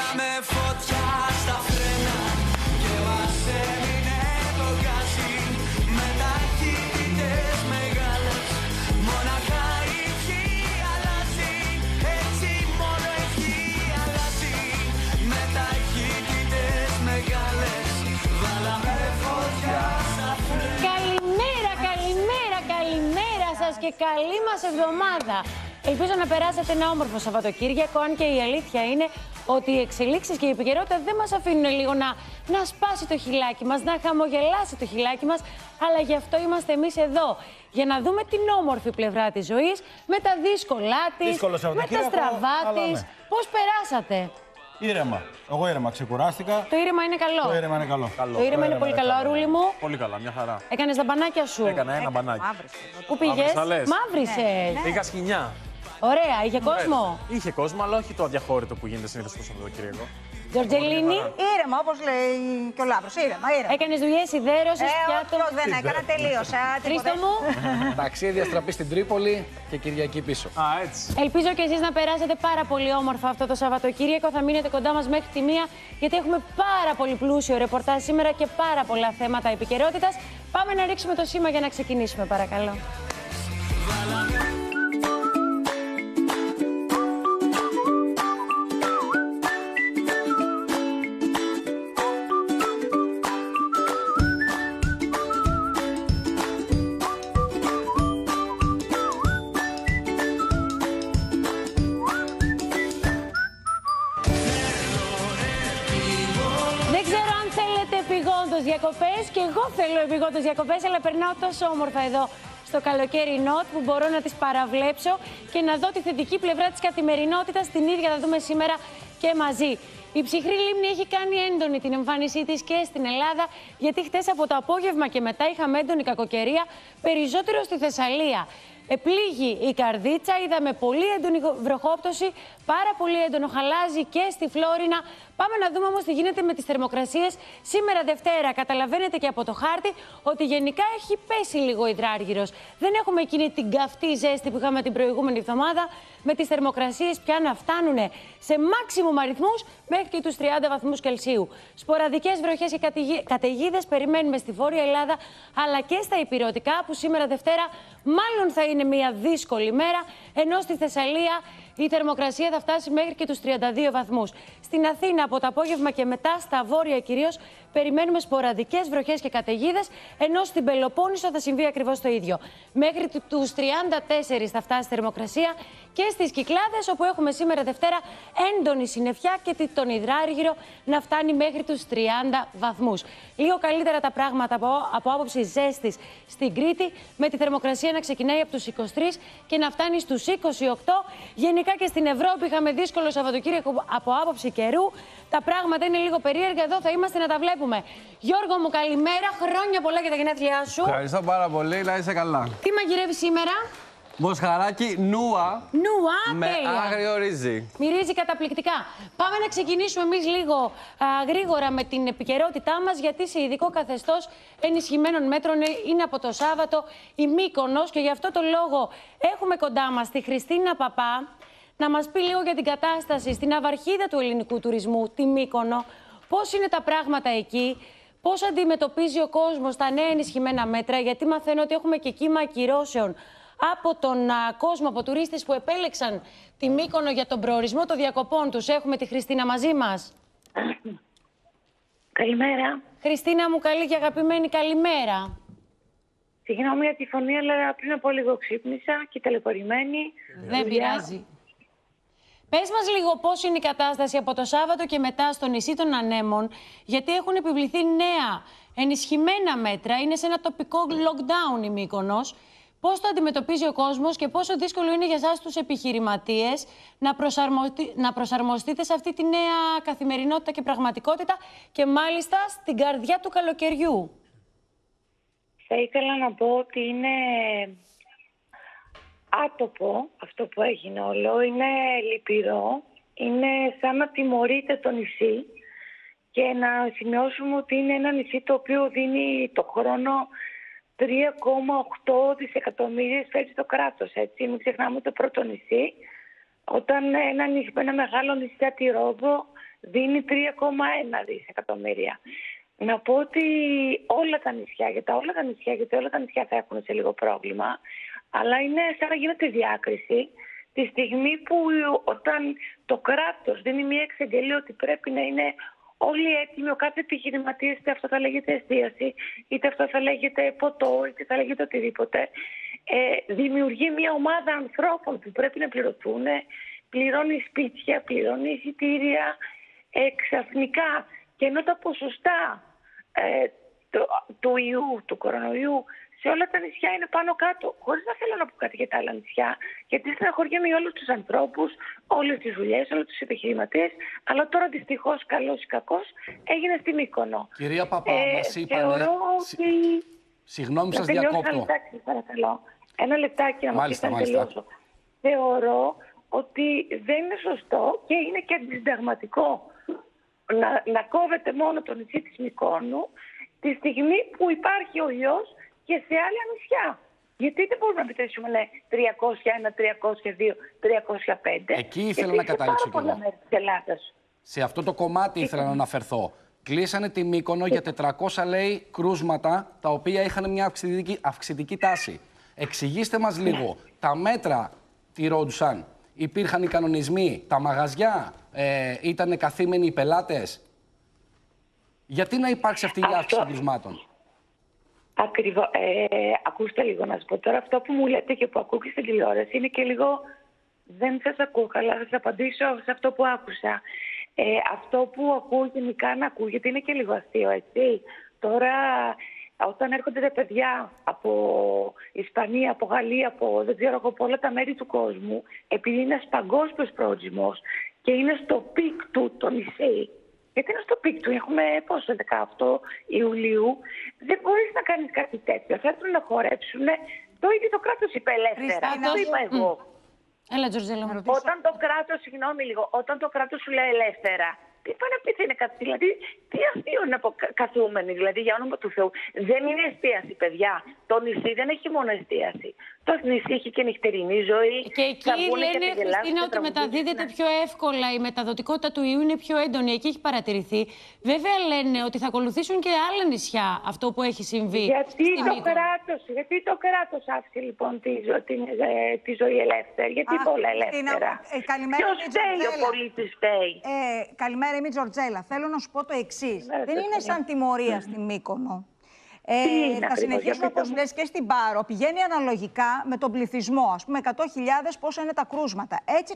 Βάλαμε φωτιά στα φρένα και μας έμεινε το γκάζι. Με ταχύτητες μεγάλες, μοναχά έχει αλλάζει. Έτσι μόνο έχει αλλάζει. Με ταχύτητες μεγάλες, βάλαμε φωτιά στα φρένα. Καλημέρα, καλημέρα, καλημέρα σας και καλή μας εβδομάδα. Ελπίζω να περάσετε ένα όμορφο Σαββατοκύριακο, αν και η αλήθεια είναι ότι οι εξελίξεις και η επικαιρότητα δεν μας αφήνουν λίγο να σπάσει το χιλάκι μας, να χαμογελάσει το χιλάκι μας, αλλά γι' αυτό είμαστε εμείς εδώ. Για να δούμε την όμορφη πλευρά της ζωής, με τα δύσκολά της, με τα στραβά της. Πώς περάσατε? Ήρεμα. Εγώ ήρεμα, ξεκουράστηκα. Το ήρεμα είναι καλό. Το ήρεμα είναι καλό. Το ήρεμα είναι πολύ καλό, Αρούλη μου. Πολύ καλά, μια χαρά. Έκανες τα μπανάκια σου. Έκανα ένα μπανάκι. Πού πήγες? Μαύρισες. Μαύρισες. Πήγα σκοινιά. Ωραία, είχε κόσμο. Είχε κόσμο, αλλά όχι το αδιαχώρητο που γίνεται συνήθως το Σαββατοκύριακο. Τζορτζελίνη. Ήρεμα, όπως λέει και ο Λάμπρος. Ήρεμα. Έκανες δουλειές, σιδέρωσες, πιάτο. Όχι, δεν έκανα, τελείωσα. Χρήστο μου. Ταξίδια στραπή στην Τρίπολη και Κυριακή πίσω. Α, έτσι. Ελπίζω και εσείς να περάσετε πάρα πολύ όμορφα αυτό το Σαββατοκύριακο. Θα μείνετε κοντά μας μέχρι τη 1, γιατί έχουμε πάρα πολύ πλούσιο ρεπορτάζ σήμερα και πάρα πολλά θέματα επικαιρότητας. Πάμε να ρίξουμε το σήμα για να ξεκινήσουμε, παρακαλώ. Διακοπές, και εγώ θέλω επειγόντως διακοπές, αλλά περνάω τόσο όμορφα εδώ στο καλοκαίρι νότ που μπορώ να τις παραβλέψω και να δω τη θετική πλευρά της καθημερινότητας. Την ίδια θα δούμε σήμερα και μαζί. Η ψυχρή λίμνη έχει κάνει έντονη την εμφάνισή της και στην Ελλάδα, γιατί χτες από το απόγευμα και μετά είχαμε έντονη κακοκαιρία, περισσότερο στη Θεσσαλία. Επλήγει η Καρδίτσα, είδαμε πολύ έντονη βροχόπτωση, πάρα πολύ έντονο χαλάζι και στη Φλόρινα. Πάμε να δούμε όμως τι γίνεται με τις θερμοκρασίες σήμερα Δευτέρα. Καταλαβαίνετε και από το χάρτη ότι γενικά έχει πέσει λίγο ο υδράργυρος. Δεν έχουμε εκείνη την καυτή ζέστη που είχαμε την προηγούμενη εβδομάδα, με τις θερμοκρασίες πια να φτάνουν σε μάξιμουμ αριθμούς μέχρι και τους 30 βαθμούς Κελσίου. Σποραδικές βροχές και καταιγίδες περιμένουμε στη Βόρεια Ελλάδα, αλλά και στα Ηπειρωτικά, που σήμερα Δευτέρα μάλλον θα είναι μια δύσκολη μέρα, ενώ στη Θεσσαλία η θερμοκρασία θα φτάσει μέχρι και τους 32 βαθμούς. Στην Αθήνα από το απόγευμα και μετά, στα βόρεια κυρίως, περιμένουμε σποραδικές βροχές και καταιγίδες, ενώ στην Πελοπόννησο θα συμβεί ακριβώς το ίδιο. Μέχρι τους 34 θα φτάσει η θερμοκρασία και στις Κυκλάδες, όπου έχουμε σήμερα Δευτέρα έντονη συννεφιά και τον υδράργυρο να φτάνει μέχρι τους 30 βαθμούς. Λίγο καλύτερα τα πράγματα από άποψη ζέστης στην Κρήτη, με τη θερμοκρασία να ξεκινάει από τους 23 και να φτάνει στους 28. Γενικά και στην Ευρώπη είχαμε δύσκολο Σαββατοκύριακο από άποψη καιρού. Τα πράγματα είναι λίγο περίεργα. Εδώ θα είμαστε να τα βλέπουμε. Γιώργο μου, καλημέρα. Χρόνια πολλά για τα γενέθλιά σου. Ευχαριστώ πάρα πολύ, να είσαι καλά. Τι μαγειρεύει σήμερα? Μοσχαράκι νούα. Νούα, με τέλεια. άγριο ρύζι. Μυρίζει καταπληκτικά. Πάμε να ξεκινήσουμε εμείς λίγο γρήγορα με την επικαιρότητά μας, γιατί σε ειδικό καθεστώς ενισχυμένων μέτρων είναι από το Σάββατο η Μύκονος, και γι' αυτό το λόγο έχουμε κοντά μας τη Χριστίνα Παπά να μας πει λίγο για την κατάσταση στην αυαρχίδα του ελληνικού τουρισμού, τη Μύκονο, πώς είναι τα πράγματα εκεί, πώς αντιμετωπίζει ο κόσμος τα νέα ενισχυμένα μέτρα, γιατί μαθαίνω ότι έχουμε και κύμα ακυρώσεων από τον κόσμο, από τουρίστες που επέλεξαν τη Μύκονο για τον προορισμό των διακοπών τους. Έχουμε τη Χριστίνα μαζί μας. Καλημέρα. Χριστίνα μου, καλή και αγαπημένη, καλημέρα. Συγγνώμη για τη φωνή, αλλά πριν από λίγο ξύπνησα και ταλαιπωρημένη. Δεν πειράζει. Πες μας λίγο πώς είναι η κατάσταση από το Σάββατο και μετά στο νησί των Ανέμων, γιατί έχουν επιβληθεί νέα ενισχυμένα μέτρα. Είναι σε ένα τοπικό lockdown η Μύκονος. Πώς το αντιμετωπίζει ο κόσμος και πόσο δύσκολο είναι για εσάς τους επιχειρηματίες να προσαρμοστείτε σε αυτή τη νέα καθημερινότητα και πραγματικότητα, και μάλιστα στην καρδιά του καλοκαιριού? Θα ήθελα να πω ότι είναι άτοπο αυτό που έγινε όλο. Είναι λυπηρό. Είναι σαν να τιμωρείται το νησί, και να σημειώσουμε ότι είναι ένα νησί το οποίο δίνει το χρόνο 3,8 δισεκατομμύρια φέρει το κράτος, έτσι. Μην ξεχνάμε το πρώτο νησί. Όταν ένα μεγάλο νησί, τη Ρόδο, δίνει 3,1 δισεκατομμύρια. Να πω ότι όλα τα νησιά, γιατί όλα τα νησιά θα έχουν σε λίγο πρόβλημα, αλλά είναι σαν να γίνεται διάκριση τη στιγμή που όταν το κράτος δίνει μια εξαγγελία ότι πρέπει να είναι όλοι έτοιμοι, ο κάθε επιχειρηματίας, είτε αυτό θα λέγεται εστίαση, είτε αυτό θα λέγεται ποτό, είτε θα λέγεται οτιδήποτε, δημιουργεί μια ομάδα ανθρώπων που πρέπει να πληρωθούν, πληρώνει σπίτια, πληρώνει εισιτήρια, ξαφνικά. Και ενώ τα ποσοστά του ιού, του κορονοϊού, σε όλα τα νησιά είναι πάνω κάτω, χωρίς να θέλω να πω κάτι για τα άλλα νησιά, γιατί στεναχωριέμαι για όλους τους ανθρώπους, όλες τις δουλειές, όλους τους επιχειρηματίες, αλλά τώρα δυστυχώς, καλός ή κακός, έγινε στη Μύκονο. Κυρία Παπά, μας είπανε... Θεωρώ ότι... Συγγνώμη, σας διακόπτω. Παρακαλώ. Ένα λεπτάκι να μου πείτε να τελειώσω. Θεωρώ ότι δεν είναι σωστό και είναι και αντισυνταγματικό να κόβεται μόνο το νησί της Μυκόνου τη στιγμή που υπάρχει ο ιός και σε άλλα νησιά. Γιατί δεν μπορούμε να επιτρέψουμε 301, 302, 305. Εκεί ήθελα να καταλήξω κι εγώ. Της σε αυτό το κομμάτι ήθελα να αναφερθώ. Κλείσανε τη Μύκονο για 400, λέει, κρούσματα, τα οποία είχαν μια αυξητική τάση. Εξηγήστε μας λίγο, τα μέτρα τηρούντουσαν, υπήρχαν οι κανονισμοί, τα μαγαζιά, ήταν καθήμενοι οι πελάτες. Γιατί να υπάρξει αυτή η αύξηση των κρούσματων? Ακριβώς. Ακούστε λίγο να σας πω τώρα. Αυτό που μου λέτε και που ακούω και στην τηλεόραση είναι και λίγο... Δεν σας ακούω καλά, θα σας απαντήσω σε αυτό που άκουσα. Αυτό που ακούω γενικά να ακούγεται είναι και λίγο αστείο, έτσι. Τώρα, όταν έρχονται τα παιδιά από Ισπανία, από Γαλλία, από δεν ξέρω από όλα τα μέρη του κόσμου, επειδή είναι ένας παγκόσμιος προορισμός και είναι στο πικ του το νησί, γιατί είναι στο πικ του, έχουμε πόσο, 18 Ιουλίου, δεν μπορείς να κάνεις κάτι τέτοιο. Θα έρθουν να χορέψουν, το ίδιο το κράτος είπε ελεύθερα, το είπα εγώ. Έλα, Τζορτζέλα. Όταν το κράτος, συγγνώμη λίγο, όταν το κράτος σου λέει ελεύθερα, τι πάνε να πείτε είναι κάτι, δηλαδή, τι αστείο είναι από καθούμενοι, δηλαδή, για όνομα του Θεού. Δεν είναι εστίαση, παιδιά. Το νησί δεν έχει μόνο εστίαση. Το νησί έχει και νυχτερινή ζωή. Και εκεί λένε, Χριστίνα, ότι μεταδίδεται πιο εύκολα, η μεταδοτικότητα του ιού είναι πιο έντονη. Εκεί έχει παρατηρηθεί. Βέβαια, λένε ότι θα ακολουθήσουν και άλλα νησιά αυτό που έχει συμβεί. Γιατί το κράτος άφησε λοιπόν τη ζωή ελεύθερη, γιατί πολλά ελεύθερα. Ποιος φταίει, ο πολίτης φταίει. Καλημέρα, είμαι η Τζορτζέλα. Θέλω να σου πω το εξής. Δεν είναι σαν τιμωρία στην Μύκονο. Θα συνεχίσουμε, όπως λες, και στην Πάρο. Πηγαίνει αναλογικά με τον πληθυσμό. Ας πούμε, 100.000 πόσα είναι τα κρούσματα. Έτσι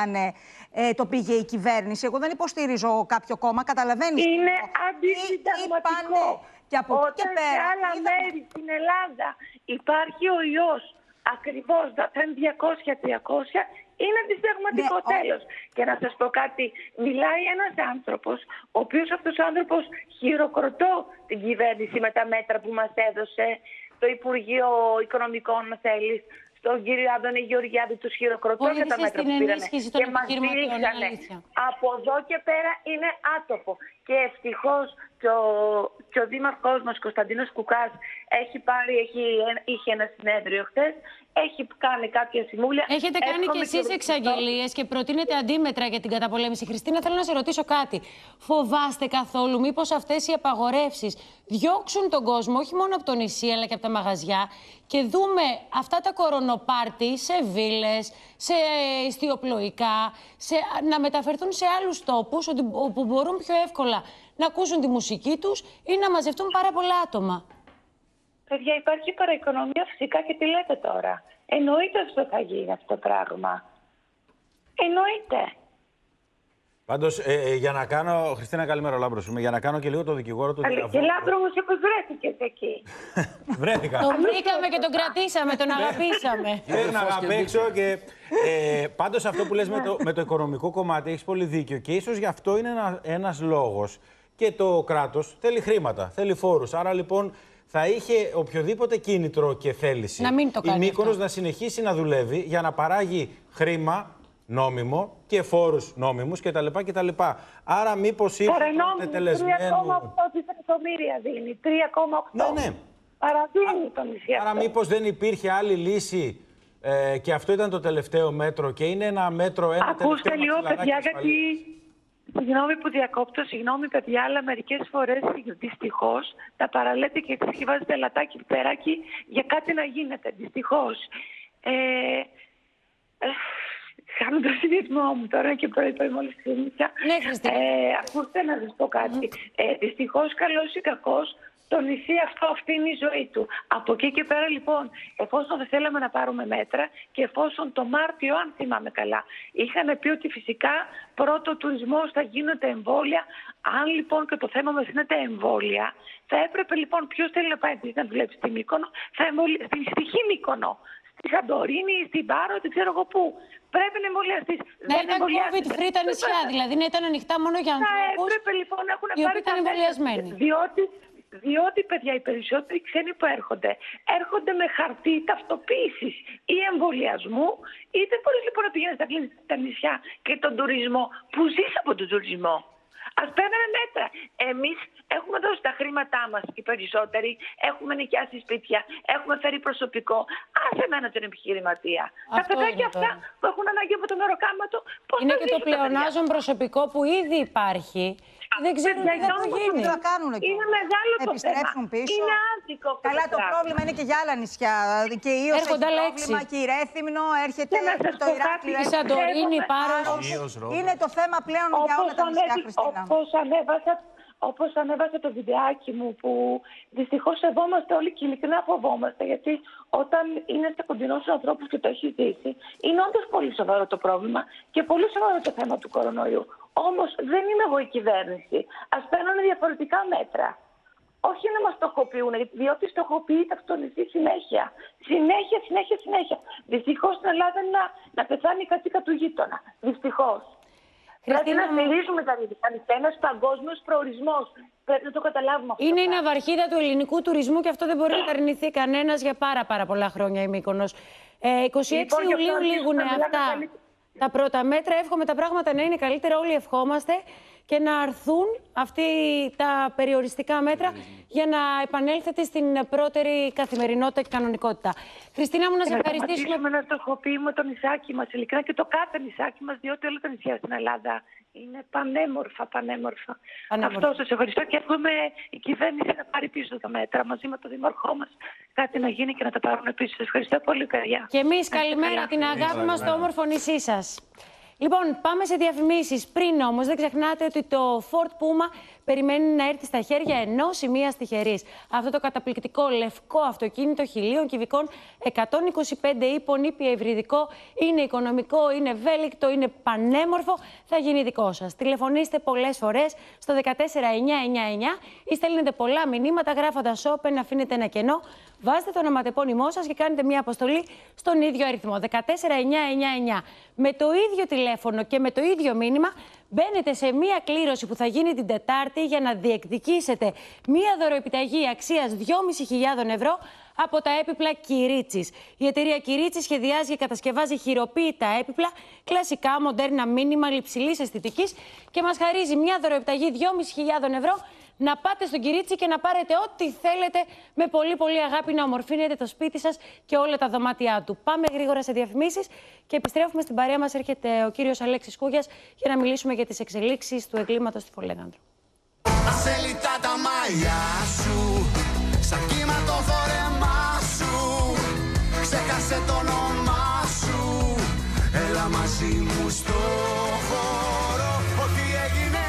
το πήγε η κυβέρνηση. Εγώ δεν υποστηρίζω κάποιο κόμμα, καταλαβαίνεις. Είναι αντισυνταγματικό. Όταν σε άλλα μέρη στην Ελλάδα υπάρχει ο ιός, ακριβώς θα είναι 200-300, είναι αντισυνταγματικό τέλος. Και να σας πω κάτι, μιλάει ένας άνθρωπος, ο οποίος αυτός ο άνθρωπος χειροκροτώ την κυβέρνηση με τα μέτρα που μας έδωσε το Υπουργείο Οικονομικών, αν θέλεις, στον κύριο Άδωνη Γεωργιάδη, τους χειροκροτώ για τα μέτρα που πήρανε και μας στηρίξανε. Από εδώ και πέρα είναι άτομο. Και ευτυχώς και ο δήμαρχός μας, Κωνσταντίνος Κουκάς, είχε ένα συνέδριο χθες, έχει κάνει κάποια συμβούλια. Έχετε κάνει και εσείς εξαγγελίες και προτείνετε αντίμετρα για την καταπολέμηση. Χριστίνα, θέλω να σε ρωτήσω κάτι. Φοβάστε καθόλου μήπως αυτές οι απαγορεύσεις διώξουν τον κόσμο, όχι μόνο από το νησί, αλλά και από τα μαγαζιά, και δούμε αυτά τα κορονοπάρτι σε βίλες, σε ιστιοπλοϊκά, να μεταφερθούν σε άλλους τόπους, όπου μπορούν πιο εύκολα να ακούσουν τη μουσική τους ή να μαζευτούν πάρα πολλά άτομα? Παιδιά, υπάρχει παραοικονομία φυσικά και τι λέτε τώρα. Εννοείται αυτό θα γίνει αυτό το πράγμα. Εννοείται. Πάντως, για να κάνω. Χριστίνα, καλημέρα, ο Λάμπρος είμαι. Για να κάνω και λίγο το δικηγόρο του διαβόλου. Και Λάμπρο μου, πώς βρέθηκες εκεί? Βρέθηκα. Τον βρήκαμε και τον κρατήσαμε, τον αγαπήσαμε. Ήρθα απ' έξω και. Πάντως, αυτό που λες με το οικονομικό κομμάτι έχεις πολύ δίκιο. Και ίσως γι' αυτό είναι ένας λόγος. Και το κράτος θέλει χρήματα, θέλει φόρους. Άρα λοιπόν θα είχε οποιοδήποτε κίνητρο και θέληση η Μύκονος να συνεχίσει να δουλεύει για να παράγει χρήμα νόμιμο και φόρους νόμιμους κτλ. Άρα μήπως ήρθε τελεσμένο... 3,8 δισεκατομμύρια δίνει, 3,8. Ναι. Παραδίνει το νησί αυτό. Άρα μήπως δεν υπήρχε άλλη λύση και αυτό ήταν το τελευταίο μέτρο και είναι ένα μέτρο, ένα ακούστε τελευταίο λίγο, παιδιά, γιατί Συγγνώμη που διακόπτω, συγγνώμη παιδιά, αλλά μερικές φορές δυστυχώς τα παραλέτε και εσείς και βάζετε λατάκι πιπεράκι για κάτι να γίνεται. Δυστυχώς. Χάνω το συνειδημό μου τώρα και πρωί μόλις ξύπνησα. Ναι, Χριστίνα. Ακούστε να σας πω κάτι. Δυστυχώς, καλός ή κακός, το νησί αυτή είναι η ζωή του. Από εκεί και πέρα λοιπόν, εφόσον δεν θέλαμε να πάρουμε μέτρα και εφόσον το Μάρτιο, αν θυμάμαι καλά, είχαν πει ότι φυσικά πρώτο τουρισμός θα γίνονται εμβόλια. Αν λοιπόν και το θέμα μας είναι τα εμβόλια, θα έπρεπε λοιπόν ποιος θέλει να πάει να δουλέψει στη Μύκονο, στη Χ Μύκονο, στη Σαντορίνη, στην Πάρο, δεν ξέρω εγώ πού. Πρέπει να εμβολιαστείς. Να ήταν COVID-free τα νησιά, δηλαδή να ήταν ανοιχτά μόνο για ανθρώπους λοιπόν, οι οποίοι ήταν εμβολιασμένοι. Διότι, παιδιά, οι περισσότεροι ξένοι που έρχονται με χαρτί ταυτοποίησης ή εμβολιασμού, ή δεν μπορείς λοιπόν να πηγαίνεις στα νησιά και τον τουρισμό που ζεις από τον τουρισμό. Ας παίρνουμε μέτρα. Εμείς έχουμε δώσει τα χρήματά μας, οι περισσότεροι, έχουμε νοικιάσει σπίτια, έχουμε φέρει προσωπικό. Άσε εμένα τον επιχειρηματία. Τα παιδάκια αυτά που έχουν ανάγκη από το μεροκάματο, πώς είναι θα και το πλεονάζον προσωπικό που ήδη υπάρχει. Δεν ξέρω τι θα γίνει. Τι θα κάνουν εκεί. Είναι μεγάλο το επιστρέψουν θέμα. πίσω. Είναι άδικο. Καλά, το πρόβλημα είναι και για άλλα νησιά. Και η Ήος έχει πρόβλημα και η Ρέθυμνο έρχεται το Ηράκλειο. Η Σαντορίνη, η Πάρος. Είναι το θέμα πλέον για όλα τα νησιά, Χριστίνα. Όπως ανέβασα το βιντεάκι μου, που δυστυχώς σεβόμαστε όλοι και ειλικρινά φοβόμαστε, γιατί όταν είναι σε κοντινό στους ανθρώπους και το έχει ζήσει, είναι όντως πολύ σοβαρό το πρόβλημα και πολύ σοβαρό το θέμα του κορονοϊού. Όμως δεν είμαι εγώ η κυβέρνηση. Ας παίρνουν διαφορετικά μέτρα. Όχι να μας στοχοποιούν, διότι στοχοποιείται αυτό το νησί συνέχεια. Συνέχεια. Δυστυχώς στην Ελλάδα είναι να πεθάνει η κατοίκα του γείτονα. Δυστυχώς. Πρέπει να στηρίζουμε τα νησιά. Είναι ένας παγκόσμιος προορισμός. Πρέπει να το καταλάβουμε αυτό. Είναι η ναυαρχίδα του ελληνικού τουρισμού και αυτό δεν μπορεί να τα αρνηθεί κανένας για πάρα πολλά χρόνια η Μύκονος. 26 Ιουλίου λήγουν αυτά τα πρώτα μέτρα. Εύχομαι τα πράγματα να είναι καλύτερα. Όλοι ευχόμαστε και να αρθούν αυτοί τα περιοριστικά μέτρα για να επανέλθετε στην πρώτερη καθημερινότητα και κανονικότητα. Χριστίνα μου, να σε ευχαριστήσουμε. Να στοχοποιούμε το νησάκι μας, ειλικρινά, και το κάθε νησάκι μας, διότι όλα τα νησιά στην Ελλάδα είναι πανέμορφα. Αυτό, σας ευχαριστώ και εύχομαι η κυβέρνηση να πάρει πίσω τα μέτρα μαζί με τον δήμαρχό μας. Κάτι να γίνει και να τα πάρουν πίσω. Σας ευχαριστώ πολύ, παιδιά. Και εμείς καλημέρα, την αγάπη μας στο όμορφο νησί σας. Λοιπόν, πάμε σε διαφημίσεις. Πριν όμως, δεν ξεχνάτε ότι το Ford Puma περιμένει να έρθει στα χέρια ενός ή μίας τυχερής. Αυτό το καταπληκτικό λευκό αυτοκίνητο 1000 κυβικών, 125 ύπων, ήπια υβριδικό, είναι οικονομικό, είναι ευέλικτο, είναι πανέμορφο, θα γίνει δικό σας. Τηλεφωνήστε πολλές φορές στο 14999 ή στέλνετε πολλά μηνύματα γράφοντας Open, αφήνετε ένα κενό, βάζετε το ονοματεπώνυμό σας και κάνετε μια αποστολή στον ίδιο αριθμό, 14999. Με το ίδιο τηλέφωνο και με το ίδιο μήνυμα μπαίνετε σε μία κλήρωση που θα γίνει την Τετάρτη για να διεκδικήσετε μία δωροεπιταγή αξίας 2.500 ευρώ από τα έπιπλα Κυρίτσης. Η εταιρεία Κυρίτσης σχεδιάζει και κατασκευάζει χειροποίητα έπιπλα, κλασικά, μοντέρνα, μίνιμα, υψηλής αισθητικής και μας χαρίζει μία δωροεπιταγή 2.500 ευρώ. Να πάτε στον Κυρίτσι και να πάρετε ό,τι θέλετε με πολύ αγάπη, να ομορφύνετε το σπίτι σας και όλα τα δωμάτια του. Πάμε γρήγορα σε διαφημίσεις και επιστρέφουμε στην παρέα μας. Έρχεται ο κύριος Αλέξης Κούγιας για να μιλήσουμε για τις εξελίξεις του εγκλήματος στη Φολέγανδρο. Ασέλιτα τα μαλλιά σου, σαν κύμα το φόρεμά σου, ξέχασε το όνομά σου, έλα μαζί μου στο χώρο, ό,τι έγινε.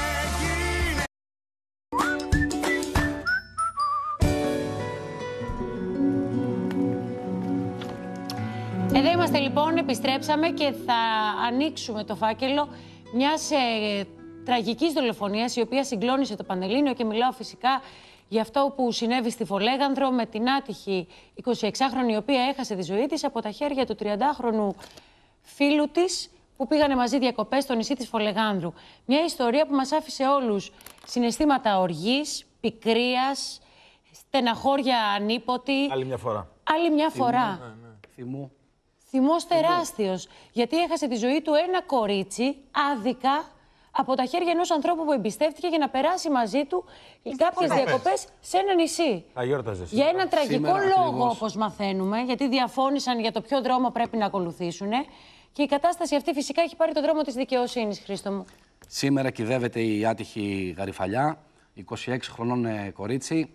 Εδώ είμαστε λοιπόν, επιστρέψαμε και θα ανοίξουμε το φάκελο μιας τραγικής δολοφονίας η οποία συγκλώνησε το Πανελλήνιο και μιλάω φυσικά για αυτό που συνέβη στη Φολέγανδρο με την άτυχη 26χρονη η οποία έχασε τη ζωή της από τα χέρια του 30χρονου φίλου της που πήγανε μαζί διακοπές στο νησί της Φολεγάνδρου. Μια ιστορία που μας άφησε όλους συναισθήματα οργής, πικρίας, στεναχώρια ανίποτη. Άλλη μια φορά. Θυμού. Θυμός τεράστιος, γιατί έχασε τη ζωή του ένα κορίτσι άδικα από τα χέρια ενός ανθρώπου που εμπιστεύτηκε για να περάσει μαζί του κάποιες διακοπές σε ένα νησί. Για έναν τραγικό λόγο, όπως μαθαίνουμε, γιατί διαφώνησαν για το ποιο δρόμο πρέπει να ακολουθήσουν. Και η κατάσταση αυτή φυσικά έχει πάρει το δρόμο της δικαιοσύνης, Χρήστο μου. Σήμερα κυδεύεται η άτυχη Γαριφαλιά, 26 χρονών κορίτσι.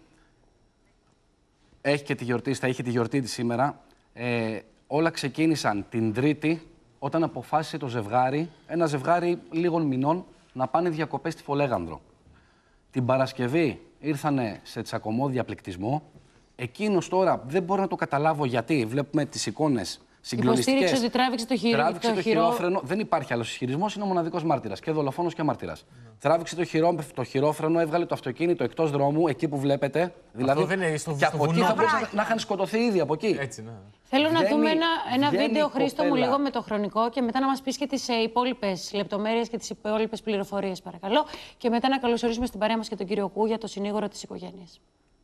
Έχει και τη γιορτή, θα είχε τη γιορτή της σήμερα. Όλα ξεκίνησαν την Τρίτη, όταν αποφάσισε το ζευγάρι, ένα ζευγάρι λίγων μηνών, να πάνε διακοπές στη Φολέγανδρο. Την Παρασκευή ήρθανε σε τσακωμό διαπληκτισμό. Εκείνος τώρα δεν μπορώ να το καταλάβω γιατί. Βλέπουμε τις εικόνες συγκλονιστικές. Υποστήριξε ότι τράβηξε το χειρόφρενο. Δεν υπάρχει άλλος ισχυρισμός, είναι ο μοναδικός μάρτυρας. Και δολοφόνος και μάρτυρας. Τράβηξε το χειρόφρενο, έβγαλε το αυτοκίνητο εκτός δρόμου, εκεί που βλέπετε. Δηλαδή, αυτό δεν είναι και από εκεί θα μπορούσαν να είχαν σκοτωθεί ήδη από εκεί. Έτσι, ναι. Θέλω να δούμε ένα βίντεο, Χρήστο μου, λίγο με το χρονικό και μετά να μας πεις και τις υπόλοιπες λεπτομέρειες και τις υπόλοιπες πληροφορίες, παρακαλώ. Και μετά να καλωσορίσουμε στην παρέα μας και τον κύριο Κούγια, το συνήγορο της οικογένειας.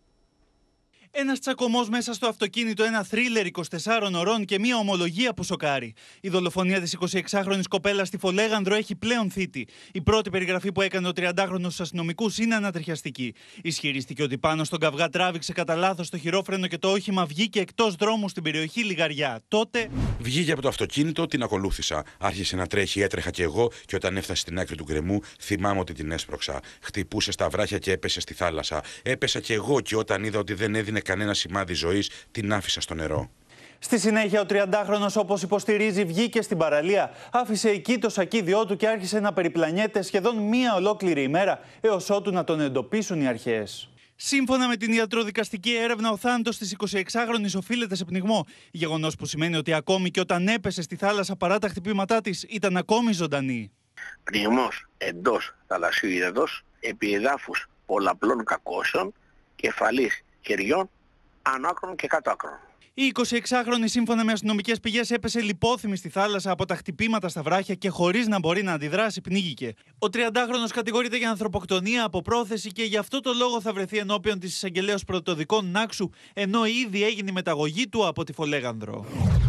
Ένας τσακωμός μέσα στο αυτοκίνητο, ένα θρίλερ 24 ωρών και μια ομολογία που σοκάρει. Η δολοφονία της 26χρονης κοπέλας στη Φολέγανδρο έχει πλέον θήτη. Η πρώτη περιγραφή που έκανε ο 30χρονος στους αστυνομικούς είναι ανατριχιαστική. Ισχυρίστηκε ότι πάνω στον καυγά τράβηξε κατά λάθος το χειρόφρενο και το όχημα βγήκε εκτός δρόμου στην περιοχή Λιγαριά. Τότε βγήκε από το αυτοκίνητο, την ακολούθησα. Άρχισε να τρέχει, έτρεχα κι εγώ και όταν έφτασε στην άκρη του γκρεμού, θυμάμαι ότι την έσπρωξα. Χτυπούσε στα βράχια και έπεσε στη θάλασσα. Έπεσα κι εγώ και όταν είδα ότι δεν έδινε κανένα σημάδι ζωής, την άφησα στο νερό. Στη συνέχεια, ο 30χρονος, όπως υποστηρίζει, βγήκε στην παραλία, άφησε εκεί το σακίδιό του και άρχισε να περιπλανιέται σχεδόν μία ολόκληρη ημέρα, έως ότου να τον εντοπίσουν οι αρχές. Σύμφωνα με την ιατροδικαστική έρευνα, ο θάνατος της 26χρονης οφείλεται σε πνιγμό. Γεγονός που σημαίνει ότι ακόμη και όταν έπεσε στη θάλασσα παρά τα χτυπήματά της, ήταν ακόμη ζωντανή. Πνιγμός εντός θαλασσίου ύδατος, επί εδάφους πολλαπλών κακώσεων, κεφαλής χεριών, άνω άκρων και κάτω άκρων. Η 26χρονη, σύμφωνα με αστυνομικές πηγές, έπεσε λιπόθυμη στη θάλασσα από τα χτυπήματα στα βράχια και χωρίς να μπορεί να αντιδράσει, πνίγηκε. Ο 30χρονος κατηγορείται για ανθρωποκτονία από πρόθεση και γι' αυτό το λόγο θα βρεθεί ενώπιον της εισαγγελέως πρωτοδικών Νάξου, ενώ ήδη έγινε η μεταγωγή του από τη Φολέγανδρο.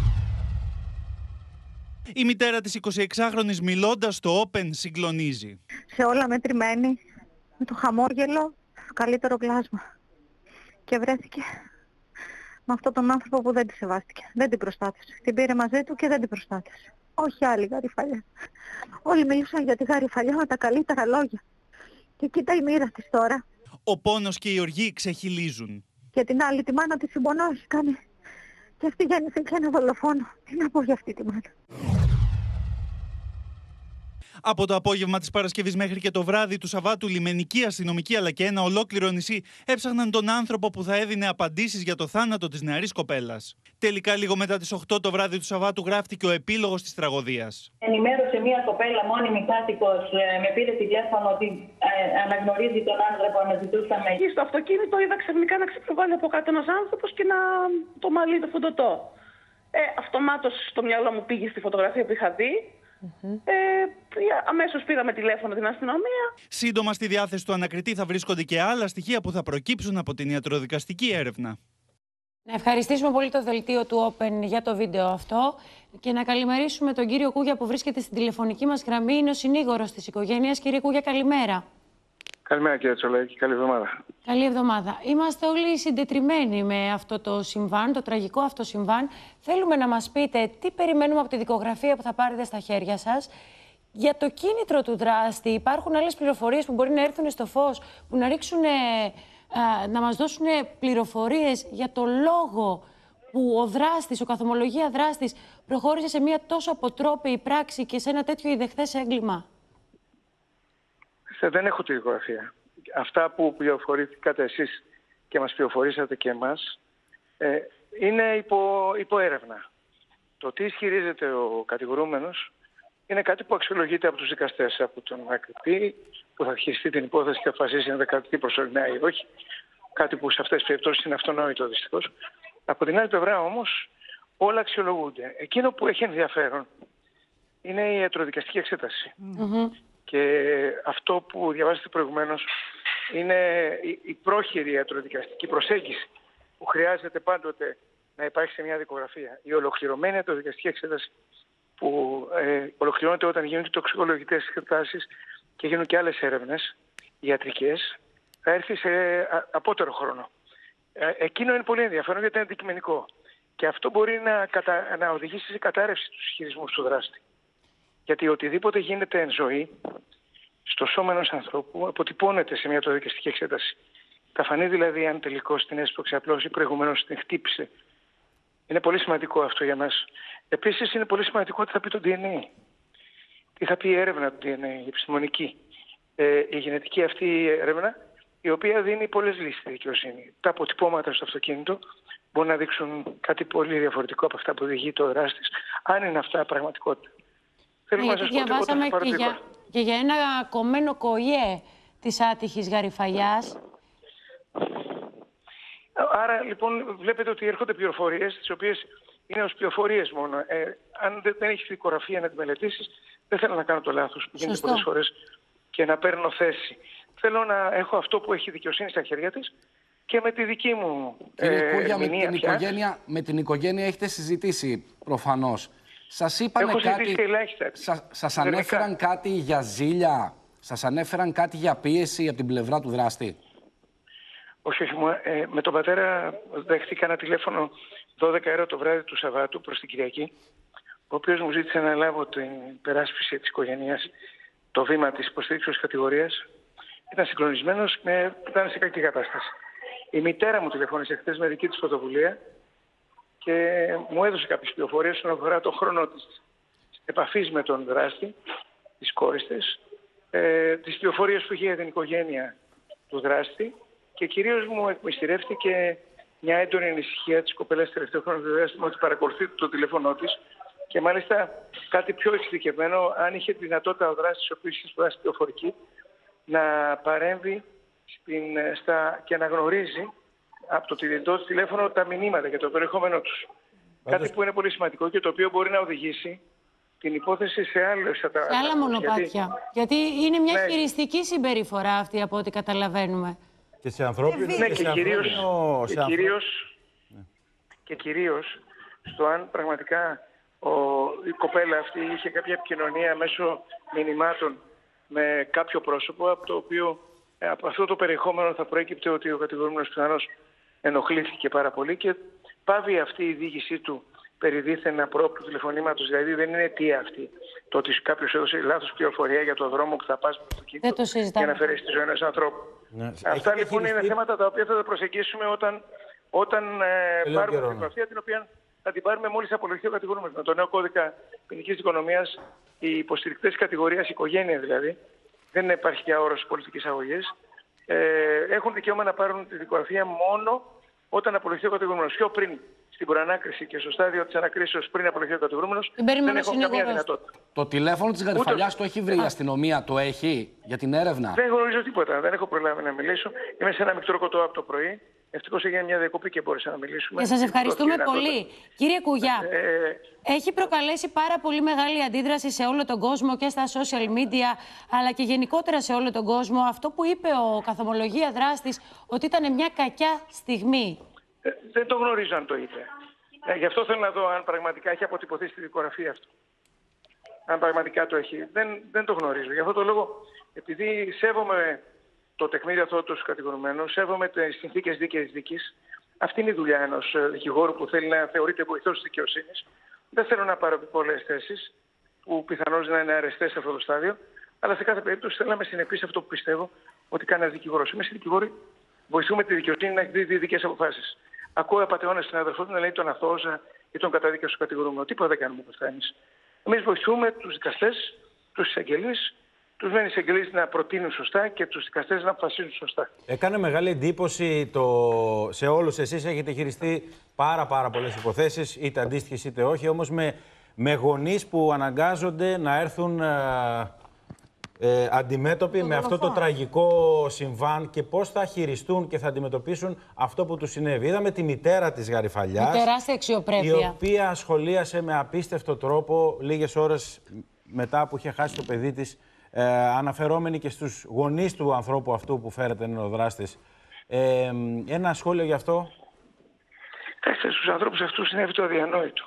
Η μητέρα της 26χρονης, μιλώντας στο Open, συγκλονίζει. Σε όλα μετρημένη, με το χαμόγελο, στο καλύτερο πλάσμα. Και βρέθηκε με αυτόν τον άνθρωπο που δεν τη σεβάστηκε. Δεν την προστάτευσε. Την πήρε μαζί του και δεν την προστάτευσε. Όχι άλλη Γαριφαλιά. Όλοι μιλούσαν για τη Γαριφαλιά με τα καλύτερα λόγια. Και κοίτα η μοίρα της τώρα. Ο πόνος και η οργή ξεχυλίζουν. Και την άλλη τη μάνα της συμπονώ έχει κάνει. Και αυτή γέννησε και ένα δολοφόνο. Τι να πω για αυτή τη μάνα. Από το απόγευμα της Παρασκευής μέχρι και το βράδυ του Σαββάτου, λιμενική αστυνομική αλλά και ένα ολόκληρο νησί έψαχναν τον άνθρωπο που θα έδινε απαντήσεις για το θάνατο της νεαρής κοπέλας. Τελικά, λίγο μετά τις 8 το βράδυ του Σαββάτου, γράφτηκε ο επίλογος της τραγωδίας. Ενημέρωσε μια κοπέλα μόνιμη κάτοικος, με πήρε τηλέφωνο ότι αναγνωρίζει τον άνθρωπο, αναζητούσαμε. Εκεί στο αυτοκίνητο είδα ξαφνικά να ξεπροβάλλει από κάτω ένας άνθρωπος και να το μαλλί το φουντωτό. Αυτομάτως στο μυαλό μου πήγε στη φωτογραφία που είχα δει. Αμέσως πήραμε τηλέφωνο την αστυνομία. Σύντομα στη διάθεση του ανακριτή θα βρίσκονται και άλλα στοιχεία που θα προκύψουν από την ιατροδικαστική έρευνα. Να ευχαριστήσουμε πολύ το δελτίο του Open για το βίντεο αυτό και να καλημερίσουμε τον κύριο Κούγια που βρίσκεται στην τηλεφωνική μας γραμμή. Είναι ο συνήγορος της οικογένειας. Κύριε Κούγια, καλημέρα. Καλημέρα κύριε Τσολάκη, καλή εβδομάδα. Καλή εβδομάδα. Είμαστε όλοι συντετριμμένοι με αυτό το συμβάν, το τραγικό αυτό συμβάν. Θέλουμε να μας πείτε τι περιμένουμε από τη δικογραφία που θα πάρετε στα χέρια σας. Για το κίνητρο του δράστη υπάρχουν άλλες πληροφορίες που μπορεί να έρθουν στο φως, που να μας δώσουν πληροφορίες για το λόγο που ο δράστης, ο καθομολογία δράστης, προχώρησε σε μια τόσο αποτρόπαιη πράξη και σε ένα τέτοιο ιδεχθές έγκλημα. Δεν έχω τη δικογραφία. Αυτά που πληροφορήθηκατε εσείς και μας πληροφορήσατε και εμάς είναι υπό έρευνα. Το τι ισχυρίζεται ο κατηγορούμενος είναι κάτι που αξιολογείται από τους δικαστές, από τον ανακριτή που θα χειριστεί την υπόθεση και θα αποφασίσει αν δικαστική προσωρινά ή όχι. Κάτι που σε αυτές τις περιπτώσεις είναι αυτονόητο δυστυχώς. Από την άλλη πλευρά όμως όλα αξιολογούνται. Εκείνο που έχει ενδιαφέρον είναι η ιατροδικαστική εξέταση. Και αυτό που διαβάσατε προηγουμένως είναι η πρόχειρη ιατροδικαστική προσέγγιση που χρειάζεται πάντοτε να υπάρχει σε μια δικογραφία. Η ολοκληρωμένη ιατροδικαστική εξέταση που ολοκληρώνεται όταν γίνουν και τοξικολογικές εξετάσεις και γίνουν και άλλες έρευνες ιατρικές, θα έρθει σε απότερο χρόνο. Εκείνο είναι πολύ ενδιαφέρον γιατί είναι αντικειμενικό. Και αυτό μπορεί να οδηγήσει σε κατάρρευση του ισχυρισμού του δράστη. Γιατί οτιδήποτε γίνεται εν ζωή στο σώμα ενός ανθρώπου αποτυπώνεται σε μια τοδικαστική εξέταση. Θα φανεί δηλαδή αν τελικώς την έσπρωξε απλώς ή προηγουμένως την χτύπησε. Είναι πολύ σημαντικό αυτό για μας. Επίσης είναι πολύ σημαντικό τι θα πει το DNA. Τι θα πει η έρευνα του DNA, η επιστημονική. Η γενετική αυτή έρευνα, η οποία δίνει πολλές λύσεις στη δικαιοσύνη. Τα αποτυπώματα στο αυτοκίνητο μπορούν να δείξουν κάτι πολύ διαφορετικό από αυτά που οδηγεί το δράστης, αν είναι αυτά πραγματικότητα. Γιατί διαβάσαμε και για ένα κομμένο κοϊέ της άτυχης Γαριφαλιάς. Άρα λοιπόν βλέπετε ότι έρχονται πληροφορίες, τις οποίες είναι ως πληροφορίες μόνο. Αν δεν έχεις δικογραφία να τη μελετήσεις, δεν θέλω να κάνω το λάθος που γίνεται πολλές φορές και να παίρνω θέση. Θέλω να έχω αυτό που έχει η δικαιοσύνη στα χέρια της και με τη δική μου ερμηνεία. Με την οικογένεια έχετε συζητήσει προφανώς. Σας είπανε κάτι, σας ανέφεραν κάτι για ζήλια, σας ανέφεραν κάτι για πίεση από την πλευρά του δράστη? Όχι, με τον πατέρα δέχτηκα ένα τηλέφωνο 12 ώρα το βράδυ του Σαββάτου προς την Κυριακή, ο οποίος μου ζήτησε να λάβω την υπεράσπιση της οικογένειας, το βήμα της υποστήριξης κατηγορίας. Ήταν συγκλονισμένος, ήταν σε κακή κατάσταση. Η μητέρα μου τηλεφώνησε χθες με δική της πρωτοβουλία και μου έδωσε κάποιες πληροφορίες όσον αφορά το χρόνο της επαφής με τον δράστη, της κόρης της, τις πληροφορίες που είχε για την οικογένεια του δράστη και κυρίως μου εκμυστηρεύτηκε μια έντονη ανησυχία της κοπέλας τελευταίο χρόνο του διάστημα ότι παρακολουθεί το τηλέφωνό της και μάλιστα κάτι πιο εξειδικευμένο, αν είχε τη δυνατότητα ο δράστης, ο οποίος είχε σπουδάσει πληροφορική, να παρέμβει και να γνωρίζει από το τηλεφωνικό τηλέφωνο τα μηνύματα και το περιεχόμενό τους. Κάτι που είναι πολύ σημαντικό και το οποίο μπορεί να οδηγήσει την υπόθεση σε άλλα μονοπάτια. Γιατί είναι μια χειριστική συμπεριφορά αυτή από ό,τι καταλαβαίνουμε. Και σε ανθρώπινο και κυρίως στο αν πραγματικά η κοπέλα αυτή είχε κάποια επικοινωνία μέσω μηνυμάτων με κάποιο πρόσωπο, από το οποίο από αυτό το περιεχόμενο θα προέκυπτε ότι ο κατηγορούμενος πιθανώς ενοχλήθηκε πάρα πολύ και πάβει αυτή η διοίκησή του περί δίθεν απρόπτου τηλεφωνήματος. Δηλαδή δεν είναι αιτία αυτή το ότι κάποιος έδωσε λάθος πληροφορία για το δρόμο που θα πας με το αυτοκίνητο για να φέρει στη ζωή ενός ανθρώπου. Ναι. Αυτά λοιπόν είναι θέματα τα οποία θα τα προσεγγίσουμε όταν πάρουμε την πληροφορία, την οποία θα την πάρουμε μόλις απολογηθεί ο κατηγορούμενος. Με το νέο κώδικα ποινικής δικονομίας, οι υποστηρικτές κατηγορίας, οικογένεια δηλαδή, δεν υπάρχει πια όρος πολιτικής αγωγής, έχουν δικαίωμα να πάρουν τη δικογραφία μόνο όταν απολογηθεί ο κατηγορούμενος. Πιο πριν, στην προανάκριση και στο στάδιο της ανακρίσεως πριν απολογηθεί ο κατηγορούμενος, δεν έχουν καμία δυνατότητα. Το τηλέφωνο της Γαριφαλιάς το έχει βρει η αστυνομία, το έχει για την έρευνα? Δεν γνωρίζω τίποτα, δεν έχω προλάβει να μιλήσω. Είμαι σε ένα μικρό κοτό από το πρωί. Ευτυχώς έγινε μια διακοπή και μπόρεσα να μιλήσουμε. Και σας ευχαριστούμε πολύ. Κύριε Κουγιά, έχει προκαλέσει πάρα πολύ μεγάλη αντίδραση σε όλο τον κόσμο και στα social media, αλλά και γενικότερα σε όλο τον κόσμο, αυτό που είπε ο καθομολογία δράστης, ότι ήταν μια κακιά στιγμή. Δεν το γνωρίζω αν το είπε. Γι' αυτό θέλω να δω αν πραγματικά έχει αποτυπωθεί στη δικογραφία αυτό. Αν πραγματικά το έχει. Δεν το γνωρίζω. Γι' αυτό το λόγο, επειδή σέβομαι το τεκμήριο αυτό του κατηγορουμένου, σέβομαι τις συνθήκες δίκαιης δίκης. Αυτή είναι η δουλειά ενός δικηγόρου που θέλει να θεωρείται βοηθός της δικαιοσύνης. Δεν θέλω να πάρω πολλές θέσεις που πιθανώς να είναι αρεστές σε αυτό το στάδιο, αλλά σε κάθε περίπτωση θέλω να είμαι συνεπής σε αυτό που πιστεύω ότι κάνει ένας δικηγόρος. Εμείς οι δικηγόροι βοηθούμε τη δικαιοσύνη να εκδίδει δικές αποφάσεις. Ακούω απατεώνες στην αδερφό του να λέει τον αθώωσα ή τον καταδίκασε στο κατηγορούμενο. Τίποτα δεν κάνουμε από αυτά εμείς. Εμείς βοηθούμε τους δικαστές, τους εισαγγελείς, τους μεν εισαγγελείς να προτείνουν σωστά και τους δικαστές να αποφασίζουν σωστά. Έκανε μεγάλη εντύπωση σε όλους. Εσείς έχετε χειριστεί πάρα πολλές υποθέσεις, είτε αντίστοιχες είτε όχι, όμως με γονείς που αναγκάζονται να έρθουν αντιμέτωποι με αυτό το τραγικό συμβάν και πώς θα χειριστούν και θα αντιμετωπίσουν αυτό που τους συνέβη. Είδαμε τη μητέρα της Γαριφαλιάς, με τεράστια αξιοπρέπεια, η οποία σχολίασε με απίστευτο τρόπο λίγες ώρες μετά που είχε χάσει το παιδί της, αναφερόμενη και στους γονείς του ανθρώπου αυτού που φέρεται είναι ο δράστης. Ένα σχόλιο γι' αυτό? Στους ανθρώπους αυτούς συνέβη το αδιανόητο.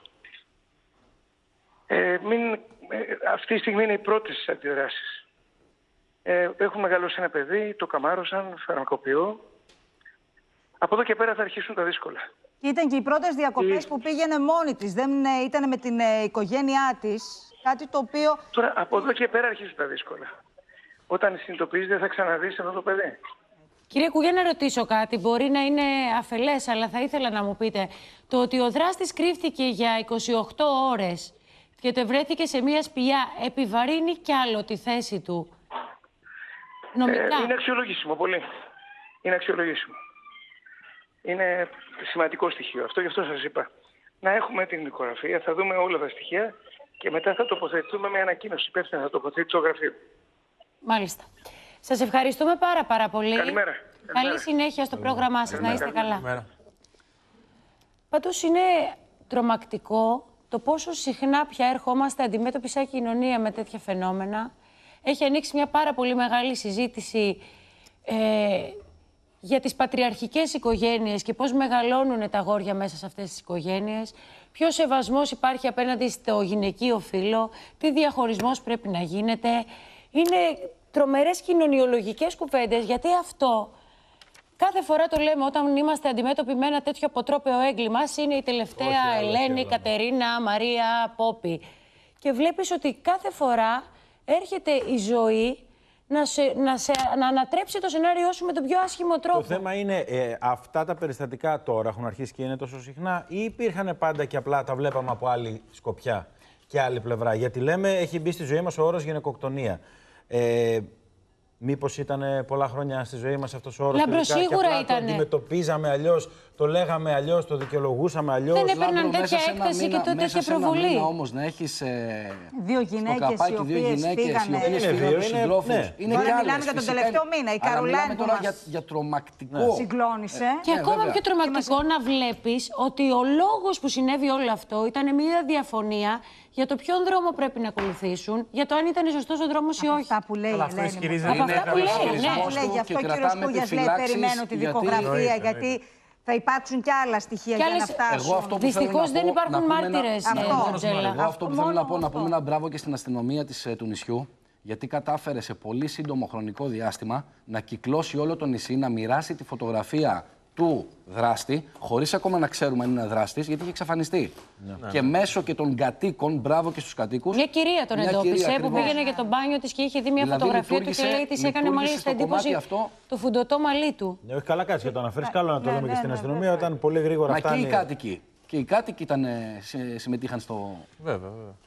Αυτή τη στιγμή είναι οι πρώτες αντιδράσεις. Έχουν μεγαλώσει ένα παιδί, το καμάρωσαν, φαρμακοποιό. Από εδώ και πέρα θα αρχίσουν τα δύσκολα. Ήταν και οι πρώτες διακοπές που πήγαινε μόνη της, δεν ήταν με την οικογένειά της. Κάτι το οποίο... Τώρα, από εδώ και πέρα αρχίζουν τα δύσκολα. όταν συνειδητοποιείς δεν θα ξαναδείς αυτό το παιδί. Κύριε Κουγιά, να ρωτήσω κάτι. Μπορεί να είναι αφελές, αλλά θα ήθελα να μου πείτε. Το ότι ο δράστης κρύφτηκε για 28 ώρες και το βρέθηκε σε μια σπηλιά, επιβαρύνει κι άλλο τη θέση του νομικά? Είναι αξιολογήσιμο πολύ. Είναι αξιολογήσιμο. Είναι σημαντικό στοιχείο. Αυτό γι' αυτό σας είπα. Να έχουμε την δικογραφία, θα δούμε όλα τα στοιχεία και μετά θα τοποθετηθούμε με ανακοίνωση. Υπεύθυνα θα τοποθετηθεί το γραφείο. Μάλιστα. Σας ευχαριστούμε πάρα πολύ. Καλημέρα. Καλή συνέχεια στο πρόγραμμά σας. Να είστε καλά. Πάντως είναι τρομακτικό το πόσο συχνά πια ερχόμαστε αντιμέτωποι σαν κοινωνία με τέτοια φαινόμενα. Έχει ανοίξει μια πάρα πολύ μεγάλη συζήτηση για τις πατριαρχικές οικογένειες και πώς μεγαλώνουν τα αγόρια μέσα σε αυτές τις οικογένειες, ποιος σεβασμός υπάρχει απέναντι στο γυναικείο φύλο, τι διαχωρισμός πρέπει να γίνεται. Είναι τρομερές κοινωνιολογικές κουβέντες, γιατί αυτό κάθε φορά το λέμε όταν είμαστε αντιμέτωποι με ένα τέτοιο αποτρόπαιο έγκλημα. Είναι η τελευταία Ελένη, Κατερίνα, Μαρία, Πόπη. Και βλέπεις ότι κάθε φορά έρχεται η ζωή να ανατρέψει το σενάριό σου με τον πιο άσχημο τρόπο. Το θέμα είναι, αυτά τα περιστατικά τώρα έχουν αρχίσει και είναι τόσο συχνά, ή υπήρχαν πάντα και απλά τα βλέπαμε από άλλη σκοπιά και άλλη πλευρά? Γιατί λέμε, έχει μπει στη ζωή μας ο όρος γυναικοκτονία. Μήπως ήταν πολλά χρόνια στη ζωή μας αυτός ο όρος? Λάμπρο, σίγουρα ήταν. Το αντιμετωπίζαμε αλλιώς, το λέγαμε αλλιώς, το δικαιολογούσαμε αλλιώς. Δεν έπαιρναν τέτοια έκταση και τέτοια προβολή. Μέσα σε ένα μήνα όμως να έχεις δύο γυναίκες οι οποίες φύγανε συντρόφους. Είναι τώρα μιλάμε για τον τελευταίο μήνα. Η Καρολάιν τώρα για τρομακτικό. Συγκλώνησε. Και ακόμα πιο τρομακτικό να βλέπεις ότι ο λόγος που συνέβη όλο αυτό ήταν μια διαφωνία για το ποιον δρόμο πρέπει να ακολουθήσουν, για το αν ήταν σωστός ο δρόμος ή όχι. Αυτά που λέει η Ελένη. Από αυτά που λέει, ναι. Γι' αυτό ο κύριος Κούγιας λέει περιμένω τη δικογραφία, γιατί θα υπάρξουν και άλλα στοιχεία για να φτάσουν. Δυστυχώς δεν υπάρχουν μάρτυρες. Εγώ αυτό που θέλω να πω, να πούμε ένα μπράβο και στην αστυνομία του νησιού, γιατί κατάφερε σε πολύ σύντομο χρονικό διάστημα να κυκλώσει όλο το νησί, να μοιράσει τη φωτογραφία του δράστη, χωρίς ακόμα να ξέρουμε αν είναι δράστης, γιατί είχε εξαφανιστεί. Και μέσω και των κατοίκων, μπράβο και στους κατοίκους. Μια κυρία τον εντόπισε που πήγαινε για το μπάνιο της και είχε δει μια φωτογραφία του και λέει της έκανε μάλιστα εντύπωση το φουντωτό μαλλί του. Όχι, καλά κάτσε και το αναφέρεις. Καλό να το λέμε και στην αστυνομία όταν πολύ γρήγορα φτάνει. Και οι κάτοικοι. Και οι κάτοικοι συμμετείχαν στο. Βέβαια.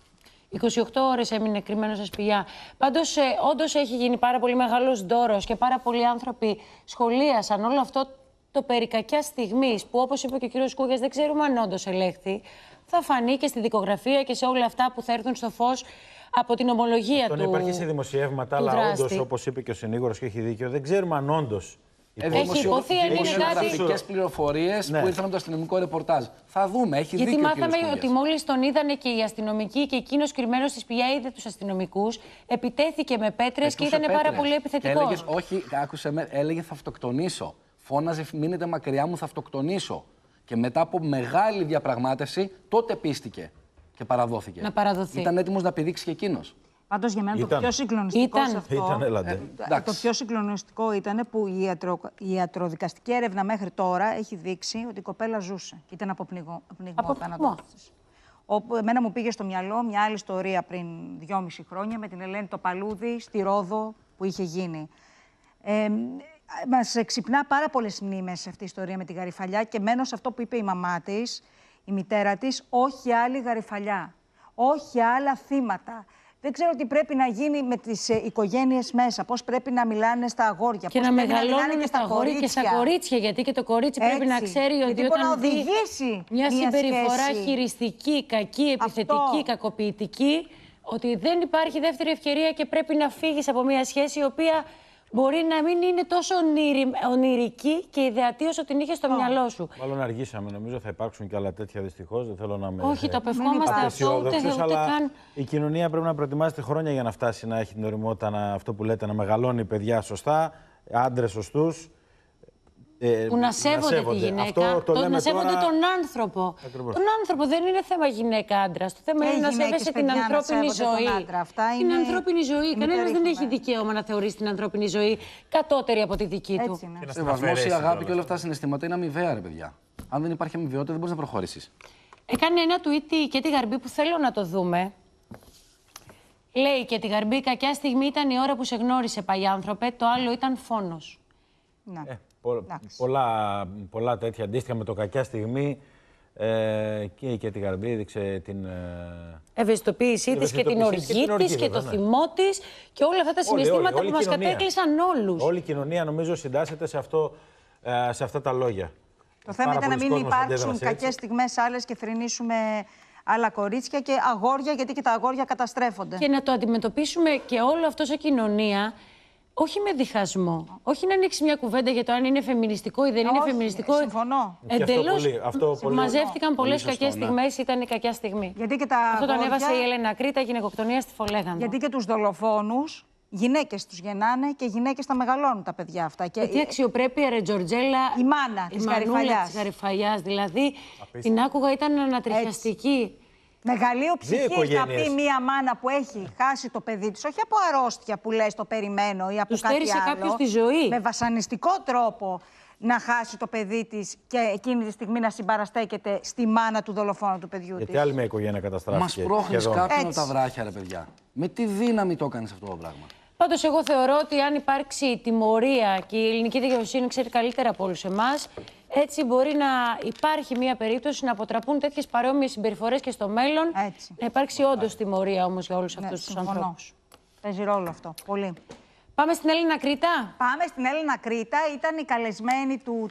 28 ώρες έμεινε κρυμμένος σε σπηλιά. Πάντως, όντως έχει γίνει πάρα πολύ μεγάλος ντόρος και πάρα πολλοί άνθρωποι σχολίασαν όλο αυτό το περί κακιάς στιγμής, που όπως είπε και ο κύριος Κούγιας, δεν ξέρουμε αν όντως ελέγχθη. Θα φανεί και στη δικογραφία και σε όλα αυτά που θα έρθουν στο φως από την ομολογία του. Υπάρχει σε δημοσιεύματα, αλλά όντως, όπως είπε και ο συνήγορος και έχει δίκιο, δεν ξέρουμε αν όντως. Έχει υποθεί αν είναι κάτι. Πληροφορίες που ήρθαν από το αστυνομικό ρεπορτάζ. Θα δούμε, έχει δίκιο. Γιατί μάθαμε ότι μόλις τον είδανε και οι αστυνομικοί και εκείνος κρυμμένος στη σπηλιά είδε τους αστυνομικούς, επιτέθηκε με πέτρες και ήταν πάρα πολύ επιθετικός. Όχι, άκουσε με, έλεγε θα αυτοκτονήσω. Φώναζε, μείνετε μακριά μου, θα αυτοκτονήσω. Και μετά από μεγάλη διαπραγμάτευση, τότε πίστηκε και παραδόθηκε. Να παραδοθεί. Ήταν έτοιμος να πηδήξει και εκείνος. Πάντως για μένα το πιο συγκλονιστικό σε αυτό, το πιο συγκλονιστικό ήταν που η ιατροδικαστική έρευνα μέχρι τώρα έχει δείξει ότι η κοπέλα ζούσε και ήταν από πνιγμό θανατώθησης. Εμένα μου πήγε στο μυαλό μια άλλη ιστορία πριν 2,5 χρόνια με την Ελένη το Παλούδι στη Ρόδο που είχε γίνει. Μας ξυπνά πάρα πολλές μνήμες αυτή η ιστορία με τη Γαριφαλιά και μένω σε αυτό που είπε η μαμά της, η μητέρα της, όχι άλλη Γαριφαλιά, όχι άλλα θύματα. Δεν ξέρω τι πρέπει να γίνει με τις οικογένειες μέσα, πώς πρέπει να μιλάνε στα αγόρια, και πώς να πρέπει μεγαλώνουν και στα αγόρια και στα κορίτσια, γιατί και το κορίτσι πρέπει να ξέρει ότι όταν δει μια συμπεριφορά χειριστική, κακή, επιθετική, κακοποιητική, ότι δεν υπάρχει δεύτερη ευκαιρία και πρέπει να φύγεις από μια σχέση η οποία μπορεί να μην είναι τόσο ονειρική και ιδεατή όσο την είχε στο μυαλό σου. Μάλλον αργήσαμε. Νομίζω θα υπάρξουν και άλλα τέτοια δυστυχώς. Δεν θέλω να με. Όχι, το απευχόμαστε αυτό ούτε καν. Η κοινωνία πρέπει να προετοιμάζεται χρόνια για να φτάσει να έχει την οριμότητα, αυτό που λέτε, να μεγαλώνει παιδιά σωστά, άντρες σωστούς. Που να σέβονται τη γυναίκα, να σέβονται τον άνθρωπο. Ακριβώς. Τον άνθρωπο δεν είναι θέμα γυναίκα-άντρα. Το θέμα είναι να σέβεσαι την ανθρώπινη ζωή. Την ανθρώπινη ζωή. Κανένας δεν έχει δικαίωμα να θεωρήσει την ανθρώπινη ζωή κατώτερη από τη δική του. Σεβασμός, η αγάπη και όλα αυτά τα συναισθήματα είναι αμοιβαία, ρε παιδιά. Αν δεν υπάρχει αμοιβαιότητα, δεν μπορείς να προχωρήσεις. Έκανε ένα tweet και τη Γαρμπή που θέλω να το δούμε. Λέει και τη Γαρμπή, κακιά στιγμή ήταν η ώρα που σε γνώρισε, παλιάνθρωπε, το άλλο ήταν φόνος. Ναι. Πολλά τέτοια αντίστοιχα με το κακιά στιγμή. Και η Κέτη Γαρμπή έδειξε την ευαισθητοποίησή της και την οργή της και το θυμό της και όλα αυτά τα συναισθήματα που μας κατέκλυσαν όλους. Όλη η κοινωνία νομίζω συντάσσεται σε αυτά τα λόγια. Το θέμα ήταν να μην υπάρξουν κακές στιγμές άλλες και θρηνήσουμε άλλα κορίτσια και αγόρια, γιατί και τα αγόρια καταστρέφονται. Και να το αντιμετωπίσουμε και όλο αυτό σαν κοινωνία, όχι με διχασμό. Όχι να ανοίξει μια κουβέντα για το αν είναι φεμινιστικό ή δεν είναι φεμινιστικό. Συμφωνώ. Εντελώς πολύ μαζεύτηκαν πολλές κακές στιγμές, ήταν η κακιά στιγμή. Γιατί και τα αυτό αγόρια... το ανέβασε η Έλενα Κρήτα, γυναικοκτονία στη Φολέγανδο. Γιατί και τους δολοφόνους, γυναίκες τους γεννάνε και γυναίκες τα μεγαλώνουν τα παιδιά αυτά. Και τι αξιοπρέπεια, ρε Τζορτζέλα. Η μάνα της Γαριφαλιάς. Δηλαδή, την άκουγα, ήταν ανατριχιαστική. Μεγαλείο ψυχής να πει μία μάνα που έχει χάσει το παιδί της, όχι από αρρώστια που λες το περιμένω ή από κάτι άλλο. Κάποιος τη ζωή. Με βασανιστικό τρόπο να χάσει το παιδί της και εκείνη τη στιγμή να συμπαραστέκεται στη μάνα του δολοφόνου του παιδιού της. Γιατί άλλη μια οικογένεια καταστράφηκε. Μας πρόχνεις κάποιον από τα βράχια, ρε παιδιά. Με τι δύναμη το έκανες αυτό το πράγμα. Πάντως, εγώ θεωρώ ότι αν υπάρξει τιμωρία και η ελληνική δικαιοσύνη ξέρει καλύτερα από όλους εμάς, έτσι μπορεί να υπάρχει μια περίπτωση να αποτραπούν τέτοιες παρόμοιες συμπεριφορές και στο μέλλον. Έτσι. Να υπάρξει όντως τιμωρία όμως για όλους αυτούς τους ανθρώπους. Παίζει ρόλο αυτό. Πολύ. Πάμε στην Έλενα Κρήτα. Πάμε στην Έλενα Κρήτα. Ήταν η καλεσμένη του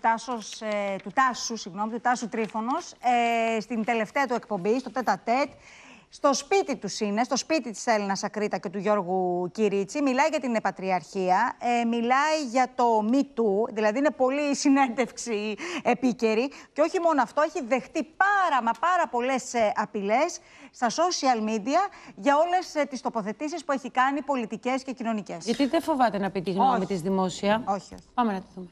Τάσου Τρίφωνος στην τελευταία του εκπομπή, στο τέτα-τέτ. Στο σπίτι τους είναι, στο σπίτι της Έλενας Ακρίτα και του Γιώργου Κυρίτσι. Μιλάει για την πατριαρχία, μιλάει για το Me Too, δηλαδή είναι πολύ συνέντευξη επίκαιρη. Και όχι μόνο αυτό, έχει δεχτεί πάρα πολλές απειλές στα social media για όλες τις τοποθετήσεις που έχει κάνει πολιτικές και κοινωνικές. Γιατί δεν φοβάται να πει τη γνώμη της δημόσια. Όχι. Πάμε να τη δούμε.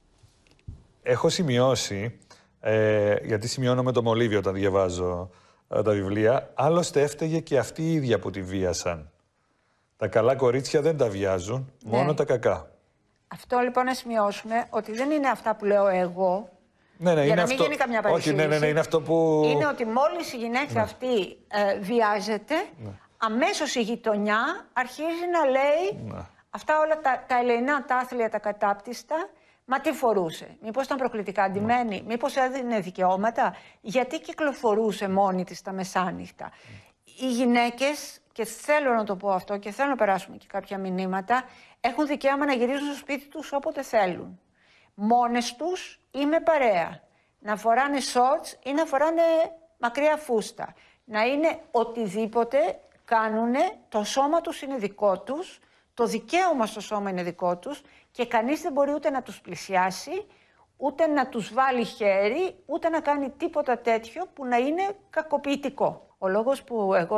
Έχω σημειώσει, γιατί σημειώνω με το μολύβι όταν διαβάζω τα βιβλία, άλλωστε έφταιγε και αυτή η ίδια που τη βίασαν. Τα καλά κορίτσια δεν τα βιάζουν, μόνο τα κακά. Αυτό λοιπόν να σημειώσουμε ότι δεν είναι αυτά που λέω εγώ, για να είναι μην γίνει καμιά παρεξήγηση. Όχι, είναι αυτό που... Είναι ότι μόλις η γυναίκα αυτή βιάζεται, αμέσως η γειτονιά αρχίζει να λέει αυτά όλα τα ελεηνά τα άθλια, τα κατάπτυστα. Μα τι φορούσε, μήπως ήταν προκλητικά αντιμένη, μήπως έδινε δικαιώματα, γιατί κυκλοφορούσε μόνη της τα μεσάνυχτα. Οι γυναίκες, και θέλω να το πω αυτό και θέλω να περάσουμε και κάποια μηνύματα, έχουν δικαίωμα να γυρίζουν στο σπίτι τους όποτε θέλουν. Μόνες τους ή με παρέα. Να φοράνε shorts ή να φοράνε μακριά φούστα. Να είναι οτιδήποτε κάνουνε, το σώμα τους είναι δικό τους, το δικαίωμα στο σώμα είναι δικό τους και κανείς δεν μπορεί ούτε να τους πλησιάσει, ούτε να τους βάλει χέρι, ούτε να κάνει τίποτα τέτοιο που να είναι κακοποιητικό. Ο λόγος που εγώ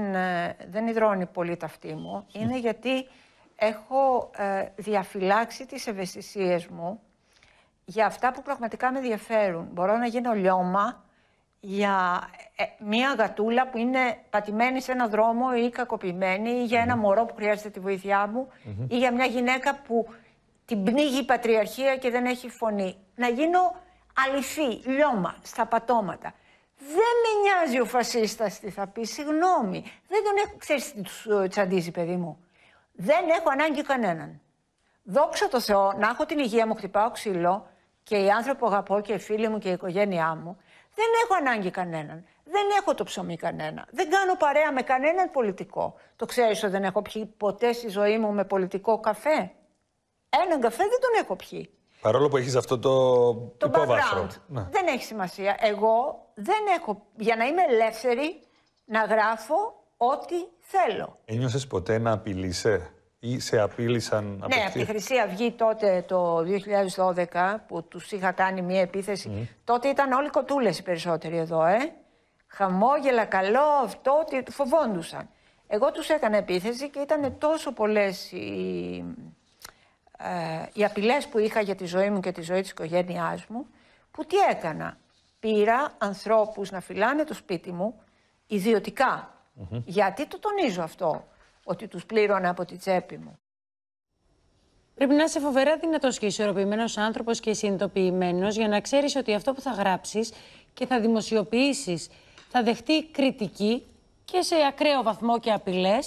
δεν υδρώνει πολύ τα αυτή μου είναι γιατί έχω διαφυλάξει τις ευαισθησίες μου για αυτά που πραγματικά με ενδιαφέρουν. Μπορώ να γίνω λιώμα για μία γατούλα που είναι πατημένη σε ένα δρόμο ή κακοποιημένη, ή για ένα μωρό που χρειάζεται τη βοήθειά μου, ή για μια γυναίκα που την πνίγει η πατριαρχία και δεν έχει φωνή. Να γίνω αληθή, λιώμα, στα πατώματα. Δεν με νοιάζει ο φασίστας τι θα πει, συγγνώμη. Δεν τον έχω, ξέρεις τι τους τσαντίζει, παιδί μου. Δεν έχω ανάγκη κανέναν. Δόξα τω Θεώ, να έχω την υγεία μου, χτυπάω ξύλο και οι άνθρωποι που αγαπώ και οι φίλοι μου και η οικογένειά μου. Δεν έχω ανάγκη κανέναν. Δεν έχω το ψωμί κανένα. Δεν κάνω παρέα με κανέναν πολιτικό. Το ξέρεις ότι δεν έχω πιει ποτέ στη ζωή μου με πολιτικό καφέ. Έναν καφέ δεν τον έχω πιει. Παρόλο που έχεις αυτό το υπόβαθρο. Ναι. Δεν έχει σημασία. Εγώ δεν έχω, για να είμαι ελεύθερη, να γράφω ό,τι θέλω. Ένιωσες ποτέ να απειλείσαι ή σε απείλησαν από από τη Χρυσή Αυγή τότε το 2012 που τους είχα κάνει μια επίθεση. Τότε ήταν όλοι κοτούλες οι περισσότεροι εδώ, χαμόγελα, καλό, αυτό, ότι φοβόντουσαν. Εγώ τους έκανα επίθεση και ήταν τόσο πολλές οι απειλές που είχα για τη ζωή μου και τη ζωή της οικογένειάς μου, που τι έκανα. Πήρα ανθρώπους να φυλάνε το σπίτι μου ιδιωτικά. Γιατί το τονίζω αυτό, ότι τους πλήρωνα από τη τσέπη μου. Πρέπει να είσαι φοβερά δυνατός και ισορροπημένος άνθρωπος και συνειδητοποιημένος για να ξέρεις ότι αυτό που θα γράψεις και θα δημοσιοποιήσεις θα δεχτεί κριτική και σε ακραίο βαθμό και απειλές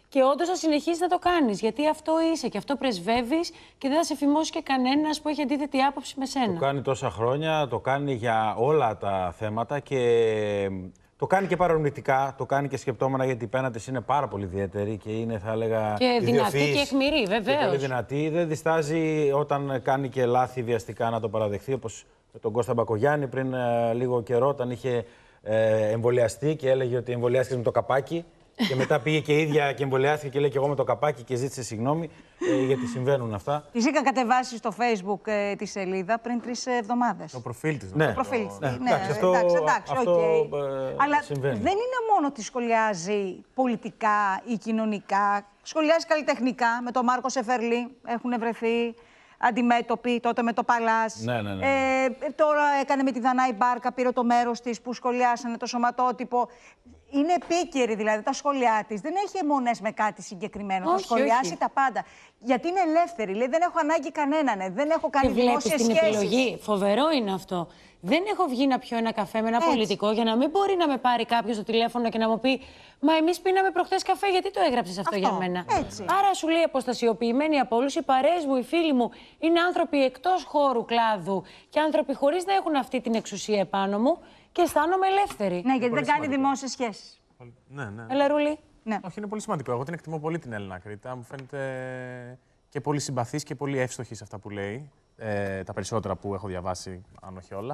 Και όντως θα συνεχίσεις να το κάνεις. Γιατί αυτό είσαι και αυτό πρεσβεύεις και δεν θα σε φημώσει και κανένας που έχει αντίθετη άποψη με σένα. Το κάνει τόσα χρόνια, το κάνει για όλα τα θέματα και το κάνει και παρορμητικά, το κάνει και σκεπτόμενα γιατί οι πέναντες είναι πάρα πολύ ιδιαίτεροι και είναι, θα έλεγα, και δυνατή και αιχμηρή, βεβαίως. Πολύ δυνατή. Δεν διστάζει όταν κάνει και λάθη βιαστικά να το παραδεχθεί, όπως με τον Κώστα Μπακογιάννη πριν λίγο καιρό, όταν είχε εμβολιαστεί και έλεγε ότι εμβολιάστηκε με το καπάκι. Και μετά πήγε και η ίδια και εμβολιάστηκε και λέει και εγώ με το καπάκι και ζήτησε συγγνώμη γιατί συμβαίνουν αυτά. Της είχα κατεβάσει στο Facebook τη σελίδα πριν 3 εβδομάδες. Το προφίλ της. Ναι. Το προφίλ της. Ναι. Ναι. Εντάξει, okay. Αλλά συμβαίνει. Δεν είναι μόνο ότι σχολιάζει πολιτικά ή κοινωνικά. Σχολιάζει καλλιτεχνικά. Με τον Μάρκο Σεφερλή έχουν βρεθεί αντιμέτωποι τότε με το Παλάς. Ναι. Τώρα έκανε με τη Δανάη Μπάρκα, πήρε το μέρος της που σχολιάσανε το σωματότυπο. Είναι επίκαιρη δηλαδή τα σχόλιά της. Δεν έχει αιμονές με κάτι συγκεκριμένο. Θα σχολιάσει τα πάντα. Γιατί είναι ελεύθερη. Λέει δεν έχω ανάγκη κανέναν. Δεν έχω κάνει δημόσιες σχέσεις. Την επιλογή. Φοβερό είναι αυτό. Δεν έχω βγει να πιω ένα καφέ με ένα πολιτικό για να μην μπορεί να με πάρει κάποιος στο τηλέφωνο και να μου πει «Μα εμείς πίναμε προχθές καφέ, γιατί το έγραψες αυτό για μένα». Έτσι. Άρα σου λέει αποστασιοποιημένοι από όλους, οι παρέες μου, οι φίλοι μου είναι άνθρωποι εκτός χώρου κλάδου και άνθρωποι χωρίς να έχουν αυτή την εξουσία επάνω μου και αισθάνομαι ελεύθερη. Ναι, γιατί δεν κάνει δημόσιες σχέσεις. Ναι. Έλα, Ρούλη. Ναι. Όχι, είναι πολύ σημαντικό. Εγώ την εκτιμώ πολύ την Έλληνα Κρήτα. Μου φαίνεται και πολύ συμπαθής και πολύ εύστοχη σε αυτά που λέει. Τα περισσότερα που έχω διαβάσει, αν όχι όλα.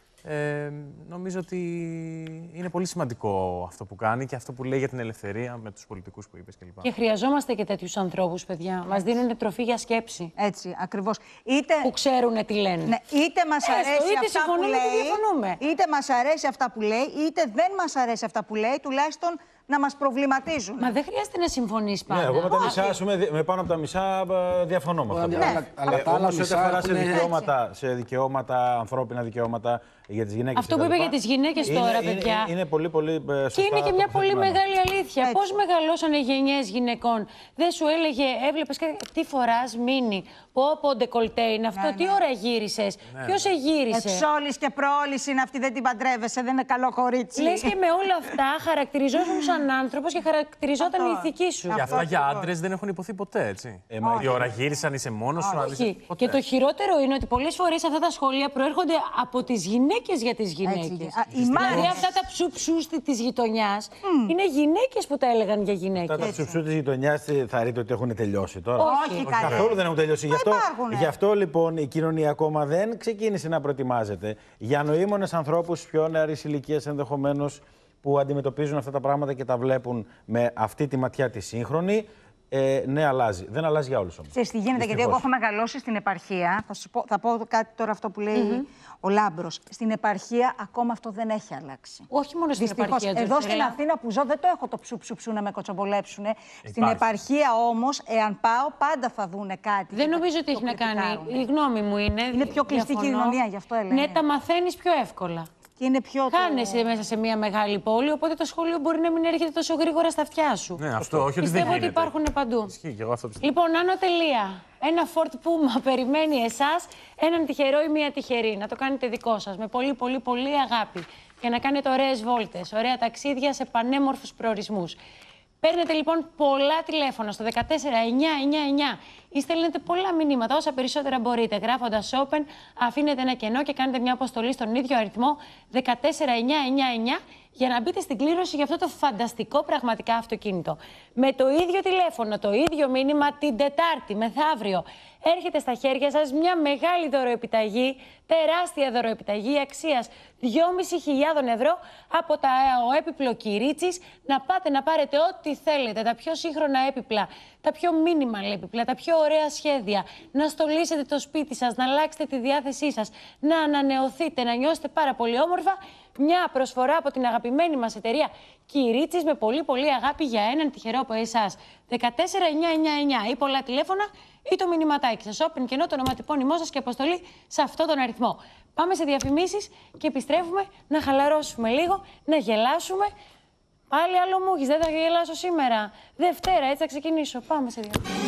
Νομίζω ότι είναι πολύ σημαντικό αυτό που κάνει και αυτό που λέει για την ελευθερία με τους πολιτικούς που είπες κλπ. Και χρειαζόμαστε και τέτοιους ανθρώπους, παιδιά. Μας δίνουν τροφή για σκέψη. Έτσι, ακριβώς. Που ξέρουν τι λένε. Ναι, είτε μας αρέσει είτε αυτά που λέει, είτε μας αρέσει αυτά που λέει, είτε δεν μας αρέσει αυτά που λέει, τουλάχιστον να μας προβληματίζουν. Μα δεν χρειάζεται να συμφωνείς πάντα. Ναι, εγώ με τα μισά, με πάνω από τα μισά διαφωνώ με αυτό. Αλλά τα άλλα όμως ό,τι αφορά μισά σε δικαιώματα, ανθρώπινα δικαιώματα για τις γυναίκες. Αυτό που είπε για τις γυναίκες τώρα, παιδιά. Είναι πολύ σωστά. Και είναι και μια πολύ μεγάλη αλήθεια. Πώς μεγαλώσανε γενιές γυναικών. Δεν σου έλεγε, έβλεπες τι φοράς, μίνι. Πω, ντεκολτέ είναι αυτό. Τι ώρα γύρισες. Ποιος σε γύρισε. Εξόλης και πρόλης είναι αυτή, δεν την παντρεύεσαι, δεν είναι καλό κορίτσι. Λες και με όλα αυτά χαρακτηριζόσουν σαν άνθρωπος και χαρακτηριζόταν η ηθική σου. Και αυτά για άντρες δεν έχουν υποθεί ποτέ, έτσι. Η ώρα γύρισαν, είσαι μόνος σου. Όχι. Και το χειρότερο είναι ότι πολλές φορές αυτά τα σχόλια προέρχονται από τις γυναίκες για τις γυναίκες. Δηλαδή αυτά τα ψουψού της γειτονιάς είναι γυναίκες που τα έλεγαν για γυναίκες. Αυτά τα ψουψού της γειτονιάς θα ρείτε ότι έχουν τελειώσει τώρα. Όχι, καθόλου δεν έχουν τελειώσει. Γι' αυτό λοιπόν η κοινωνία ακόμα δεν ξεκίνησε να προετοιμάζεται για νοήμονες ανθρώπους πιο νεαρής ηλικίας ενδεχομένως που αντιμετωπίζουν αυτά τα πράγματα και τα βλέπουν με αυτή τη ματιά τη σύγχρονη. Ναι, αλλάζει. Δεν αλλάζει για όλους όμως. Ξέρεις τι γίνεται, γιατί εγώ έχω μεγαλώσει στην επαρχία. Θα πω κάτι τώρα αυτό που λέει ο Λάμπρος. Στην επαρχία ακόμα αυτό δεν έχει αλλάξει. Όχι μόνο στην επαρχία. Εδώ στην Αθήνα που ζω δεν το έχω το ψου να με κοτσομπολέψουν. Στην επαρχία όμως, εάν πάω, πάντα θα δούνε κάτι. Δεν νομίζω ότι έχει να κάνει. Η γνώμη μου είναι. Είναι πιο κλειστή κοινωνία, γι' αυτό έλεγα. Ναι, τα μαθαίνεις πιο εύκολα. Και είναι πιο. Χάνεσαι μέσα σε μια μεγάλη πόλη, οπότε το σχολείο μπορεί να μην έρχεται τόσο γρήγορα στα αυτιά σου. Ναι, αυτό όχι ότι δεν πιστεύω γίνεται. ότι υπάρχουν παντού. Ισχύει, και εγώ αυτό πιστεύω. Λοιπόν, Άνω Τελεία. Ένα Ford Puma περιμένει εσάς, έναν τυχερό ή μία τυχερή. Να το κάνετε δικό σας, με πολύ πολύ πολύ αγάπη. Και να κάνετε ωραίες βόλτες, ωραία ταξίδια σε πανέμορφους προορισμούς. Παίρνετε λοιπόν πολλά τηλέφωνα στο 14999 ή στέλνετε πολλά μηνύματα, όσα περισσότερα μπορείτε. Γράφοντας Open, αφήνετε ένα κενό και κάνετε μια αποστολή στον ίδιο αριθμό 14999 για να μπείτε στην κλήρωση για αυτό το φανταστικό πραγματικά αυτοκίνητο. Με το ίδιο τηλέφωνο, το ίδιο μήνυμα την Τετάρτη, μεθαύριο, έρχεται στα χέρια σας μια μεγάλη δωροεπιταγή, τεράστια δωροεπιταγή αξίας 2.500 ευρώ από τα έπιπλο Κυρίτσης. Να πάτε να πάρετε ό,τι θέλετε, τα πιο σύγχρονα έπιπλα, τα πιο minimal έπιπλα, τα πιο ωραία σχέδια, να στολίσετε το σπίτι σας, να αλλάξετε τη διάθεσή σας, να ανανεωθείτε, να νιώσετε πάρα πολύ όμορφα. Μια προσφορά από την αγαπημένη μας εταιρεία Κυρίτσης με πολύ πολύ αγάπη για έναν τυχερό από εσάς. 14999 ή πολλά τηλέφωνα ή το μηνυματάκι σας. Open κενό, το ονοματεπώνυμό σας και αποστολή σε αυτόν τον αριθμό. Πάμε σε διαφημίσεις και επιστρέφουμε να χαλαρώσουμε λίγο, να γελάσουμε. Πάλι άλλο μου έχεις, δεν θα γελάσω σήμερα. Δευτέρα, έτσι θα ξεκινήσω. Πάμε σε διαφημίσεις.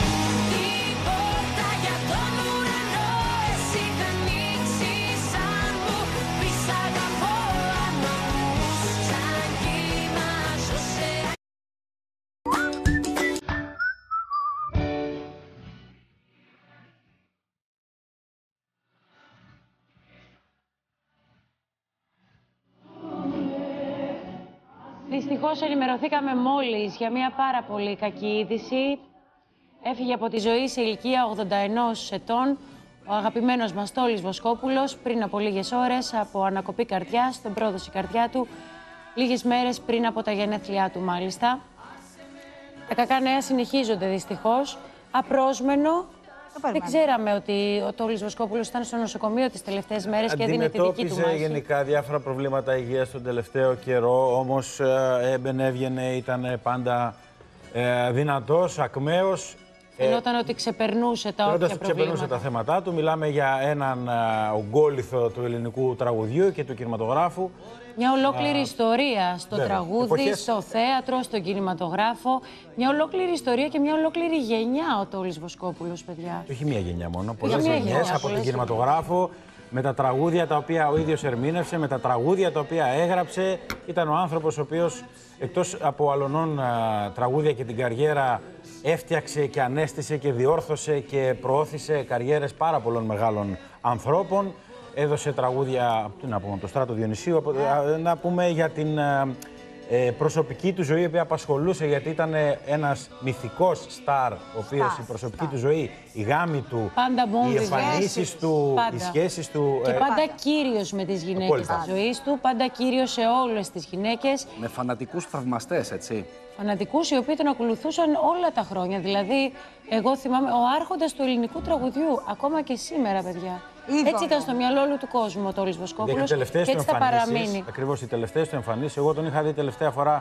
Δυστυχώς ενημερωθήκαμε μόλις για μια πάρα πολύ κακή είδηση. Έφυγε από τη ζωή σε ηλικία 81 ετών ο αγαπημένος μας Τόλης Βοσκόπουλος πριν από λίγες ώρες από ανακοπή καρδιάς, τον πρόδωσε η καρδιά του, λίγες μέρες πριν από τα γενέθλιά του μάλιστα. Τα κακά νέα συνεχίζονται δυστυχώς. Απρόσμενο. Δεν ξέραμε ότι ο Τόλης Βοσκόπουλος ήταν στο νοσοκομείο τις τελευταίες μέρες και έδινε τη δική του μάχη. Αντιμετώπιζε γενικά διάφορα προβλήματα υγείας τον τελευταίο καιρό, όμως έμπαινε, έβγαινε, ήταν πάντα δυνατός, ακμαίος. Φαινόταν ότι ξεπερνούσε τα όποια προβλήματα. Ξεπερνούσε τα θέματά του. Μιλάμε για έναν ογκόλιθο του ελληνικού τραγουδιού και του κινηματογράφου. Μια ολόκληρη ιστορία στο τραγούδι, στο θέατρο, στον κινηματογράφο. Μια ολόκληρη ιστορία και μια ολόκληρη γενιά ο Τόλης Βοσκόπουλος, παιδιά. Όχι μια γενιά μόνο, πολλές γενιές από τον κινηματογράφο, με τα τραγούδια τα οποία ο ίδιος ερμήνευσε, με τα τραγούδια τα οποία έγραψε. Ήταν ο άνθρωπος ο οποίος, εκτός από αλωνών τραγούδια και την καριέρα, έφτιαξε και ανέστησε και διόρθωσε και προώθησε καριέρες πάρα πολλών μεγάλων ανθρώπων. Έδωσε τραγούδια, τι να πούμε, το Στράτο Διονυσίου, να πούμε για την προσωπική του ζωή, η οποία απασχολούσε, γιατί ήταν ένας μυθικός στάρ, ο οποίος η προσωπική του ζωή, η γάμη του, οι εμφανίσεις του, οι σχέσεις του. Και πάντα κύριος με τις γυναίκες της ζωής του, πάντα κύριος σε όλες τις γυναίκες. Με φανατικούς θαυμαστές, έτσι. Φανατικούς οι οποίοι τον ακολουθούσαν όλα τα χρόνια. Δηλαδή, εγώ θυμάμαι, ο άρχοντας του ελληνικού τραγουδιού, ακόμα και σήμερα, παιδιά. Έτσι ήταν στο μυαλό όλου του κόσμου ο Τόλης Βοσκόπουλος και έτσι θα παραμείνει. Ακριβώς, οι τελευταίες του εμφανίσεις. Εγώ τον είχα δει τελευταία φορά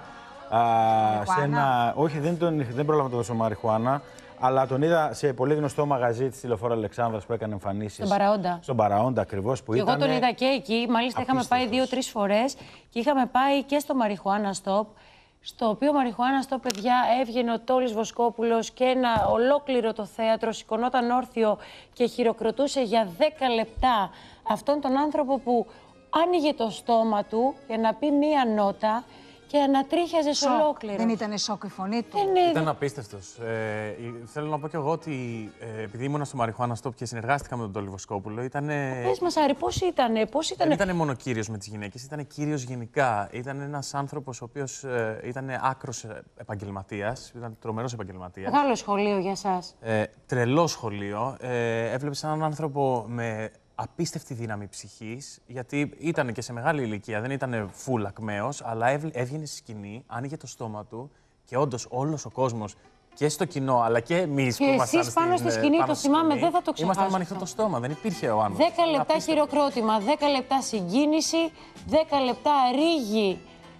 σε ένα... Όχι, δεν πρόλαβα να το δώσω μαριχουάνα, αλλά τον είδα σε πολύ γνωστό μαγαζί της Τηλεφόρου Αλεξάνδρας που έκανε εμφανίσεις. Στον Παραόντα. Στον Παραόντα, ακριβώς, που ήταν. Εγώ τον είδα και εκεί. Μάλιστα, είχαμε πάει 2-3 φορές και είχαμε πάει και στο Μαριχουάνα Stop. Στο οποίο Μαριχουάνα Stop, παιδιά, έβγαινε ο Τόλης Βοσκόπουλος και ένα ολόκληρο το θέατρο σηκωνόταν όρθιο και χειροκροτούσε για 10 λεπτά αυτόν τον άνθρωπο που άνοιγε το στόμα του για να πει μία νότα και ανατρίχιαζε σε ολόκληρο. Δεν ήταν σοκ η φωνή του. Ήταν απίστευτος. Θέλω να πω κι εγώ ότι επειδή ήμουν στο Μαριχουάνα Stop και συνεργάστηκα με τον Τόλη Βοσκόπουλο, ήταν. Πες μας, Άρη, πώς ήτανε. Δεν ήταν μόνο κύριος με τις γυναίκες, ήταν κύριος γενικά. Ήταν ένας άνθρωπος ο οποίος ήταν άκρος επαγγελματίας, ήταν τρομερός επαγγελματίας. Μεγάλο σχολείο για σας. Τρελό σχολείο. Έβλεπες έναν άνθρωπο με απίστευτη δύναμη ψυχής, γιατί ήταν και σε μεγάλη ηλικία, δεν ήταν full ακμαίος, αλλά έβγαινε στη σκηνή, άνοιγε το στόμα του και όντως όλος ο κόσμος και στο κοινό, αλλά και εμείς που ήμασταν εσείς πάνω στη σκηνή, το θυμάμαι, δεν θα το ξεχάσω. Ήμασταν με ανοιχτό το στόμα, δεν υπήρχε ο άνθρωπος. 10 λεπτά χειροκρότημα, 10 λεπτά συγκίνηση, 10 λεπτά ρίγη.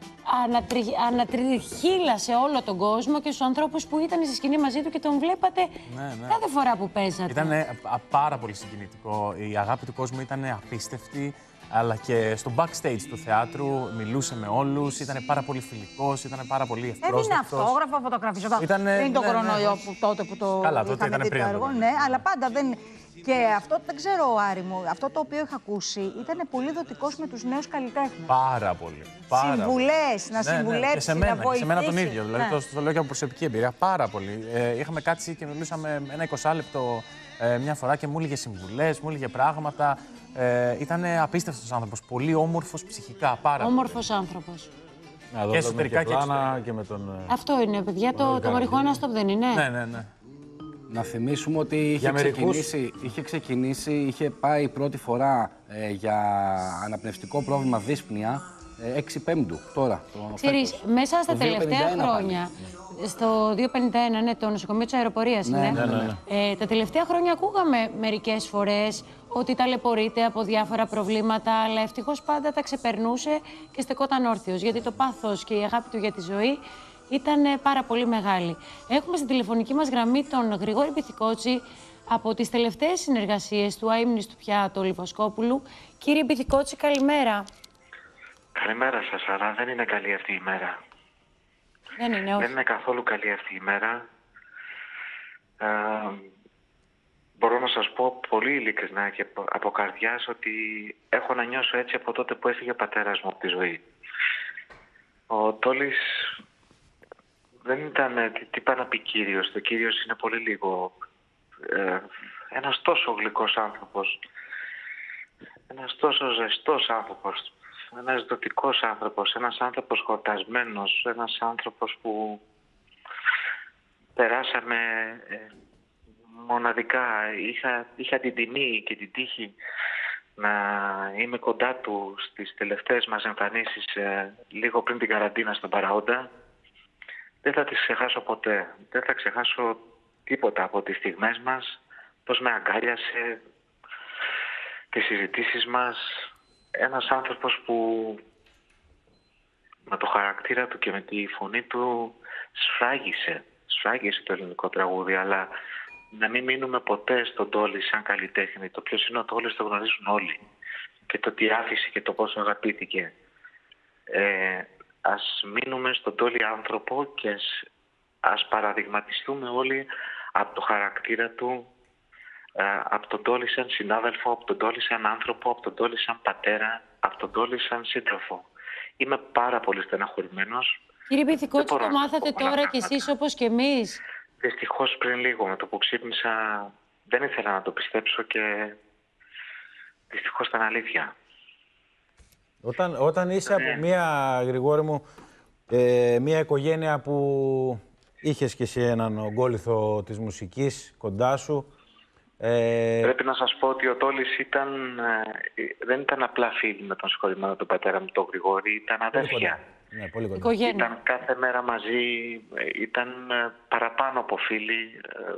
Ανατριχύλασε όλο τον κόσμο και στους ανθρώπους που ήταν στη σκηνή μαζί του και τον βλέπατε κάθε φορά που παίζατε. Ήταν πάρα πολύ συγκινητικό. Η αγάπη του κόσμου ήταν απίστευτη. Αλλά και στο backstage του θεάτρου μιλούσε με όλους, ήταν πάρα πολύ φιλικός, ήταν πάρα πολύ ευπρόσδεκτος. Έδινε αυτόγραφα, φωτογραφιζόταν. Πριν το κορονοϊό τότε που το είχαμε δει το έργο. Ναι, αλλά πάντα δεν... Και αυτό δεν ξέρω, Άρη μου, αυτό το οποίο είχα ακούσει ήταν πολύ δοτικός με τους νέους καλλιτέχνες. Πάρα πολύ. Συμβουλές, να συμβουλέψει, να βοηθήσει. Και σε μένα τον ίδιο, δηλαδή το λέω και από προσωπική εμπειρία. Πάρα πολύ. Είχαμε κάτσει και μιλούσαμε ένα 20 λεπτό μια φορά και μου έλεγε συμβουλές, μου έλεγε πράγματα. Ήταν απίστευτος άνθρωπος, πολύ όμορφος ψυχικά, πάρα πολύ. Όμορφος άνθρωπος. Και εσωτερικά και εξωτερικά. Και με τον... Αυτό είναι, παιδιά, το Μαριχουάνα Stop δεν είναι. Ναι. Να θυμίσουμε ότι είχε ξεκινήσει, είχε πάει πρώτη φορά για αναπνευστικό πρόβλημα δύσπνοια 6 Πέμπτου τώρα. Ξέρεις, μέσα στα τελευταία χρόνια, στο 251, ναι, το νοσοκομείο της αεροπορίας είναι. Ναι. Τα τελευταία χρόνια ακούγαμε μερικές φορές ότι ταλαιπωρείται από διάφορα προβλήματα, αλλά ευτυχώς πάντα τα ξεπερνούσε και στεκόταν όρθιος, γιατί το πάθος και η αγάπη του για τη ζωή ήταν πάρα πολύ μεγάλη. Έχουμε στην τηλεφωνική μας γραμμή τον Γρηγόρη Πυθικότσι από τις τελευταίες συνεργασίες του αείμνηστου πια Τόλη Βοσκόπουλου. Κύριε Πυθικότσι, καλημέρα. Καλημέρα σας, αλλά δεν είναι καλή αυτή η μέρα. Δεν είναι, όχι. Δεν είναι καθόλου καλή αυτή η μέρα. Μπορώ να σας πω πολύ ειλικρινά και από καρδιάς ότι έχω να νιώσω έτσι από τότε που έφυγε ο πατέρας μου από τη ζωή. Ο Τόλης δεν ήταν, τι πάει να πει κύριος, το κύριος είναι πολύ λίγο. Ένας τόσο γλυκός άνθρωπος, ένας τόσο ζεστός άνθρωπος. ένας δοτικός άνθρωπος, ένας άνθρωπος χορτασμένος, ένας άνθρωπος που περάσαμε μοναδικά. Είχα την τιμή και την τύχη να είμαι κοντά του στις τελευταίες μας εμφανίσεις λίγο πριν την καραντίνα στον Παραόντα. Δεν θα τις ξεχάσω ποτέ. Δεν θα ξεχάσω τίποτα από τις στιγμές μας, πώς με αγκάλιασε, τις συζητήσεις μας. Ένας άνθρωπος που με το χαρακτήρα του και με τη φωνή του σφράγισε το ελληνικό τραγούδι, αλλά να μην μείνουμε ποτέ στον Τόλι σαν καλλιτέχνη. Το ποιος είναι ο Τόλις το γνωρίζουν όλοι. Και το τι άφησε και το πόσο αγαπήθηκε. Ας μείνουμε στον Τόλι άνθρωπο και ας παραδειγματιστούμε όλοι από το χαρακτήρα του, από τον Τόλι σαν συνάδελφο, από τον Τόλι σαν άνθρωπο, από τον Τόλι σαν πατέρα, από τον Τόλι σαν σύντροφο. Είμαι πάρα πολύ στεναχωρημένος. Κύριε Πυθικότσι, το μάθατε τώρα κι εσείς όπως κι εμείς? Δυστυχώς πριν λίγο, με το που ξύπνησα, δεν ήθελα να το πιστέψω και δυστυχώς ήταν αλήθεια. Όταν είσαι από μια, Γρηγόρη μου, μια οικογένεια που είχες και εσύ έναν ογκόλιθο της μουσικής κοντά σου. Πρέπει να σας πω ότι ο Τόλης δεν ήταν απλά φίλοι με τον συγχωρημένο τον πατέρα μου, τον Γρηγόρη, ήταν αδέρφια. Ναι, πολύ κοντά. Ήταν κάθε μέρα μαζί, ήταν παραπάνω από φίλοι.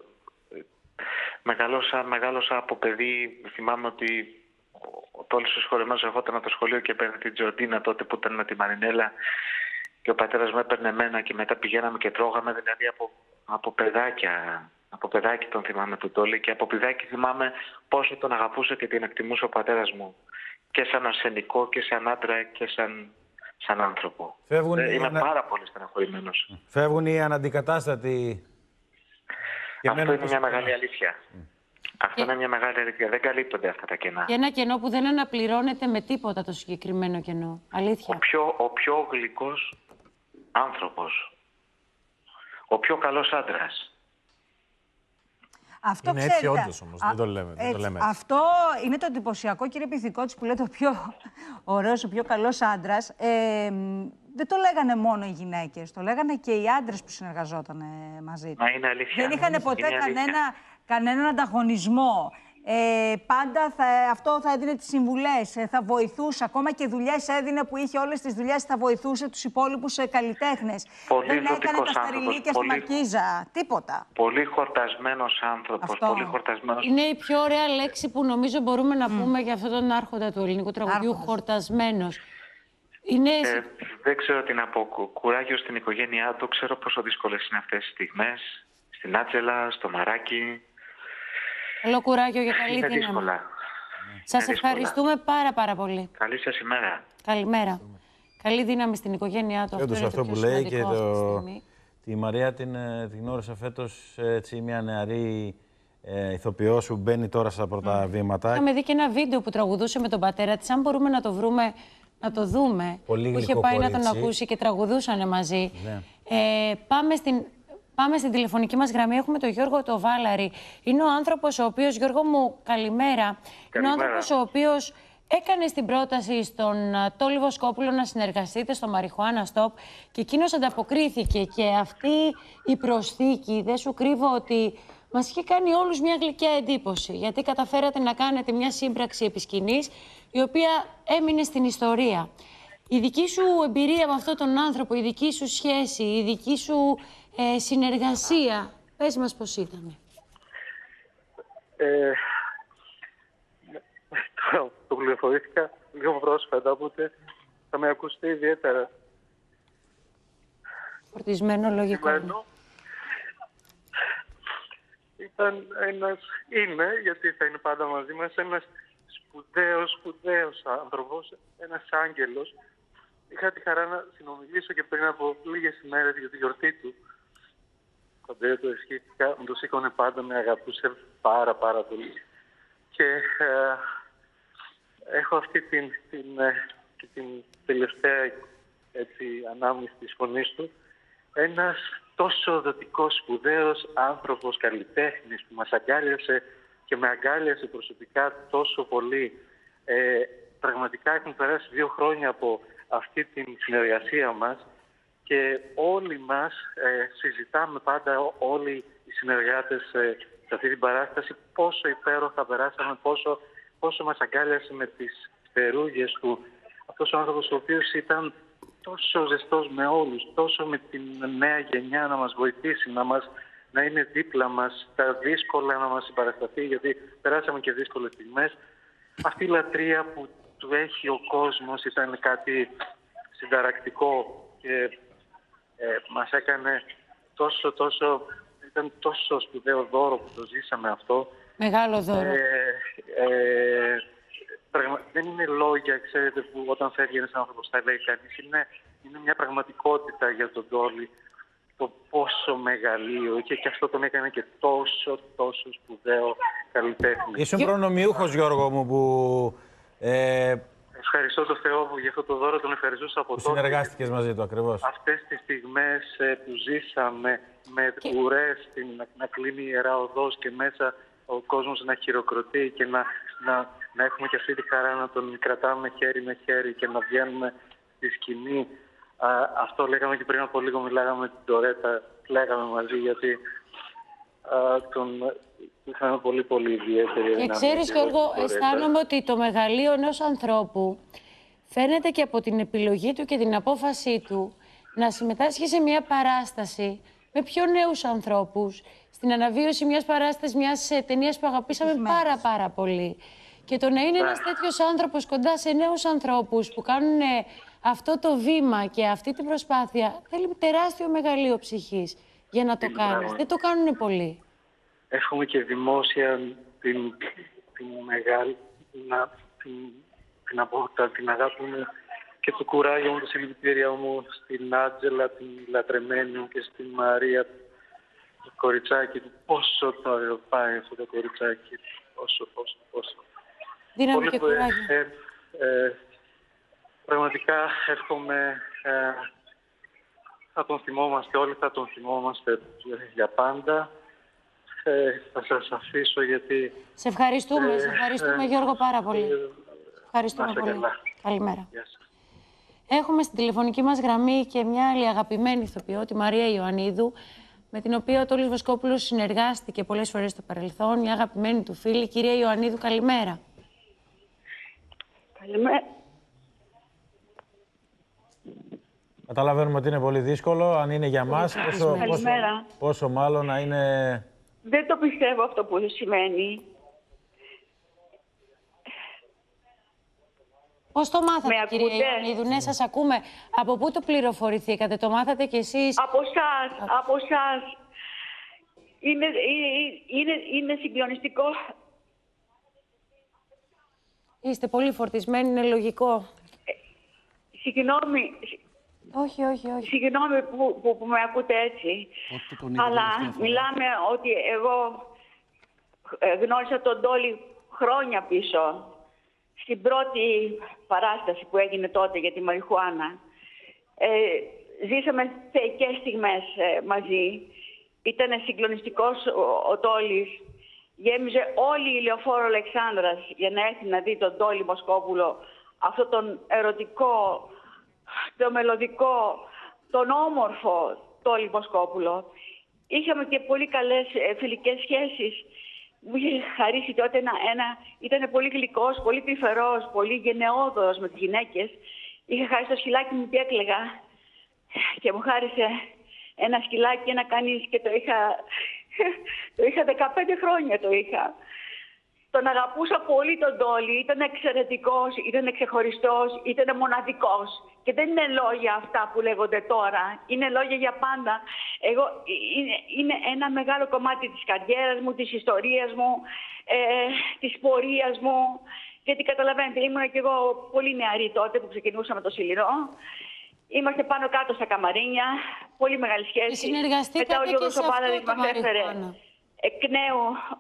Μεγάλωσα από παιδί, θυμάμαι ότι ο Τόλης ο συγχωρημένος ερχόταν από το σχολείο και έπαιρνε την Τζορντίνα τότε που ήταν με τη Μαρινέλα και ο πατέρας μου έπαιρνε εμένα και μετά πηγαίναμε και τρώγαμε, δηλαδή από παιδάκια. Από παιδάκι τον θυμάμαι του Τόλη και από παιδάκι θυμάμαι πόσο τον αγαπούσε και την εκτιμούσε ο πατέρας μου. Και σαν αρσενικό και σαν άντρα και σαν άνθρωπο. Είμαι πάρα πολύ στεναχωρημένος. Φεύγουν οι αναντικατάστατοι. Αυτό είναι μια μεγάλη αλήθεια. Αυτό είναι μια μεγάλη αλήθεια. Δεν καλύπτονται αυτά τα κενά. Και ένα κενό που δεν αναπληρώνεται με τίποτα το συγκεκριμένο κενό. Αλήθεια. Ο πιο γλυκός άνθρωπος. Ο πιο καλός άντρας. Αυτό είναι έτσι όντως όμως, δεν το λέμε. Αυτό είναι το εντυπωσιακό, κύριε Πυθικότσι, που λέτε ο πιο ωραίος, ο πιο καλός άντρας. Δεν το λέγανε μόνο οι γυναίκες, το λέγανε και οι άντρες που συνεργαζόταν μαζί του. Μα είναι αλήθεια. Δεν είχαν ποτέ κανέναν ανταγωνισμό. Πάντα αυτό θα έδινε τις συμβουλές, θα βοηθούσε, ακόμα και δουλειές έδινε που είχε όλες τις δουλειές, θα βοηθούσε τους υπόλοιπους καλλιτέχνες. Δεν έκανε τα στεριλίκια στη Μαρκίζα, τίποτα. Πολύ χορτασμένος άνθρωπος, πολύ χορτασμένος. Είναι η πιο ωραία λέξη που νομίζω μπορούμε να πούμε για αυτόν τον άρχοντα του ελληνικού τραγουδιού, χορτασμένος. Δεν ξέρω τι να πω. Κουράγιο στην οικογένειά του, ξέρω πόσο δύσκολες είναι αυτές τις στιγμές. Στην Άτζελα, στο Μαράκι. Καλό κουράγιο για καλή δύναμη. Δύσκολα. Σας ευχαριστούμε πάρα πολύ. Καλή σας ημέρα. Καλημέρα. Καλή δύναμη στην οικογένειά του. Αυτό που λέει και τη Μαρία την γνώρισα φέτος, μια νεαρή ηθοποιός που μπαίνει τώρα στα πρώτα βήματα. Είχαμε δει και ένα βίντεο που τραγουδούσε με τον πατέρα της. Αν μπορούμε να το βρούμε, να το δούμε. Πολύ που είχε πάει να τον ακούσει και τραγουδούσαν μαζί. Ναι. Πάμε στην τηλεφωνική μας γραμμή. Έχουμε τον Γιώργο το Βάλαρη. Είναι ο άνθρωπος ο οποίος, Γιώργο μου, καλημέρα. Είναι ο άνθρωπος ο οποίος έκανε στην πρόταση στον Τόλι Βοσκόπουλο να συνεργαστείτε στο Marijuana Stop και εκείνος ανταποκρίθηκε. Και αυτή η προσθήκη, δεν σου κρύβω ότι μας είχε κάνει όλους μια γλυκιά εντύπωση. Γιατί καταφέρατε να κάνετε μια σύμπραξη επί σκηνής, η οποία έμεινε στην ιστορία. Η δική σου εμπειρία με αυτόν τον άνθρωπο, η δική σου σχέση, η δική σου συνεργασία, πες μας πώς ήταν. Το πληροφορήθηκα λίγο πρόσφατα, οπότε θα με ακούσετε ιδιαίτερα. Φορτισμένο λογικό. Είναι, γιατί θα είναι πάντα μαζί μας, ένας σπουδαίος άνθρωπος, ένας άγγελος. Είχα τη χαρά να συνομιλήσω και πριν από λίγες ημέρες για τη γιορτή του. Κοντά του ευχήθηκα, μου το σήκωνε πάντα, με αγαπούσε πάρα πολύ. Και έχω αυτή την τελευταία ανάμνηση της φωνής του. Ένας τόσο δοτικός, σπουδαίος άνθρωπος, καλλιτέχνης που μας αγκάλιασε και με αγκάλιασε προσωπικά τόσο πολύ. πραγματικά έχουν περάσει 2 χρόνια από αυτή την συνεργασία μας και όλοι μας συζητάμε πάντα, όλοι οι συνεργάτες σε αυτή την παράσταση, πόσο υπέροχα περάσαμε, πόσο μας αγκάλιασε με τις φτερούγες του αυτός ο άνθρωπος, ο οποίος ήταν τόσο ζεστός με όλους, τόσο με την νέα γενιά να μας βοηθήσει, να είναι δίπλα μας, τα δύσκολα να μας συμπαρασταθεί, γιατί περάσαμε και δύσκολες στιγμές. Αυτή η λατρεία που του έχει ο κόσμος ήταν κάτι συνταρακτικό και μας έκανε ήταν τόσο σπουδαίο δώρο που το ζήσαμε αυτό. Μεγάλο δώρο. Δεν είναι λόγια, ξέρετε, που όταν φεύγει ένας άνθρωπος θα λέει κανείς. Είναι μια πραγματικότητα για τον Ντόλι. Το πόσο μεγαλείο είχε και αυτό τον έκανε και τόσο σπουδαίο καλλιτέχνη. Ήσουν προνομιούχος, Γιώργο μου, που... Ευχαριστώ τον Θεό που για αυτό το δώρο τον ευχαριστούσα από τότε. Συνεργάστηκες μαζί του, ακριβώς. Αυτές τις στιγμές που ζήσαμε με ουρές, να κλείνει η Ιερά Οδός και μέσα ο κόσμος να χειροκροτεί και να έχουμε και αυτή τη χαρά να τον κρατάμε χέρι με χέρι και να βγαίνουμε στη σκηνή. Αυτό λέγαμε και πριν από λίγο, μιλάγαμε με την Τορέτα, λέγαμε μαζί γιατί τον είχαμε πολύ ιδιαίτερη. Και ξέρεις, Γιώργο, αισθάνομαι ότι το μεγαλείο ενός ανθρώπου φαίνεται και από την επιλογή του και την απόφασή του να συμμετάσχει σε μια παράσταση με πιο νέους ανθρώπους, στην αναβίωση μιας παράστασης, μιας ταινίας που αγαπήσαμε πάρα πολύ. Και το να είναι ένας τέτοιος άνθρωπος κοντά σε νέους ανθρώπους που κάνουν αυτό το βήμα και αυτή την προσπάθεια, θέλει τεράστιο μεγαλείο ψυχής για να το κάνεις. Δεν το κάνουν πολλοί. Έχουμε και δημόσια την αγάπη μου και το κουράγιο μου, το συλληπιτήριά μου στην Άντζελα, την λατρεμένη μου και στην Μαρία, το κοριτσάκι του. Πόσο το αγαπάει αυτό το κοριτσάκι, πόσο. Δύναμη και κουράγιο. Πραγματικά εύχομαι, θα τον θυμόμαστε όλοι, θα τον θυμόμαστε για πάντα. Θα σας αφήσω γιατί... Σε ευχαριστούμε, Γιώργο, πάρα πολύ. Ευχαριστούμε πολύ. Καλά. Καλημέρα. Έχουμε στην τηλεφωνική μας γραμμή και μια άλλη αγαπημένη ηθοποιό, τη Μαρία Ιωαννίδου, με την οποία ο Τόλης Βοσκόπουλος συνεργάστηκε πολλές φορές στο παρελθόν, μια αγαπημένη του φίλη. Κυρία Ιωαννίδου, καλημέρα. Καλημέρα. Καταλαβαίνουμε ότι είναι πολύ δύσκολο. Αν είναι για μας, πόσο μάλλον να είναι... Δεν το πιστεύω αυτό που σημαίνει. Πώς το μάθατε, κυρία Ιωαννίδου? Ναι, σας ακούμε. Από πού το πληροφορηθήκατε? Το μάθατε κι εσείς? Από εσάς. Είναι συγκλονιστικό. Είστε πολύ φορτισμένοι, είναι λογικό. Συγγνώμη. Όχι. Συγγνώμη που με ακούτε έτσι. Αλλά μιλάμε ότι εγώ γνώρισα τον Ντόλι χρόνια πίσω. Στην πρώτη παράσταση που έγινε τότε για τη Μαριχουάνα. Ζήσαμε θεϊκές στιγμές μαζί. Ήταν συγκλονιστικός ο Τόλης. Γέμιζε όλη η Λεωφόρο Αλεξάνδρας για να έρθει να δει τον Τόλη Βοσκόπουλο. Αυτό τον ερωτικό, το μελωδικό, τον όμορφο Τόλη Βοσκόπουλο. Είχαμε και πολύ καλές φιλικές σχέσεις. Μου είχε χαρίσει τότε ήταν πολύ γλυκός, πολύ πυφερός, πολύ γενναιόδωρος με τις γυναίκες. Είχε χάσει το σκυλάκι μου και έκλαιγα και μου χάρισε ένα σκυλάκι, ένα κανείς και το είχα 15 χρόνια το είχα. Τον αγαπούσα πολύ τον Τόλι, ήταν εξαιρετικός, ήταν ξεχωριστός, ήταν μοναδικός. Και δεν είναι λόγια αυτά που λέγονται τώρα, είναι λόγια για πάντα. Είναι ένα μεγάλο κομμάτι της καριέρας μου, της ιστορίας μου, της πορείας μου. Γιατί καταλαβαίνετε, ήμουν και εγώ πολύ νεαρή τότε που ξεκινούσαμε το Σιληρό. Είμαστε πάνω κάτω στα καμαρίνια, πολύ μεγάλη σχέση. Μετά ο Γιώργος ο Πάλαδης μας έφερε εκ νέου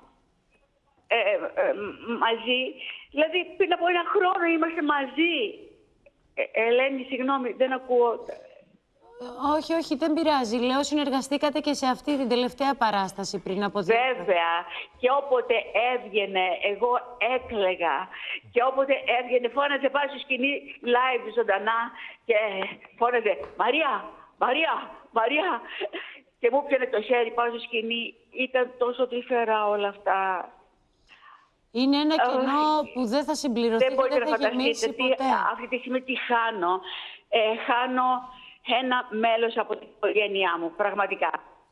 μαζί. Δηλαδή πριν από ένα χρόνο είμαστε μαζί. Ελένη, συγγνώμη, δεν ακούω. Όχι, όχι, δεν πειράζει. Λέω, συνεργαστήκατε και σε αυτή την τελευταία παράσταση πριν από 2 χρόνια. Βέβαια. Και όποτε έβγαινε, εγώ έκλαιγα. Και όποτε έβγαινε, φώναζε πάνω στο σκηνή live ζωντανά και φώναζε «Μαρία, Μαρία, Μαρία». Και μου πιανε το χέρι πάνω στο σκηνή. Ήταν τόσο τρυφερά όλα αυτά. Είναι ένα κενό που δεν θα συμπληρωθεί, δεν μπορείτε να φανταστείτε τι, αυτή τη στιγμή τι χάνω. Χάνω ένα μέλος από την οικογένειά μου, πραγματικά.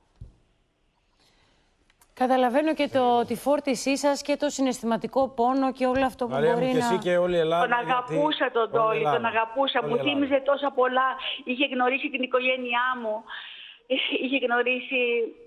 Καταλαβαίνω και τη φόρτισή σας και το συναισθηματικό πόνο και όλο αυτό που μπορεί και εσύ και όλη η Ελλάδα. Τον αγαπούσα τον Τόλι, τον αγαπούσα. Μου θύμιζε τόσα πολλά. Είχε γνωρίσει την οικογένειά μου. Είχε γνωρίσει...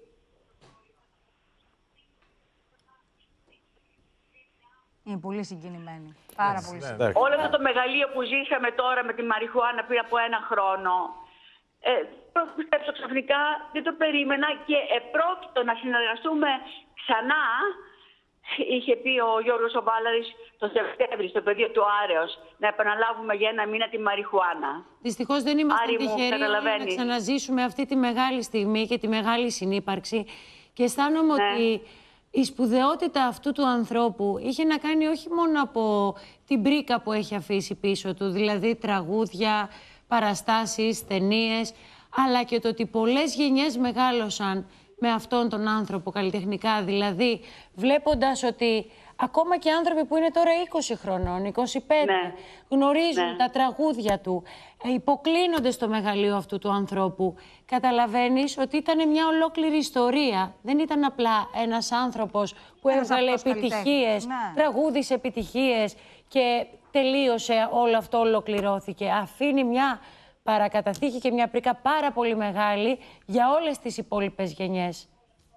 Είναι πολύ συγκινημένη. Πάρα πολύ συγκινημένη. Όλο αυτό το μεγαλείο που ζήσαμε τώρα με τη μαριχουάνα πριν από 1 χρόνο, πιστέψω ξαφνικά, δεν το περίμενα και επρόκειτο να συνεργαστούμε ξανά. Είχε πει ο Γιώργος ο Βάλαρης το Σεπτέμβρη στο πεδίο του Άρεως να επαναλάβουμε για 1 μήνα τη μαριχουάνα. Δυστυχώς δεν είμαστε τυχεροί να ξαναζήσουμε αυτή τη μεγάλη στιγμή και τη μεγάλη συνύπαρξη και αισθάνομαι ότι η σπουδαιότητα αυτού του ανθρώπου είχε να κάνει όχι μόνο από την πρίκα που έχει αφήσει πίσω του, δηλαδή τραγούδια, παραστάσεις, ταινίες, αλλά και το ότι πολλές γενιές μεγάλωσαν με αυτόν τον άνθρωπο καλλιτεχνικά. Δηλαδή, βλέποντας ότι ακόμα και άνθρωποι που είναι τώρα 20 χρονών, 25, γνωρίζουν τα τραγούδια του, υποκλίνονται στο μεγαλείο αυτού του ανθρώπου. Καταλαβαίνεις ότι ήταν μια ολόκληρη ιστορία. Δεν ήταν απλά ένας άνθρωπος που έβγαλε επιτυχίες, τραγούδισε επιτυχίες και τελείωσε, όλο αυτό ολοκληρώθηκε. Αφήνει μια παρακαταθήκη και μια πρίκα πάρα πολύ μεγάλη για όλες τις υπόλοιπες γενιές.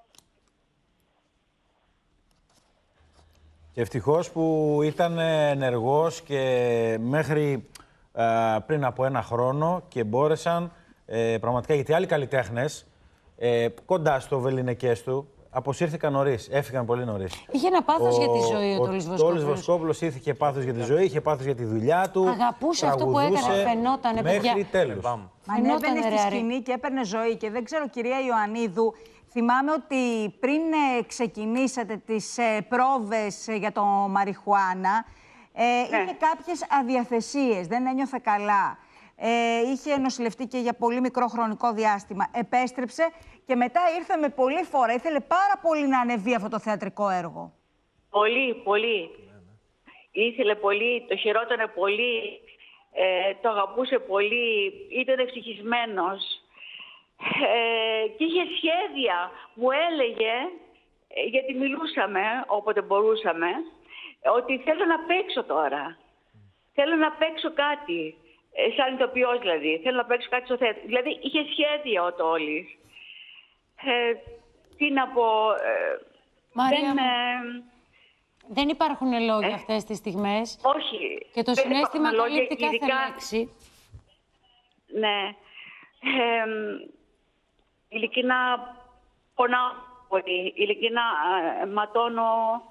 Και ευτυχώς που ήταν ενεργός και μέχρι πριν από 1 χρόνο και μπόρεσαν πραγματικά, γιατί άλλοι καλλιτέχνες κοντά στο βεληνικές του αποσύρθηκαν νωρίς, έφυγαν πολύ νωρίς. Είχε ένα πάθος για τη ζωή ο Τόλης Βοσκόπουλος. Ο Τόλης Βοσκόπουλος είχε πάθος για τη ζωή, είχε πάθος για τη δουλειά του. Αγαπούσε αυτό που έκανε, φαινότανε, παιδιά. Μέχρι τέλους. Ανέβαινε στη σκηνή και έπαιρνε ζωή. Και δεν ξέρω, κυρία Ιωαννίδου, θυμάμαι ότι πριν ξεκινήσατε τις πρόβες για το μαριχουάνα, είχε κάποιες αδιαθεσίες, δεν ένιωθε καλά. Είχε νοσηλευτεί και για πολύ μικρό χρονικό διάστημα. Επέστρεψε και μετά ήρθε με πολλή φορά. Ήθελε πάρα πολύ να ανεβεί αυτό το θεατρικό έργο. Πολύ, πολύ. Ήθελε πολύ, το χαιρότανε πολύ, το αγαπούσε πολύ, ήταν ευτυχισμένος. Και είχε σχέδια. Μου έλεγε, γιατί μιλούσαμε όποτε μπορούσαμε, ότι θέλω να παίξω τώρα. Θέλω να παίξω κάτι. Σαν ηθοποιός δηλαδή. Θέλω να παίξω κάτι στο θέατρο. Δηλαδή είχε σχέδια ο Τόλης. Τι να πω... Μαρία, δεν υπάρχουν λόγια αυτές τις στιγμές. Όχι. Και το συναίσθημα καλύπτει κάθε λέξη. Ναι. Ειλικρινά πονάω πολύ. Ειλικρινά ματώνω.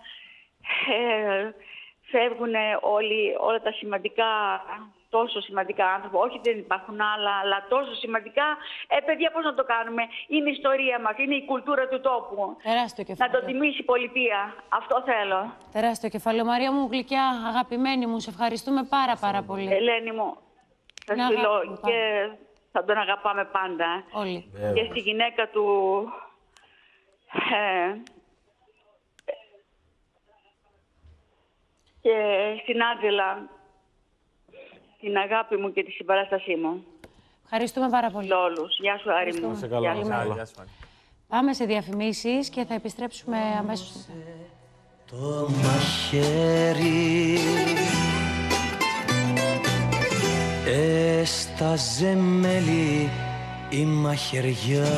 Φεύγουν όλα τα σημαντικά, τόσο σημαντικά άνθρωποι. Όχι, δεν υπάρχουν άλλα, αλλά τόσο σημαντικά. Παιδιά, πώς να το κάνουμε. Είναι η ιστορία μας, είναι η κουλτούρα του τόπου. Τεράστιο κεφάλαιο. Να το τιμήσει η πολιτεία. Αυτό θέλω. Τεράστιο κεφάλαιο. Μαρία μου, γλυκιά, αγαπημένη μου, σε ευχαριστούμε πάρα πολύ. Ελένη μου, σας φιλώ και θα τον αγαπάμε πάντα. Όλοι. Και στη γυναίκα του... και στην Άντζελα, την αγάπη μου και τη συμπαράστασή μου. Ευχαριστούμε πάρα πολύ. Όλους. Γεια σου, Άρη μου. Πάμε σε διαφημίσεις και θα επιστρέψουμε αμέσως. Το μαχαίρι έσταζε μέλι η μαχαιριά.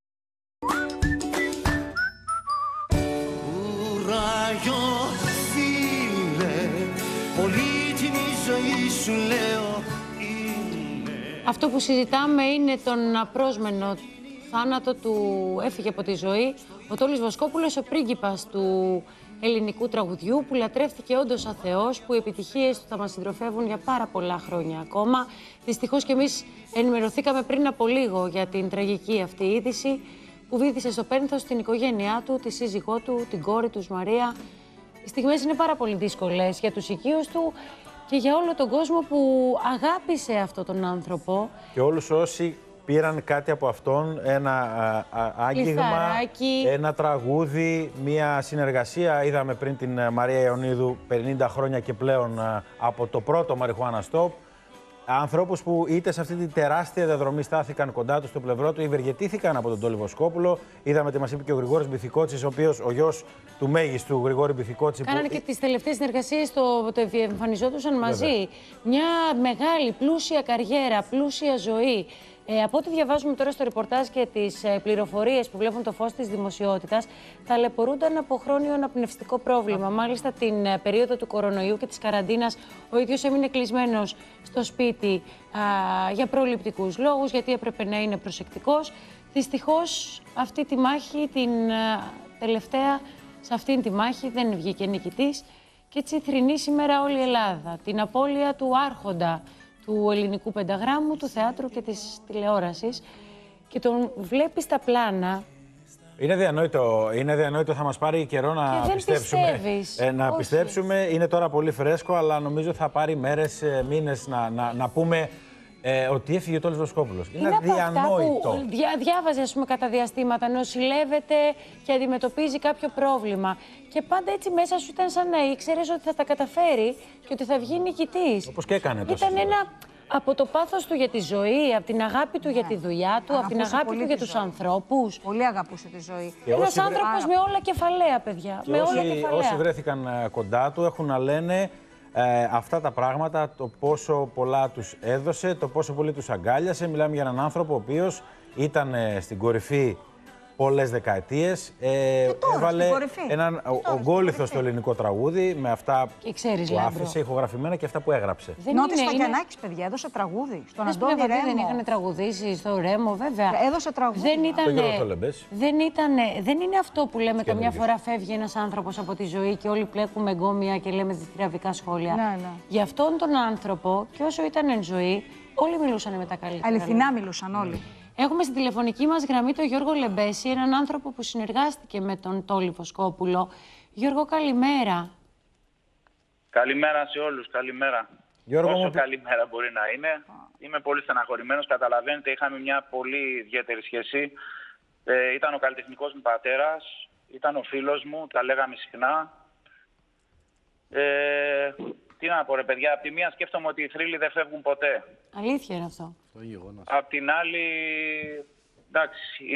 Αυτό που συζητάμε είναι τον απρόσμενο θάνατο του, έφυγε από τη ζωή ο Τόλης Βοσκόπουλος, ο πρίγκιπας του ελληνικού τραγουδιού, που λατρεύτηκε όντως αθεός, που οι επιτυχίες του θα μας συντροφεύουν για πάρα πολλά χρόνια ακόμα. Δυστυχώς και εμείς ενημερωθήκαμε πριν από λίγο για την τραγική αυτή είδηση που βύθισε στο πένθος την οικογένειά του, τη σύζυγό του, την κόρη του Μαρία. Οι στιγμές είναι πάρα πολύ δύσκολες για τους οικείους του και για όλο τον κόσμο που αγάπησε αυτόν τον άνθρωπο. Και όλους όσοι πήραν κάτι από αυτόν, ένα άγγιγμα, ένα τραγούδι, μια συνεργασία. Είδαμε πριν την Μαρία Ιωνίδου 50 χρόνια και πλέον από το πρώτο Marijuana Stop. Ανθρώπους που είτε σε αυτή τη τεράστια διαδρομή στάθηκαν κοντά του στο πλευρό του, ευεργετήθηκαν από τον Τόλι Βοσκόπουλο. Είδαμε τι μας είπε και ο Γρηγόρης Μπιθικότσης, ο οποίος, ο γιος του μέγιστου Γρηγόρη Μπιθικότση. Κάνανε και τις τελευταίες συνεργασίες, το εμφανιζόντουσαν μαζί. Βέβαια. Μια μεγάλη, πλούσια καριέρα, πλούσια ζωή. Από ό,τι διαβάζουμε τώρα στο ρεπορτάζ και τις πληροφορίες που βλέπουν το φως της δημοσιότητας, ταλαιπωρούνταν από χρόνιο αναπνευστικό πρόβλημα. Μάλιστα την περίοδο του κορονοϊού και της καραντίνας, ο ίδιος έμεινε κλεισμένος στο σπίτι για προληπτικούς λόγους, γιατί έπρεπε να είναι προσεκτικός. Δυστυχώς αυτή τη μάχη, την τελευταία, σε αυτήν τη μάχη δεν βγήκε νικητής και έτσι θρηνεί σήμερα όλη η Ελλάδα. Την απώλεια του άρχοντα του ελληνικού πενταγράμμου, του θεάτρου και της τηλεόρασης, και τον βλέπει στα πλάνα. Είναι διανόητο, θα μας πάρει καιρό να πιστέψουμε. Να πιστέψουμε, είναι τώρα πολύ φρέσκο, αλλά νομίζω θα πάρει μέρες, μήνες να πούμε ότι έφυγε ο Τόλης Βοσκόπουλος. Είναι αδιανόητο. Που διάβαζε, ας πούμε, κατά διαστήματα, νοσηλεύεται και αντιμετωπίζει κάποιο πρόβλημα. Και πάντα έτσι μέσα σου ήταν σαν να ήξερες ότι θα τα καταφέρει και ότι θα βγει νικητής. Όπως και έκανε τόσο. Ήταν ένα από το πάθος του για τη ζωή, από την αγάπη του για τη δουλειά του, από την αγάπη του για τους ανθρώπους. Πολύ αγαπούσε τη ζωή. Ένας άνθρωπος με όλα κεφαλαία, παιδιά. Με όλα κεφαλαία. Όσοι βρέθηκαν κοντά του έχουν να λένε αυτά τα πράγματα, το πόσο πολλά τους έδωσε, το πόσο πολύ τους αγκάλιασε. Μιλάμε για έναν άνθρωπο ο οποίος ήταν στην κορυφή πολλές δεκαετίες. Έβαλε έναν ογκόλυθο στο ελληνικό τραγούδι με αυτά που άφησε ηχογραφημένα και αυτά που έγραψε. Νότης Φαγιανάκης, παιδιά, έδωσε τραγούδι. Στον Αντώνη Ρέμο. Δεν είχαν τραγουδήσει στο Ρέμο, βέβαια. Έδωσε τραγούδι. Δεν είναι αυτό που λέμε καμιά φορά, φεύγει ένας άνθρωπος από τη ζωή και όλοι πλέκουμε εγκόμια και λέμε θηραβικά σχόλια. Ναι. Για αυτόν τον άνθρωπο, και όσο ήταν εν ζωή, όλοι μιλούσαν με τα καλύτερα. Αληθινά μιλούσαν όλοι. Έχουμε στην τηλεφωνική μας γραμμή τον Γιώργο Λεμπέση, έναν άνθρωπο που συνεργάστηκε με τον Τόλι Βοσκόπουλο. Γιώργο, καλημέρα. Καλημέρα σε όλους, καλημέρα. Γιώργο, όσο καλημέρα μπορεί να είναι. Είμαι πολύ στεναχωρημένος, καταλαβαίνετε, είχαμε μια πολύ ιδιαίτερη σχέση. Ήταν ο καλλιτεχνικός μου πατέρας, ήταν ο φίλος μου, τα λέγαμε συχνά. Τι να πω ρε παιδιά, απ' τη μία σκέφτομαι ότι οι θρύλοι δεν φεύγουν ποτέ. Αλήθεια είναι αυτό. Απ' την άλλη, εντάξει,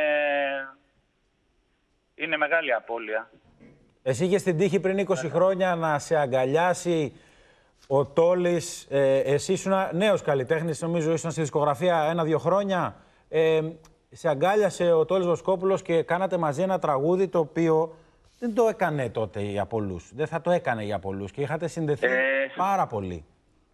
είναι μεγάλη απώλεια. Εσύ είχες την τύχη πριν 20 χρόνια να σε αγκαλιάσει ο Τόλης. Εσύ ήσουν νέος καλλιτέχνης, νομίζω ήσουν στη δισκογραφία 1-2 χρόνια. Σε αγκάλιασε ο Τόλης Βοσκόπουλος και κάνατε μαζί ένα τραγούδι το οποίο δεν το έκανε τότε για πολλούς. Δεν θα το έκανε για πολλούς και είχατε συνδεθεί πάρα πολύ.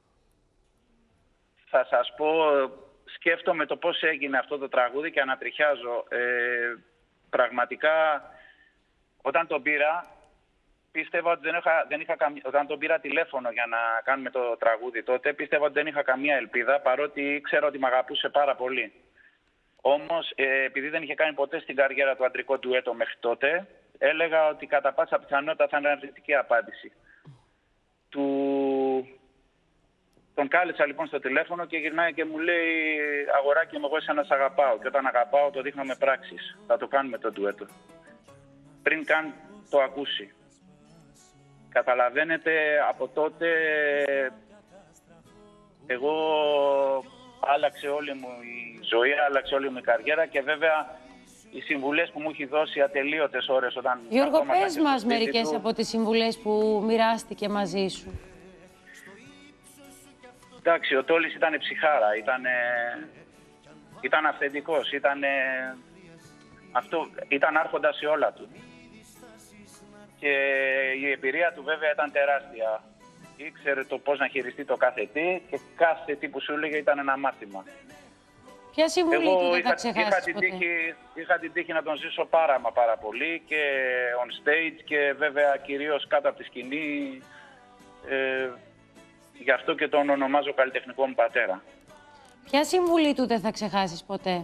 Θα σας πω, σκέφτομαι το πώς έγινε αυτό το τραγούδι και ανατριχιάζω. Πραγματικά, όταν τον πήρα, πίστευα ότι όταν τον πήρα τηλέφωνο για να κάνουμε το τραγούδι τότε, πίστευα ότι δεν είχα καμία ελπίδα, παρότι ξέρω ότι με αγαπούσε πάρα πολύ. Όμως, επειδή δεν είχε κάνει ποτέ στην καριέρα του αντρικό ντουέτο μέχρι τότε, έλεγα ότι κατά πάσα πιθανότητα θα είναι αρνητική απάντηση. Τον κάλεσα λοιπόν στο τηλέφωνο και γυρνάει και μου λέει «Αγοράκι μου, εγώ εσένα σ' αγαπάω και όταν αγαπάω το δείχνω με πράξεις. Θα το κάνουμε το ντουέτο». Πριν καν το ακούσει. Καταλαβαίνετε, από τότε εγώ άλλαξε όλη μου η ζωή, άλλαξε όλη μου η καριέρα και βέβαια οι συμβουλές που μου έχει δώσει ατελείωτες ώρες όταν... Γιώργο, πες μας μερικές από τις συμβουλές που μοιράστηκε μαζί σου. Εντάξει, ο Τόλης ήταν ψυχάρα, ήταν αυθεντικός, ήταν άρχοντας σε όλα του. Και η εμπειρία του βέβαια ήταν τεράστια. Ήξερε το πώς να χειριστεί το κάθε τι και κάθε τι που σου έλεγε ήταν ένα μάθημα. Ποια συμβουλή του δεν θα είχα ξεχάσεις την ποτέ? είχα την τύχη να τον ζήσω πάρα πολύ και on stage και βέβαια κυρίως κάτω από τη σκηνή. Γι' αυτό και τον ονομάζω καλλιτεχνικό μου πατέρα. Ποια συμβουλή του δεν θα ξεχάσεις ποτέ?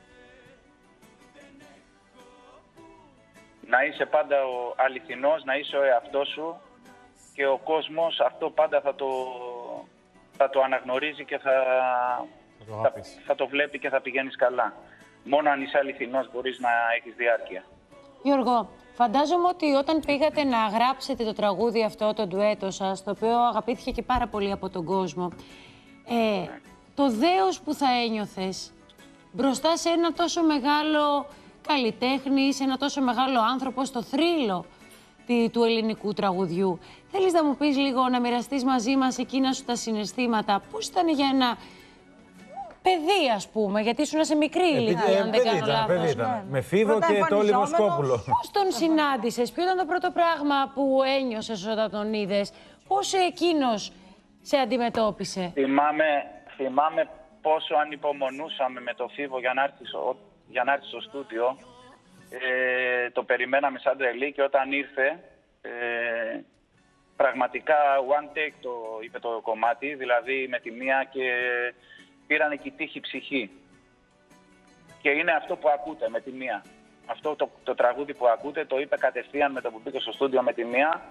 Να είσαι πάντα ο αληθινός, να είσαι ο εαυτός σου και ο κόσμος αυτό πάντα θα το αναγνωρίζει και θα το βλέπει και θα πηγαίνεις καλά. Μόνο αν είσαι αληθινός μπορείς να έχεις διάρκεια. Γιώργο, φαντάζομαι ότι όταν πήγατε να γράψετε το τραγούδι αυτό, το ντουέτο σας, το οποίο αγαπήθηκε και πάρα πολύ από τον κόσμο, το δέος που θα ένιωθες μπροστά σε ένα τόσο μεγάλο καλλιτέχνη, σε ένα τόσο μεγάλο άνθρωπο, στο θρύλο του ελληνικού τραγουδιού. Θέλεις να μου πεις λίγο, να μοιραστείς μαζί μας εκείνα σου τα συναισθήματα, πώς ήταν για ένα παιδί, ας πούμε, γιατί ήσουν σε μικρή ηλικία, αν δεν κάνω λάθος. Με Φίβο και Τόλι Βοσκόπουλο. Πώς τον συνάντησες, ποιο ήταν το πρώτο πράγμα που ένιωσες όταν τον είδες, πώς εκείνος σε αντιμετώπισε? Θυμάμαι πόσο ανυπομονούσαμε με το Φίβο για να έρθει στο στούντιο. Το περιμέναμε σαν τρελή και όταν ήρθε, πραγματικά one take το είπε το κομμάτι, δηλαδή με τη μία και πήρανε και τύχη ψυχή. Και είναι αυτό που ακούτε με τη μία. Αυτό το τραγούδι που ακούτε το είπε κατευθείαν με το που μπήκε στο στούντιο με τη μία.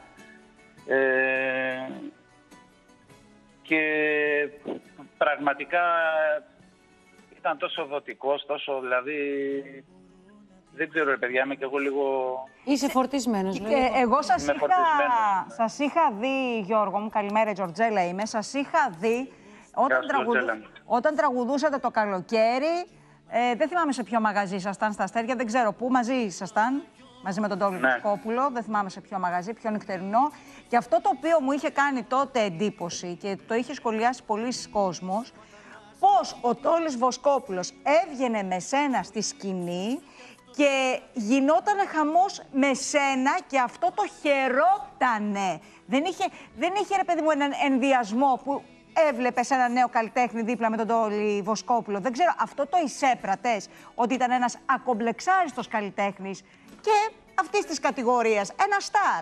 Και πραγματικά ήταν τόσο δοτικός, τόσο δηλαδή... Δεν ξέρω, ρε παιδιά, είμαι και εγώ λίγο... Είσαι φορτισμένος, Εγώ σας είχα δει, Γιώργο μου, καλημέρα, Τζορτζέλα είμαι, σας είχα δει όταν τραγουδούσατε το καλοκαίρι, δεν θυμάμαι σε ποιο μαγαζί ήσασταν, στα Αστέρια, δεν ξέρω πού, μαζί ήσασταν, μαζί με τον Τόλι Βοσκόπουλο, δεν θυμάμαι σε ποιο μαγαζί, ποιο νυχτερινό. Και αυτό το οποίο μου είχε κάνει τότε εντύπωση και το είχε σχολιάσει πολλοί κόσμος, πώς ο Τόλις Βοσκόπουλος έβγαινε με σένα στη σκηνή και γινότανε χαμός με σένα και αυτό το χαιρότανε. Δεν είχε ρε παιδί μου έναν ενδιασμό που έβλεπες ένα νέο καλλιτέχνη δίπλα με τον Τόλι Βοσκόπουλο. Δεν ξέρω, αυτό το εισέπρατες, ότι ήταν ένας ακομπλεξάριστος καλλιτέχνης και αυτής της κατηγορίας, ένα στάρ.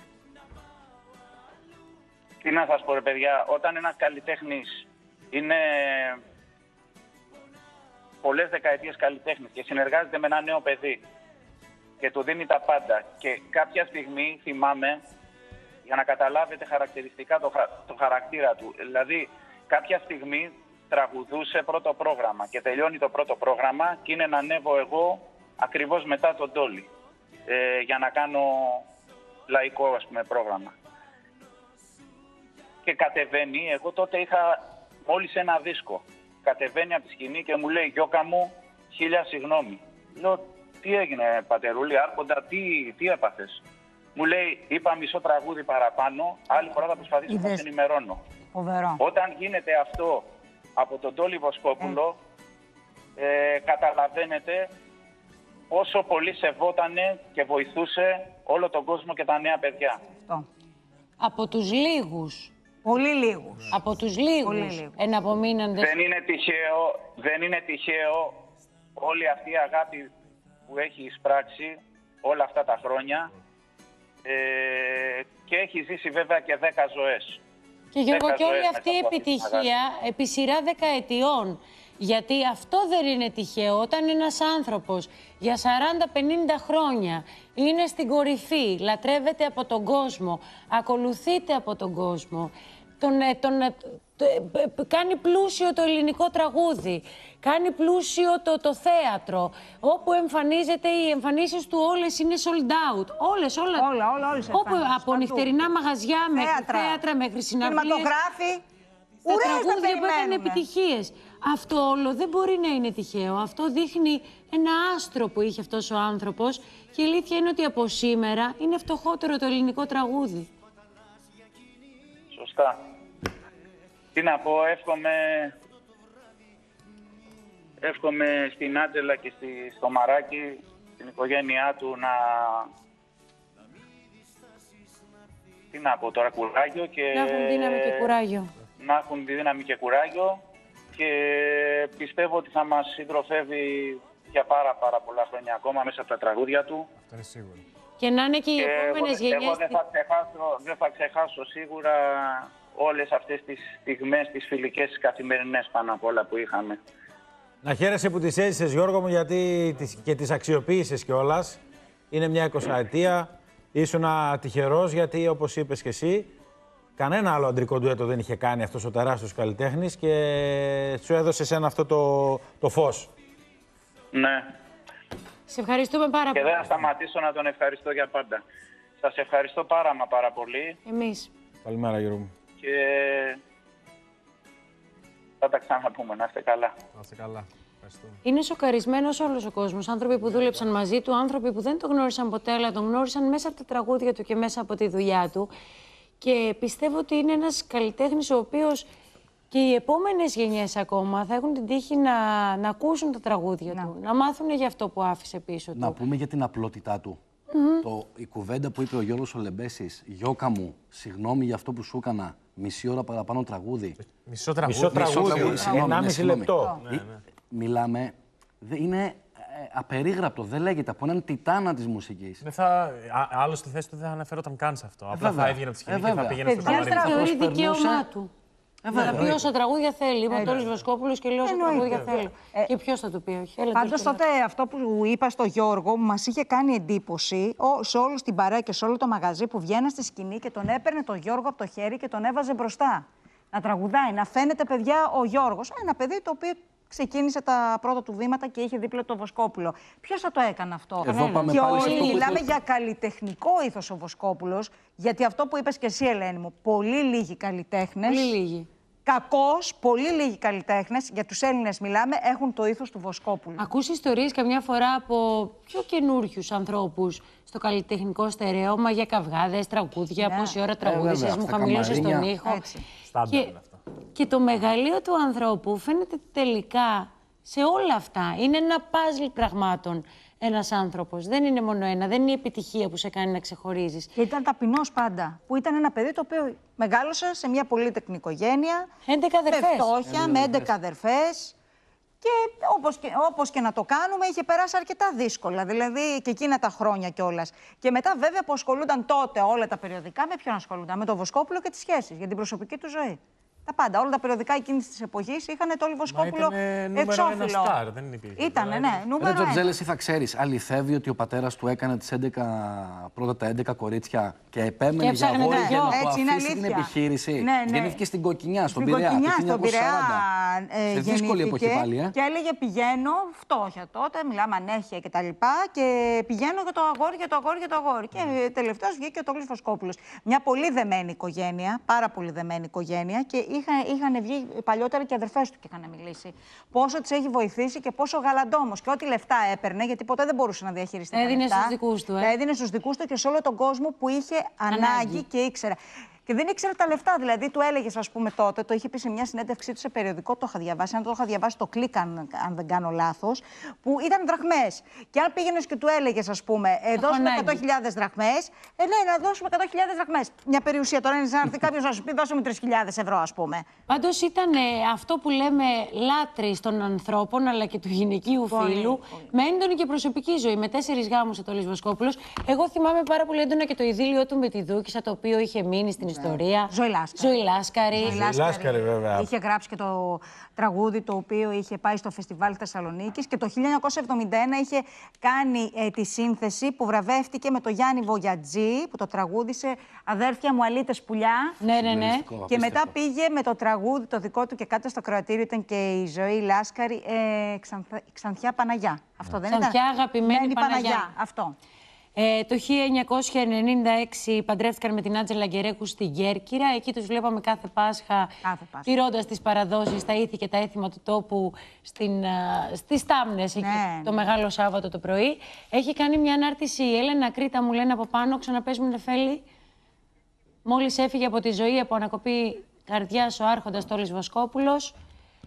Τι να σας πω ρε παιδιά, όταν ένας καλλιτέχνης είναι πολλές δεκαετίες καλλιτέχνης και συνεργάζεται με ένα νέο παιδί και του δίνει τα πάντα και κάποια στιγμή θυμάμαι, για να καταλάβετε χαρακτηριστικά το χαρακτήρα του, δηλαδή κάποια στιγμή τραγουδούσε πρώτο πρόγραμμα και τελειώνει το πρώτο πρόγραμμα και είναι να ανέβω εγώ ακριβώς μετά τον Τόλι για να κάνω λαϊκό, ας πούμε, πρόγραμμα. Και κατεβαίνει, εγώ τότε είχα μόλις ένα δίσκο. Κατεβαίνει από τη σκηνή και μου λέει, Γιώκα μου, 1000 συγγνώμη. Λέω, τι έγινε πατερούλη, άρχοντα, τι έπαθες? Μου λέει, είπα μισό τραγούδι παραπάνω, άλλη φορά θα προσπαθήσω να σε ενημερώνω. Όταν γίνεται αυτό από τον Τόλι Βοσκόπουλο, καταλαβαίνετε πόσο πολύ σεβότανε και βοηθούσε όλο τον κόσμο και τα νέα παιδιά. Από τους λίγους. Πολύ λίγους. Από τους λίγους εναπομείναντες. Δεν είναι τυχαίο όλη αυτή η αγάπη που έχει εισπράξει όλα αυτά τα χρόνια και έχει ζήσει βέβαια και 10 ζωές. Και Γιώργο, και όλη αυτή η επιτυχία επί σειρά δεκαετιών. Γιατί αυτό δεν είναι τυχαίο. Όταν ένας άνθρωπος για 40-50 χρόνια είναι στην κορυφή, λατρεύεται από τον κόσμο, ακολουθείται από τον κόσμο, κάνει πλούσιο το ελληνικό τραγούδι, κάνει πλούσιο το θέατρο, όπου εμφανίζεται, οι εμφανίσεις του όλες είναι sold out. Όλες από νυχτερινά μαγαζιά μέχρι θέατρα, μέχρι συναυλίες. Κινηματογράφοι. Τα τραγούδια που έκανε επιτυχίες. Αυτό όλο δεν μπορεί να είναι τυχαίο. Αυτό δείχνει ένα άστρο που είχε αυτός ο άνθρωπος και η αλήθεια είναι ότι από σήμερα είναι φτωχότερο το ελληνικό τραγούδι. Σωστά. Τι να πω, εύχομαι στην Άντζελα και στο Μαράκι, στην οικογένειά του να... Τι να πω τώρα, κουράγιο και... Να έχουν δύναμη και κουράγιο. Να έχουν δύναμη και κουράγιο και πιστεύω ότι θα μας συντροφεύει για πάρα πολλά χρόνια ακόμα μέσα από τα τραγούδια του. Αυτό είναι σίγουρο. Και να είναι και οι επόμενες γενιές. Εγώ δεν θα ξεχάσω σίγουρα όλες αυτές τις στιγμές, τις φιλικές, τις καθημερινές πάνω απ' όλα που είχαμε. Να χαίρεσαι που τις έζησες, Γιώργο μου, γιατί και τις αξιοποίησες κιόλας. Είναι μια 20ετία. Ήσουν τυχερός γιατί, όπως είπες και εσύ, κανένα άλλο αντρικό ντουέτο δεν είχε κάνει αυτός ο τεράστιος καλλιτέχνης και σου έδωσε εσένα αυτό το φως. Ναι. Σε ευχαριστούμε πάρα πολύ. Και δεν θα σταματήσω να τον ευχαριστώ για πάντα. Σας ευχαριστώ πάρα πολύ. Εμείς. Καλημέρα, Γιώργο μου. Και θα τα ξαναπούμε. Να είστε καλά. Να είστε καλά. Είναι σοκαρισμένος όλος ο κόσμος. Άνθρωποι που δούλεψαν μαζί του, άνθρωποι που δεν τον γνώρισαν ποτέ, αλλά τον γνώρισαν μέσα από τα τραγούδια του και μέσα από τη δουλειά του. Και πιστεύω ότι είναι ένας καλλιτέχνης ο οποίος και οι επόμενες γενιές ακόμα θα έχουν την τύχη να ακούσουν τα τραγούδια του, να μάθουν για αυτό που άφησε πίσω του. Να πούμε για την απλότητά του. Η κουβέντα που είπε ο Γιώργος ο Λεμπέσης, «Γιώκα μου, συγγνώμη για αυτό που σου έκανα, μισή ώρα παραπάνω τραγούδι». Μισό τραγούδι. 1,5 λεπτό. Μιλάμε, είναι απερίγραπτο, δεν λέγεται, από έναν τιτάνα της μουσικής. Άλλο στη θέση του δεν θα αναφερόταν καν σε αυτό. Απλά θα έβγαινε από τη σκηνή και θα πήγαινε στο καμαρίνι. Θεωρεί δικαίωμά του. Θα πει όσα τραγούδια θέλει. Είμαι ο Τόλης Βοσκόπουλος και λέω όσα τραγούδια θέλω. Και ποιος θα του πει όχι. Πάντως τότε αυτό που είπα στο Γιώργο μας είχε κάνει εντύπωση σε όλους την παρέα και σε όλο το μαγαζί που βγαίνα στη σκηνή και τον έπαιρνε τον Γιώργο από το χέρι και τον έβαζε μπροστά. Να τραγουδάει, να φαίνεται παιδιά ο Γιώργος. Ένα παιδί το οποίο ξεκίνησε τα πρώτα του βήματα και είχε δίπλα το Βοσκόπουλο. Ποιος θα το έκανε αυτό? Και όλοι μιλάμε για καλλιτεχνικό ήθος ο Βοσκόπουλος, γιατί αυτό που είπες και εσύ, Ελένη μου, πολύ λίγοι καλλιτέχνες. Πολύ λίγοι. Κακώς, πολύ λίγοι καλλιτέχνες, για τους Έλληνες μιλάμε, έχουν το ήθος του Βοσκόπουλου. Ακούς ιστορίες καμιά φορά από πιο καινούριους ανθρώπους στο καλλιτεχνικό στερέωμα για καυγάδες, τραγούδια, πόση ώρα τραγούδησες, μου χαμηλώσες τον ήχο. Και το μεγαλείο του ανθρώπου φαίνεται τελικά σε όλα αυτά. Είναι ένα παζλ πραγμάτων ένας άνθρωπος. Δεν είναι μόνο ένα, δεν είναι η επιτυχία που σε κάνει να ξεχωρίζεις. Και ήταν ταπεινός πάντα. Που ήταν ένα παιδί το οποίο μεγάλωσε σε μια πολύτεκνη οικογένεια. 11 αδερφές. Με φτώχεια, με 11 αδερφές. Και όπως και να το κάνουμε, είχε περάσει αρκετά δύσκολα. Δηλαδή και εκείνα τα χρόνια κιόλας. Και μετά, βέβαια, που ασχολούνταν τότε όλα τα περιοδικά, με ποιον ασχολούνταν? Με τον Βοσκόπουλο και τις σχέσεις, για την προσωπική του ζωή. Τα πάντα. Όλα τα περιοδικά εκείνης της εποχής είχαν το Βοσκόπουλο εξώφυλλο. Στάρ, δεν υπήρχε. Ήτανε, ναι, νούμερο 1. Τζορτζέλα, εσύ θα ξέρεις, αληθεύει ότι ο πατέρας του έκανε πρώτα τα 11 κορίτσια και επέμενε για αγόρι για να του αφήσει την επιχείρηση. Ναι. Γεννήθηκε στην Κοκκινιά, στον Πειραιά, το 1940. Σε δύσκολη εποχή πάλι. Και έλεγε πηγαίνω, φτώχεια τότε, μιλάμε ανέχεια κτλ. Και πηγαίνω για το αγόρι. Και τελευταίος βγήκε ο Τόλης Βοσκόπουλος. Μια πολύ δεμένη οικογένεια, πάρα πολύ δεμένη οικογένεια. Και είχαν βγει παλιότερα και οι αδερφές του και είχαν μιλήσει. Πόσο τις έχει βοηθήσει και πόσο γαλαντόμος. Και ό,τι λεφτά έπαιρνε, γιατί ποτέ δεν μπορούσε να διαχειριστεί. Έδινε στους δικούς του. Έδινε στους δικούς του και σε όλο τον κόσμο που είχε ανάγκη και ήξερε. Και δεν ήξερε τα λεφτά. Δηλαδή, του έλεγε, ας πούμε, τότε, το είχε πει σε μια συνέντευξή του σε περιοδικό, το είχα διαβάσει. Αν το είχα διαβάσει, το Κλικ, αν δεν κάνω λάθος, που ήταν δραχμές. Και αν πήγαινε και του έλεγε, ας πούμε, δώσουμε 100.000 δραχμές, ναι, να δώσουμε 100.000 δραχμές. Μια περιουσία. Τώρα είναι σαν να έρθει κάποιος να σου πει, δώσουμε 3.000 ευρώ, ας πούμε. Πάντως ήταν αυτό που λέμε λάτρης των ανθρώπων, αλλά και του γυναικείου φύλου, με έντονη και προσωπική ζωή. Με 4 γάμους ο Τόλης Βοσκόπουλος. Εγώ θυμάμαι πάρα πολύ έντονα και το ειδήλιο του με τη Δούκισσα, το οποίο είχε μείνει στην ιστορία. Ζωή Λάσκαρη, βέβαια. Είχε γράψει και το τραγούδι το οποίο είχε πάει στο Φεστιβάλ Θεσσαλονίκης και το 1971 είχε κάνει τη σύνθεση που βραβεύτηκε με το Γιάννη Βογιατζή που το τραγούδισε «Αδέρφια μου αλήτες πουλιά». Ναι. Και μετά πήγε με το τραγούδι το δικό του και κάτω στο κροατήριο ήταν και η Ζωή Λάσκαρη, Ξανθιά Παναγιά. Αυτό δεν ήταν? Ξανθιά αγαπημένη Παναγιά. Αυτό. Το 1996 παντρεύτηκαν με την Άντζελα Γκερέκου στην Κέρκυρα. Εκεί τους βλέπαμε κάθε Πάσχα. Τηρώντας τις παραδόσεις, τα ήθη και τα έθιμα του τόπου στις Τάμνες, το Μεγάλο Σάββατο το πρωί. Έχει κάνει μια ανάρτηση η Έλενα Κρήτα, μου λένε από πάνω, ξαναπες μου Νεφέλη. Μόλις έφυγε από τη ζωή, από ανακοπή καρδιάς ο άρχοντας Τόλης Βοσκόπουλος.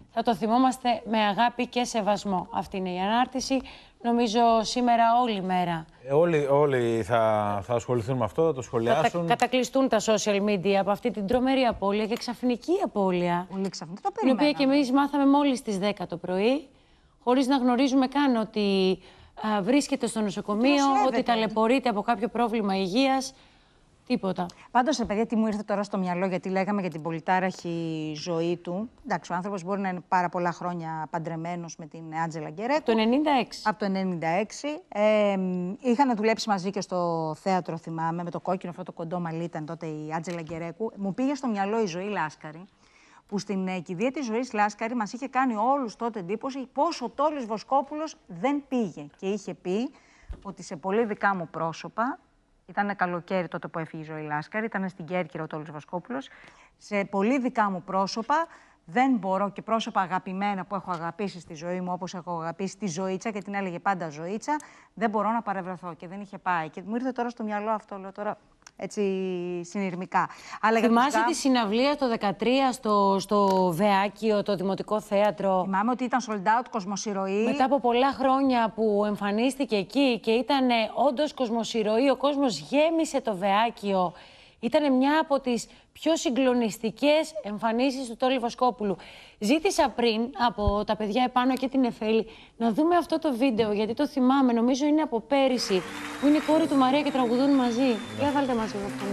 θα το θυμόμαστε με αγάπη και σεβασμό. Αυτή είναι η ανάρτηση. Νομίζω σήμερα όλη μέρα. Όλοι θα ασχοληθούν με αυτό, θα το σχολιάσουν. Θα κατακλειστούν τα social media από αυτή την τρομερή απώλεια και ξαφνική απώλεια. Πολύ ξαφνική, το την οποία και εμείς μάθαμε μόλις στις 10 το πρωί, χωρίς να γνωρίζουμε καν ότι βρίσκεται στο νοσοκομείο, ότι ταλαιπωρείται από κάποιο πρόβλημα υγείας. Τίποτα. Πάντως, παιδιά, τι μου ήρθε τώρα στο μυαλό, γιατί λέγαμε για την πολυτάραχη ζωή του. Εντάξει, ο άνθρωπος μπορεί να είναι πάρα πολλά χρόνια παντρεμένος με την Άντζελα Γκερέκου. Το 96. Από το 96. Είχαν δουλέψει μαζί και στο θέατρο, θυμάμαι, με το κόκκινο αυτό το κοντό μαλλί ήταν τότε η Άντζελα Γκερέκου. Μου πήγε στο μυαλό η Ζωή Λάσκαρη, που στην κηδεία της Ζωής Λάσκαρη μας είχε κάνει όλους τότε εντύπωση πόσο ο Τόλης Βοσκόπουλος δεν πήγε. Και είχε πει ότι σε πολύ δικά μου πρόσωπα. Ήταν καλοκαίρι τότε που έφυγε η Ζωή Λάσκαρη, ήταν στην Κέρκυρα ο Τόλης Βοσκόπουλος. Σε πολύ δικά μου πρόσωπα δεν μπορώ, και πρόσωπα αγαπημένα που έχω αγαπήσει στη ζωή μου, όπως έχω αγαπήσει τη Ζωήτσα και την έλεγε πάντα Ζωήτσα, δεν μπορώ να παρευρεθώ και δεν είχε πάει. Και μου ήρθε τώρα στο μυαλό αυτό, λέω τώρα έτσι συνειρμικά. Θυμάσαι τη συναυλία το 2013 στο Βεάκιο, το Δημοτικό Θέατρο. Θυμάμαι ότι ήταν sold out, κοσμοσυρωή. Μετά από πολλά χρόνια που εμφανίστηκε εκεί και ήταν όντως κοσμοσυρωή, ο κόσμος γέμισε το Βεάκιο. Ήταν μια από τις πιο συγκλονιστικές εμφανίσεις του Τόλη Βοσκόπουλου. Ζήτησα πριν από τα παιδιά επάνω και την Εφέλη να δούμε αυτό το βίντεο, γιατί το θυμάμαι, νομίζω είναι από πέρυσι, που είναι η κόρη του Μαρία και τραγουδούν μαζί. Για βάλτε μαζί με αυτό.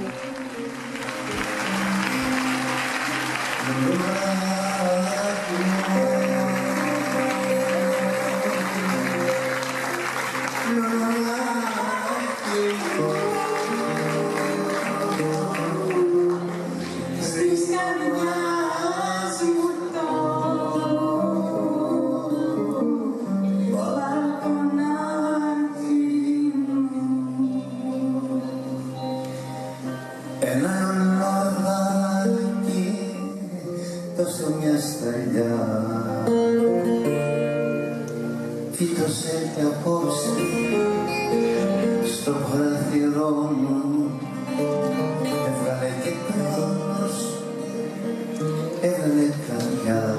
Φύτωσε και απόψε στο παραθυρό μου, έβγαλε και χρόνος, έβγαλε καρδιά,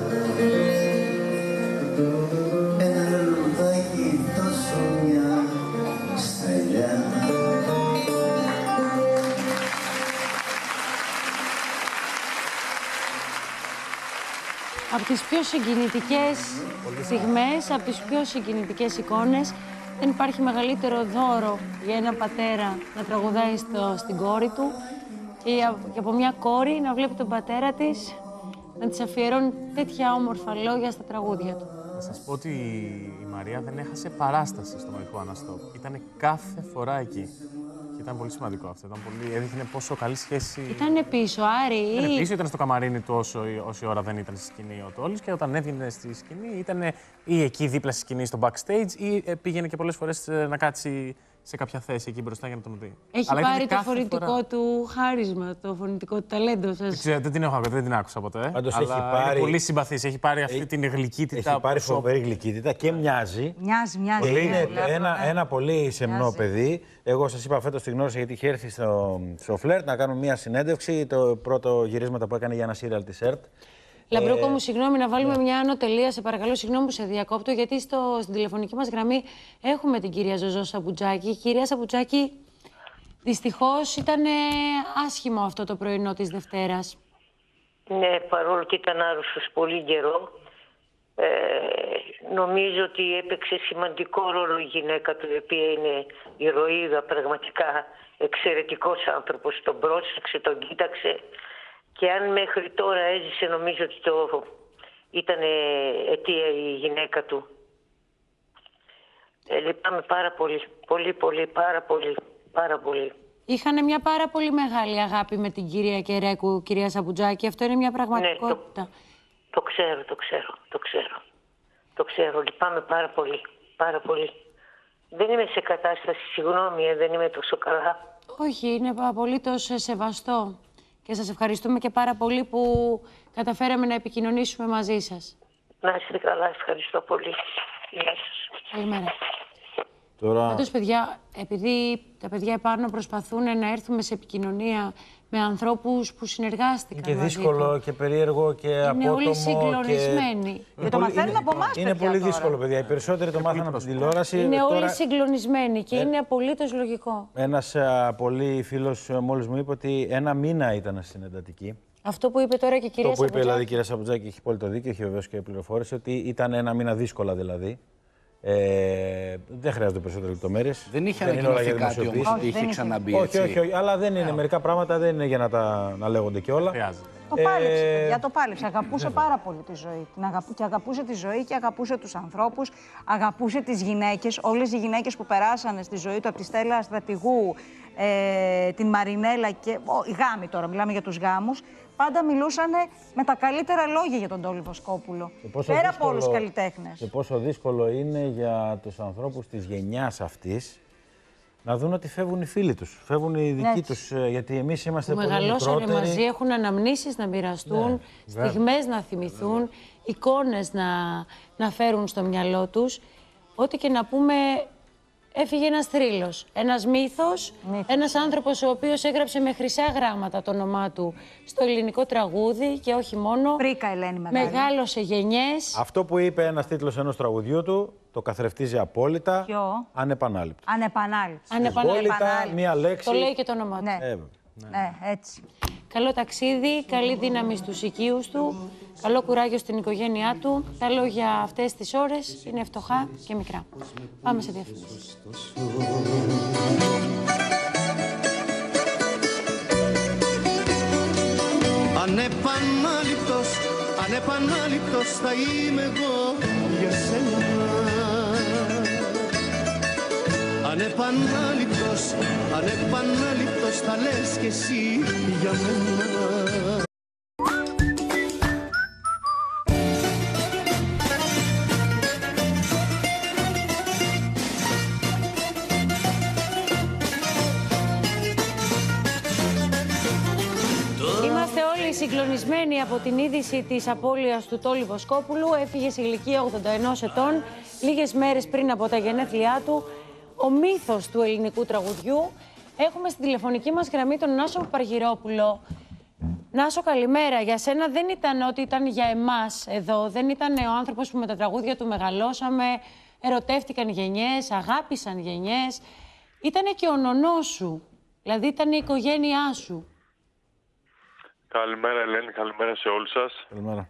ένα λουλουδάκι τόσο μια σταλιά. Από τις πιο συγκινητικές στιγμές, από τις πιο συγκινητικές εικόνες, δεν υπάρχει μεγαλύτερο δώρο για έναν πατέρα να τραγουδάει στην κόρη του και από μια κόρη να βλέπει τον πατέρα της να της αφιερώνει τέτοια όμορφα λόγια στα τραγούδια του. Να σας πω ότι η Μαρία δεν έχασε παράσταση στο Μαγικό Αναστόπ. Ήταν κάθε φορά εκεί. Και ήταν πολύ σημαντικό αυτό. Έδειχνε πόσο καλή σχέση. Ήταν πίσω, Άρη. Ήταν πίσω, ήταν στο καμαρίνι του όση ώρα δεν ήταν στη σκηνή ο Τόλης. Και όταν έβγαινε στη σκηνή, ήταν ή εκεί δίπλα στη σκηνή στο backstage, ή πήγαινε και πολλές φορές να κάτσει σε κάποια θέση εκεί μπροστά για να τον δει. Έχει πάρει το φωνητικό του χάρισμα, το φωνητικό του ταλέντο σας. Δεν την έχω ακούσει, δεν την άκουσα ποτέ. Πάντως αλλά έχει πάρει. Είναι πολύ συμπαθής. Έχει πάρει αυτή την γλυκύτητα. Έχει πάρει φοβερή γλυκύτητα και μοιάζει. Μοιάζει. Είναι ένα πολύ σεμνό παιδί. Εγώ σας είπα φέτος τη γνώρισα γιατί είχε έρθει στο Φλερτ να κάνουμε μια συνέντευξη. Το πρώτο γυρίσματα που έκανε για ένα σύριαλ της ΕΡΤ. Λαμπρούκο μου, συγγνώμη, να βάλουμε μια άνω τελεία, σε παρακαλώ, συγγνώμη που σε διακόπτω, γιατί στην τηλεφωνική μας γραμμή έχουμε την κυρία Ζωζό Σαμπουτζάκη. Κυρία Σαμπουτζάκη, δυστυχώς ήταν άσχημο αυτό το πρωινό της Δευτέρας. Ναι, παρόλο που ήταν άρρωστος πολύ καιρό, νομίζω ότι έπαιξε σημαντικό ρόλο η γυναίκα του, η οποία είναι ηρωίδα, πραγματικά εξαιρετικός άνθρωπος. Τον πρόσεξε, τον κοίταξε. Και αν μέχρι τώρα έζησε, νομίζω ότι ήταν αιτία η γυναίκα του. Λυπάμαι πάρα πολύ, πάρα πολύ. Είχανε μια πάρα πολύ μεγάλη αγάπη με την κυρία Κερέκου, κυρία Σαμπουτζάκη. Αυτό είναι μια πραγματικότητα. Ναι, το ξέρω. Λυπάμαι πάρα πολύ. Δεν είμαι σε κατάσταση, συγγνώμη, δεν είμαι τόσο καλά. Όχι, είναι απολύτως σεβαστό. Και σας ευχαριστούμε και πάρα πολύ που καταφέραμε να επικοινωνήσουμε μαζί σας. Να είστε καλά, ευχαριστώ πολύ. Γεια σας. Καλημέρα. Τώρα... Πάντως, παιδιά, επειδή τα παιδιά επάνω προσπαθούν να έρθουμε σε επικοινωνία με ανθρώπους που συνεργάστηκαν. Και δύσκολο και περίεργο και απότομο. Είναι όλοι συγκλονισμένοι. Και το μαθαίνουν από εμάς, Είναι παιδιά, πολύ τώρα. δύσκολο, παιδιά. Οι περισσότεροι το μάθαν από την τηλεόραση. Είναι τώρα... όλοι συγκλονισμένοι και είναι απολύτως λογικό. Ένας πολύ φίλος μόλις μου είπε ότι 1 μήνα ήταν στην εντατική. Αυτό που είπε τώρα και η κυρία Το που είπε Σαπουτζάκη. δηλαδή η κυρία Σαπουτζάκη έχει πολύ το δίκιο, έχει βεβαίως και πληροφόρηση ότι ήταν 1 μήνα δύσκολα δηλαδή. Δεν χρειάζονται περισσότερες λεπτομέρειες. Δεν είχε ανακοινωθεί κάτι όμως ότι είχε ξαναμπεί. Όχι, αλλά δεν είναι. Μερικά πράγματα δεν είναι για να λέγονται κιόλα. Το πάλεψε, παιδιά, το πάλεψε. Αγαπούσε πάρα πολύ τη ζωή. Και αγαπούσε τη ζωή και αγαπούσε τους ανθρώπους. Αγαπούσε τις γυναίκες. Όλες οι γυναίκες που περάσανε στη ζωή του, από τη Στέλλα Στρατηγού, την Μαρινέλα και οι γάμοι τώρα, μιλάμε για τους γάμους, πάντα μιλούσαν με τα καλύτερα λόγια για τον Τόλι Βοσκόπουλο. Πέρα από όλους τους καλλιτέχνες. Και πόσο δύσκολο είναι για τους ανθρώπους της γενιάς αυτής να δουν ότι φεύγουν οι φίλοι τους, φεύγουν οι δικοί τους, γιατί εμείς είμαστε πολύ μεγαλώσανε μικρότεροι. μαζί, έχουν αναμνήσεις να μοιραστούν, στιγμές να θυμηθούν, εικόνες να φέρουν στο μυαλό τους. Ό,τι και να πούμε, έφυγε ένας θρύλος, ένας μύθος, ένας άνθρωπος ο οποίος έγραψε με χρυσά γράμματα το όνομά του στο ελληνικό τραγούδι και όχι μόνο. Πρίκα Ελένη μεγάλη. Μεγάλωσε γενιές. Αυτό που είπε ένας τίτλος ενός τραγουδιού του, το καθρεφτίζει απόλυτα, ανεπανάληπτο. Ανεπανάληπτο. Μία λέξη. Το λέει και το όνομά του. Ναι, έτσι. Καλό ταξίδι, καλή δύναμη στους οικείους του, καλό κουράγιο στην οικογένειά του. Τα λόγια αυτές τις ώρες είναι φτωχά και μικρά. Πάμε σε διαφήμιση. Ανεπανάληπτος θα είμαι εγώ για σένα. Ανεπανάληπτος θα λες κι εσύ για μένα. Είμαστε όλοι συγκλονισμένοι από την είδηση της απώλειας του Τόλι Βοσκόπουλου. Έφυγε σε ηλικία 81 ετών, λίγες μέρες πριν από τα γενέθλιά του. Ο μύθος του ελληνικού τραγουδιού. Έχουμε στην τηλεφωνική μας γραμμή τον Νάσο Παργυρόπουλο. Νάσο, καλημέρα. Για σένα δεν ήταν ότι ήταν για εμάς εδώ. Δεν ήταν ο άνθρωπος που με τα τραγούδια του μεγαλώσαμε, ερωτεύτηκαν γενιές, αγάπησαν γενιές. Ήτανε και ο νονός σου. Δηλαδή ήταν η οικογένειά σου. Καλημέρα Ελένη, καλημέρα σε όλους σας. Καλημέρα.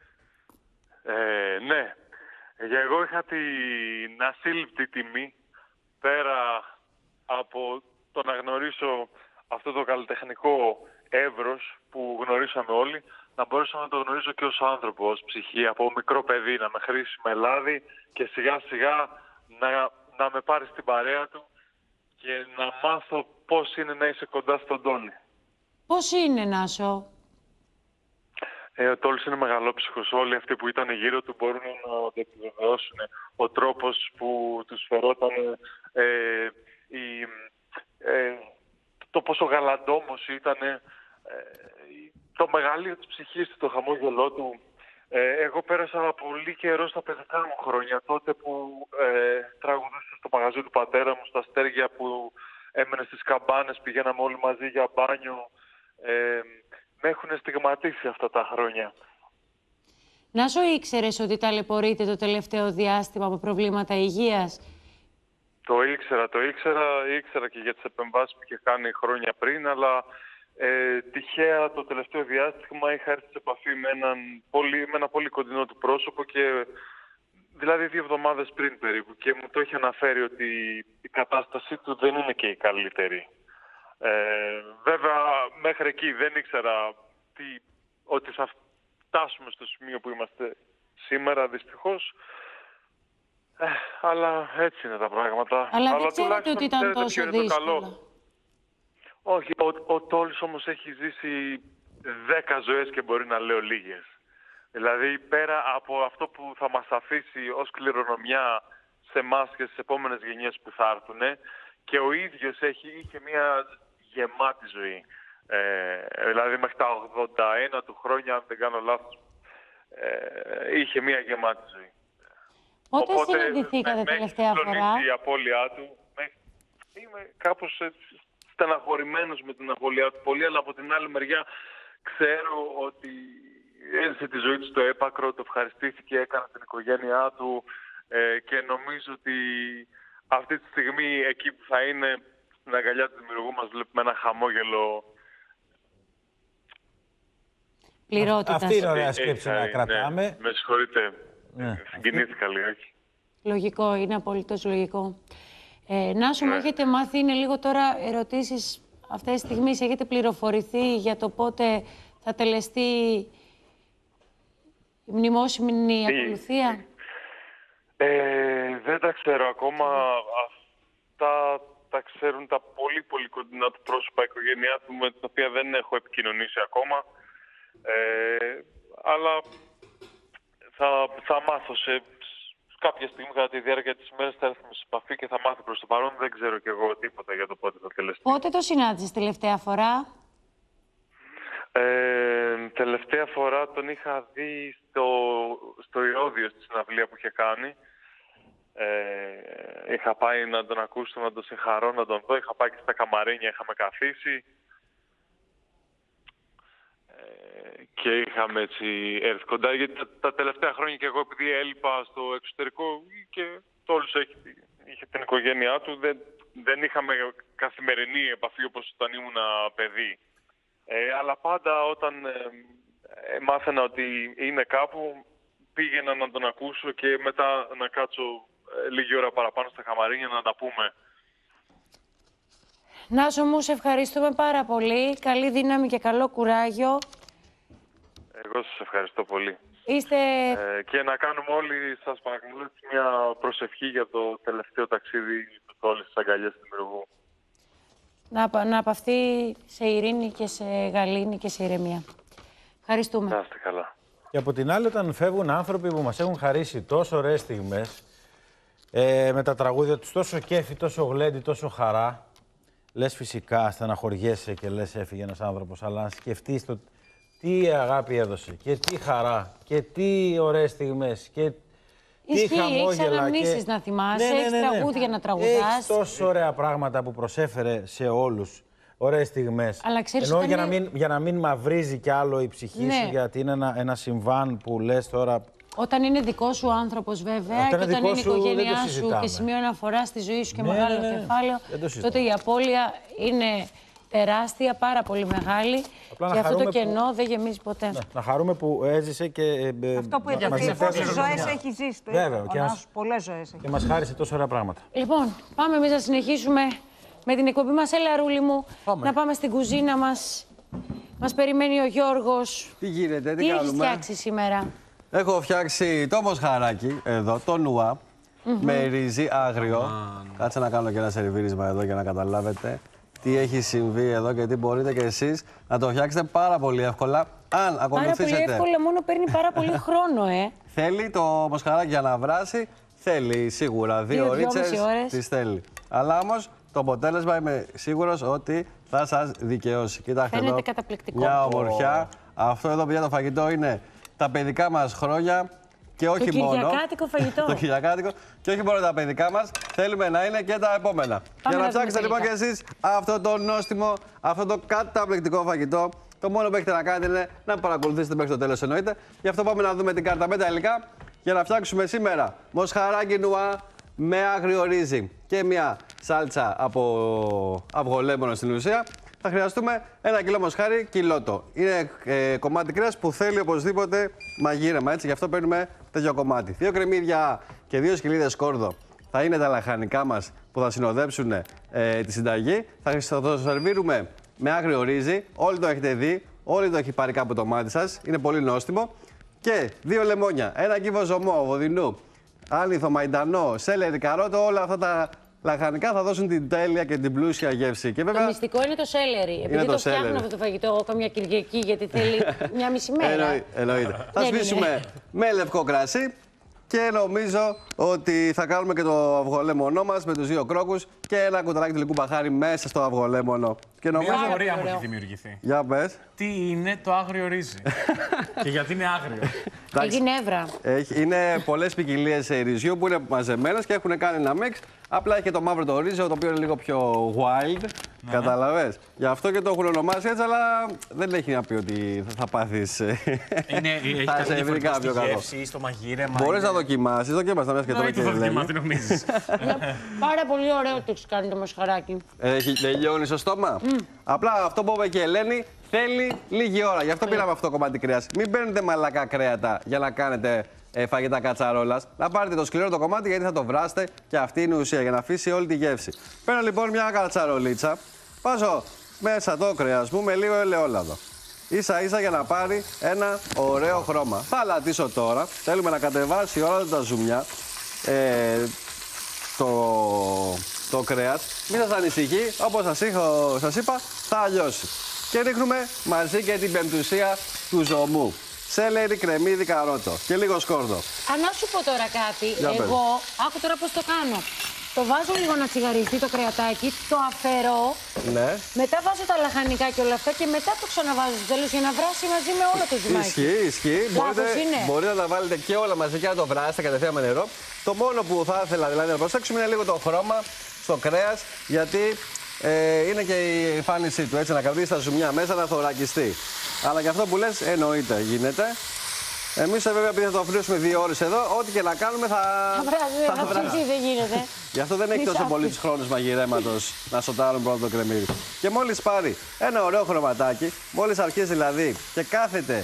Ναι, εγώ είχα την ασύλληπτη τιμή, πέρα από το να γνωρίσω αυτό το καλλιτεχνικό εύρος που γνωρίσαμε όλοι, να μπορέσω να το γνωρίσω και ως άνθρωπο, ως ψυχή, από μικρό παιδί, να με χρήσει με λάδι και σιγά σιγά να με πάρει στην παρέα του και να μάθω πώς είναι να είσαι κοντά στον Τόλι. Πώς είναι, Νάσο? Ο Τόλις είναι μεγαλόψυχος. Όλοι αυτοί που ήταν γύρω του μπορούν να το επιβεβαιώσουν. Ο τρόπος που τους φερόταν, το πόσο γαλαντόμος ήταν, το μεγαλείο της ψυχής του, το χαμόγελό του. Εγώ πέρασα πολύ καιρό στα παιδικά μου χρόνια, τότε που τραγουδούσα στο μαγαζί του πατέρα μου, στα αστέρια που έμενε στις καμπάνες, πηγαίναμε όλοι μαζί για μπάνιο. Με έχουν στιγματίσει αυτά τα χρόνια. Νάσο, ήξερες ότι ταλαιπωρείται το τελευταίο διάστημα από προβλήματα υγείας? Το ήξερα και για τις επεμβάσεις που είχε κάνει χρόνια πριν, αλλά τυχαία το τελευταίο διάστημα είχα έρθει σε επαφή με ένα πολύ κοντινό του πρόσωπο και δηλαδή 2 εβδομάδες πριν περίπου και μου το είχε αναφέρει ότι η κατάστασή του δεν είναι και η καλύτερη. Βέβαια μέχρι εκεί δεν ήξερα ότι θα φτάσουμε στο σημείο που είμαστε σήμερα δυστυχώς, αλλά έτσι είναι τα πράγματα. Αλλά δεν ξέρετε ότι ήταν τόσο δύσκολο. Όχι, ο Τόλις όμως έχει ζήσει 10 ζωές και μπορεί να λέω λίγες. Δηλαδή πέρα από αυτό που θα μας αφήσει ως κληρονομιά σε εμάς και στις επόμενες γενιές που θα έρθουν, και ο ίδιος είχε μια γεμάτη ζωή. Δηλαδή μέχρι τα 81 του χρόνια, αν δεν κάνω λάθος, είχε μια γεμάτη ζωή. Πότε συναντηθήκατε τελευταία φορά? Η απώλειά του. Είμαι κάπως στεναχωρημένος με την απώλειά του πολύ, αλλά από την άλλη μεριά ξέρω ότι έζησε τη ζωή του στο έπακρο, το ευχαριστήθηκε, έκανε την οικογένειά του και νομίζω ότι αυτή τη στιγμή εκεί που θα είναι στην αγκαλιά του δημιουργού μας βλέπουμε ένα χαμόγελο. Πληρότητας. Αυτή είναι ωραία σκέψη να κρατάμε. Ναι, με συγχωρείτε. Συγκινήθηκα λίγο. Λογικό, είναι απολύτως λογικό. Νάσο, μου έχετε μάθει, είναι λίγο τώρα ερωτήσεις αυτές τις στιγμές. Έχετε πληροφορηθεί για το πότε θα τελεστεί η μνημόσυμνη ακολουθία? Δεν τα ξέρω ακόμα. Αυτά τα ξέρουν τα πολύ πολύ κοντινά του πρόσωπα, η οικογένειά του, με την οποία δεν έχω επικοινωνήσει ακόμα. Αλλά θα μάθω κάποια στιγμή κατά τη διάρκεια της ημέρας, θα έρθουμε σε επαφή και θα μάθω. Προς το παρόν δεν ξέρω κι εγώ τίποτα για το πότε θα τελεστεί. Πότε το συνάντησες τελευταία φορά? Τελευταία φορά τον είχα δει στο Ηρώδειο, στη συναυλία που είχε κάνει. Είχα πάει να τον ακούσω, να τον συγχαρώ, να τον δω. Είχα πάει και στα καμαρίνια, είχαμε καθίσει. Και είχαμε έτσι έρθει κοντά, γιατί τα τελευταία χρόνια και εγώ, επειδή έλειπα στο εξωτερικό και όλους είχε την οικογένειά του, δεν είχαμε καθημερινή επαφή όπως όταν ήμουν παιδί. Αλλά πάντα όταν μάθαινα ότι είναι κάπου, πήγαινα να τον ακούσω και μετά να κάτσω λίγη ώρα παραπάνω στα καμαρίνια να τα πούμε. Νάσο μου, σε ευχαριστούμε πάρα πολύ. Καλή δύναμη και καλό κουράγιο. Εγώ σας ευχαριστώ πολύ. Και να κάνουμε όλοι, σας παρακαλώ, μια προσευχή για το τελευταίο ταξίδι του Τόλης στις αγκαλιές του δημιουργού. Να απαυθεί σε ειρήνη και σε γαλήνη και σε ηρεμία. Ευχαριστούμε. Να είστε καλά. Και από την άλλη, όταν φεύγουν άνθρωποι που μας έχουν χαρίσει τόσο ωραίες στιγμές, με τα τραγούδια τους, τόσο κέφι, τόσο γλέντι, τόσο χαρά, λες φυσικά, στεναχωριέσαι και λες έφυγε ένας άνθρωπος, αλλά αν σκεφτείς το τι αγάπη έδωσε και τι χαρά και τι ωραίες στιγμές και τι χαμόγελα. Έχεις αναμνήσεις να θυμάσαι, έχεις τραγούδια να τραγουδάς. Έχεις τόσο ωραία πράγματα που προσέφερε σε όλους. Ωραίες στιγμές. Αλλά ξέρεις, ενώ για να μην μαυρίζει κι άλλο η ψυχή σου, γιατί είναι ένα συμβάν που λες τώρα. Όταν είναι δικό σου άνθρωπος, βέβαια, και όταν είναι η οικογένειά σου και σημείο αναφορά στη ζωή σου και μεγάλο κεφάλαιο, τότε η απώλεια είναι τεράστια, πάρα πολύ μεγάλη. Και αυτό το κενό δεν γεμίζει ποτέ. Να χαρούμε που έζησε και. Αυτό που είπε, πόσες ζωές έχει ζήσει. Βέβαια. Πολλές ζωές έχει. Και μας χάρισε τόσο ωραία πράγματα. Λοιπόν, πάμε εμείς να συνεχίσουμε με την εκπομπή μας. Έλα, Ρούλη μου, να πάμε στην κουζίνα μας. Μας περιμένει ο Γιώργος. Τι γίνεται, τι κάνουμε? Τι έχεις φτιάξει σήμερα? Έχω φτιάξει το μοσχαράκι εδώ, το νουά, με ρύζι άγριο. Κάτσε να κάνω και ένα σερβίρισμα εδώ για να καταλάβετε τι έχει συμβεί εδώ και τι μπορείτε και εσείς να το φτιάξετε πάρα πολύ εύκολα. Αν ακολουθήσετε. Πάρα πολύ εύκολα, μόνο παίρνει πάρα πολύ χρόνο, Θέλει το μοσχαράκι για να βράσει, θέλει σίγουρα 2 ώρες. Τις θέλει. Αλλά όμως το αποτέλεσμα είμαι σίγουρος ότι θα σας δικαιώσει. Κοιτάξτε εδώ, μια ομορφιά. Αυτό εδώ, παιδιά, το φαγητό είναι τα παιδικά μας χρόνια και όχι μόνο. Το κυριακάτικο φαγητό. Το κυριακάτικο και όχι μόνο τα παιδικά μας, θέλουμε να είναι και τα επόμενα. Για να ψάξετε λοιπόν και εσείς αυτό το νόστιμο, αυτό το καταπληκτικό φαγητό, το μόνο που έχετε να κάνετε είναι να παρακολουθήσετε μέχρι το τέλος, εννοείται. Γι' αυτό πάμε να δούμε την κάρτα με τα υλικά για να φτιάξουμε σήμερα μοσχαράκι νουά με άγριο ρύζι και μια σάλτσα από αυγολέμονο στην ουσία. Θα χρειαστούμε 1 κιλό μοσχάρι, κιλότο. Είναι κομμάτι κρέας που θέλει οπωσδήποτε μαγείρεμα, έτσι, γι' αυτό παίρνουμε τέτοιο κομμάτι. 2 κρεμμύδια και 2 σκυλίδες σκόρδο θα είναι τα λαχανικά μας που θα συνοδέψουν τη συνταγή. Θα το σερβίρουμε με άγριο ρύζι, όλοι το έχετε δει, όλοι το έχει πάρει κάπου το μάτι σας, είναι πολύ νόστιμο. Και 2 λεμόνια, 1 κύβο ζωμό, βοδινού, άνηθο, μαϊντανό, σέλερι, καρότο, όλα αυτά τα λαχανικά θα δώσουν την τέλεια και την πλούσια γεύση. Και βέβαια, το μυστικό είναι το σέλερι. Επειδή το φτιάχνω αυτό το φαγητό καμιά Κυριακή, γιατί θέλει μια μισή μέρα. Εννοείται. Θα σβήσουμε με λευκό κρασί και νομίζω ότι θα κάνουμε και το αυγολέμονό μας με τους 2 κρόκους και ένα κουταλάκι του γλυκού μπαχάρι μέσα στο αυγολέμονο. Και νομίζω... Μια απορία μου έχει δημιουργηθεί. Για πες. Τι είναι το άγριο ρύζι και γιατί είναι άγριο? Έγινε εύρα. Είναι πολλές ποικιλίες ρυζιού που είναι μαζεμένες και έχουν κάνει ένα μίξ. Απλά έχει και το μαύρο το ρύζι, το οποίο είναι λίγο πιο wild. Ναι. Καταλαβες. Γι' αυτό και το έχουν ονομάσει έτσι, αλλά δεν έχει να πει ότι θα πάθεις. Θα σε βρει κάποιο κακό. Στο μαγείρεμα. Μπορείς να δοκιμάσεις. Δοκίμασαι να και τώρα και δοκιμάσεις, τι νομίζεις. Πάρα πολύ ωραίο το έχεις κάνει το μοσχαράκι. Δεν λιώνει στο στόμα. Απλά αυτό που είπε και η Ελένη, θέλει λίγη ώρα. Γι' αυτό πήραμε αυτό το κομμάτι κρέας. Μην παίρνετε μαλακά κρέατα για να κάνετε φαγητά κατσαρόλας. Να πάρετε το σκληρό το κομμάτι γιατί θα το βράσετε και αυτή είναι η ουσία για να αφήσει όλη τη γεύση. Παίρνω λοιπόν μια κατσαρολίτσα, βάζω μέσα το κρέας μου με λίγο ελαιόλαδο. Ίσα ίσα για να πάρει ένα ωραίο χρώμα. Θα αλατίσω τώρα. Θέλουμε να κατεβάσει όλα τα ζουμιά το κρέας. Μην σας ανησυχεί, όπως σας είπα, θα λιώσει. Και ρίχνουμε μαζί και την πεμπτουσία του ζωμού. Σέλερι, κρεμμύδι, καρότο και λίγο σκόρδο. Αν να σου πω τώρα κάτι, εγώ, άκου τώρα πώς το κάνω. Το βάζω λίγο να τσιγαριστεί το κρεατάκι, το αφαιρώ, ναι. Μετά βάζω τα λαχανικά και όλα αυτά και μετά το ξαναβάζω στο τέλος για να βράσει μαζί με όλο το ζυμάκι. Ισχύει. Μπορείτε να τα βάλετε και όλα μαζί και να το βράσετε κατευθείαν με νερό. Το μόνο που θα ήθελα δηλαδή να προσέξουμε είναι λίγο το χρώμα στο κρέας, γιατί είναι και η εμφάνισή του, έτσι, να κρατήσει τα ζουμιά μέσα, να θωρακιστεί. Αλλά και αυτό που λες εννοείται, γίνεται. Εμείς βέβαια επειδή θα το αφρίσουμε 2 ώρες εδώ, ό,τι και να κάνουμε θα βράσει. Δεν γίνεται. Γι' αυτό δεν έχει τόσο πολύ τους χρόνους μαγειρέματος να σοτάρουν πρώτα το κρεμμύδι. Και μόλις πάρει ένα ωραίο χρωματάκι, μόλις αρχίσει δηλαδή και κάθεται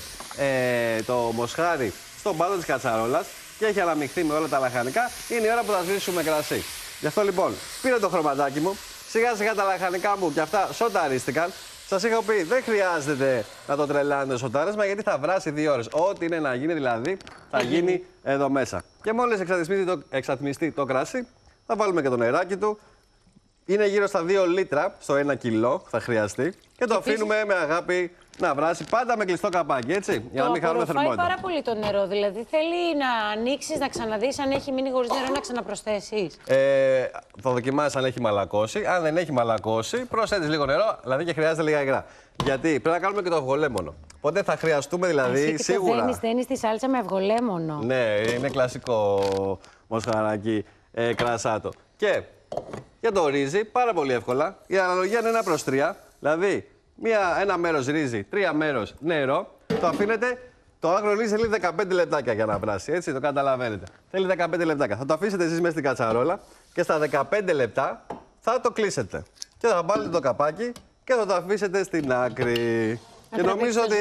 το μοσχάρι στον πάτο της κατσαρόλας και έχει αναμειχθεί με όλα τα λαχανικά, είναι η ώρα που θα σβήσουμε κρασί. Γι' αυτό λοιπόν πήρα το χρωματάκι μου, σιγά σιγά τα λαχανικά μου και αυτά σοταρίστηκαν. Σας είχα πει, δεν χρειάζεται να το τρελάνετε σοτάρισμα γιατί θα βράσει 2 ώρες. Ό,τι είναι να γίνει δηλαδή θα γίνει εδώ μέσα. Και μόλις εξατμιστεί το κρασί, θα βάλουμε και το νεράκι του. Είναι γύρω στα 2 λίτρα, στο 1 κιλό θα χρειαστεί. Και το αφήνουμε με αγάπη να βράσει, πάντα με κλειστό καπάκι, έτσι, για να μην χάνουμε θερμότητα. Πάρα πολύ το νερό, δηλαδή θέλει να ανοίξεις, να ξαναδείς αν έχει μείνει χωρίς νερό, να ξαναπροσθέσεις. Θα δοκιμάσεις αν έχει μαλακώσει. Αν δεν έχει μαλακώσει, προσθέτεις λίγο νερό, δηλαδή και χρειάζεται λίγα υγρά. Γιατί πρέπει να κάνουμε και το αυγολέμονο. Οπότε θα χρειαστούμε δηλαδή σίγουρα. Δένεις τη σάλτσα με αυγολέμονο. Ναι, είναι κλασικό μοσχαράκι κρασάτο. Και για το ρύζι, πάρα πολύ εύκολα. Η αναλογία είναι 1/3. Δηλαδή, ένα μέρος ρύζι, 3 μέρος νερό. Το αφήνετε. Το άγρο ρύζι θέλει 15 λεπτάκια για να βράσει. Έτσι, το καταλαβαίνετε. Θέλει 15 λεπτάκια. Θα το αφήσετε εσείς μέσα στην κατσαρόλα και στα 15 λεπτά θα το κλείσετε. Και θα βάλετε το καπάκι και θα το αφήσετε στην άκρη. Και νομίζω ότι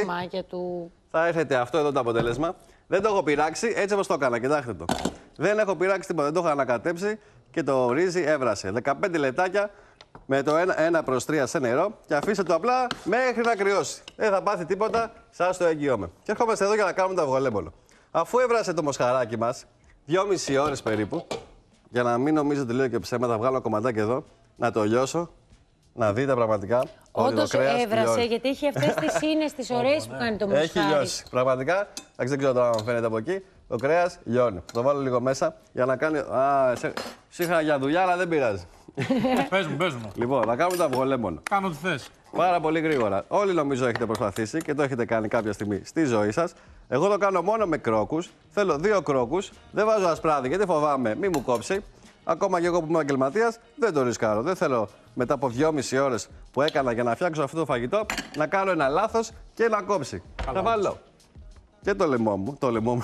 θα έρχεται αυτό εδώ το αποτέλεσμα. Δεν το έχω πειράξει, έτσι όπως το έκανα. Κοιτάξτε το. Δεν έχω πειράξει τίποτα, δεν το έχω ανακατέψει και το ρύζι έβρασε. 15 λεπτάκια με το 1/3 σε νερό και αφήστε το απλά μέχρι να κρυώσει. Δεν θα πάθει τίποτα, σας το εγγυώμαι. Και ερχόμαστε εδώ για να κάνουμε το αυγολέμονο. Αφού έβρασε το μοσχαράκι μας, 2,5 ώρες περίπου, για να μην νομίζω ότι λέω και ψέματα, βγάλω ένα κομματάκι εδώ, να το λιώσω, να δείτε πραγματικά. Όντως έβρασε, γιατί έχει αυτές τις ίνες τις ωραίες που κάνει το μοσχάρι. Έχει λιώσει. Πραγματικά, δεν ξέρω τώρα αν φαίνεται από εκεί, το κρέας λιώνει. Το βάλω λίγο μέσα για να κάνει. Σύγχρονα για δουλειά, αλλά δεν πειράζει. Πες μου. Λοιπόν, θα κάνουμε το αυγολέμονο. Κάνω ό,τι θες. Πάρα πολύ γρήγορα. Όλοι νομίζω έχετε προσπαθήσει και το έχετε κάνει κάποια στιγμή στη ζωή σας. Εγώ το κάνω μόνο με κρόκους. Θέλω 2 κρόκους. Δεν βάζω ασπράδι γιατί φοβάμαι μη μου κόψει. Ακόμα και εγώ που είμαι επαγγελματίας δεν το ρισκάρω. Δεν θέλω μετά από 2,5 ώρες που έκανα για να φτιάξω αυτό το φαγητό να κάνω ένα λάθος και να κόψει. Θα βάλω και το λαιμό μου. Το λαιμό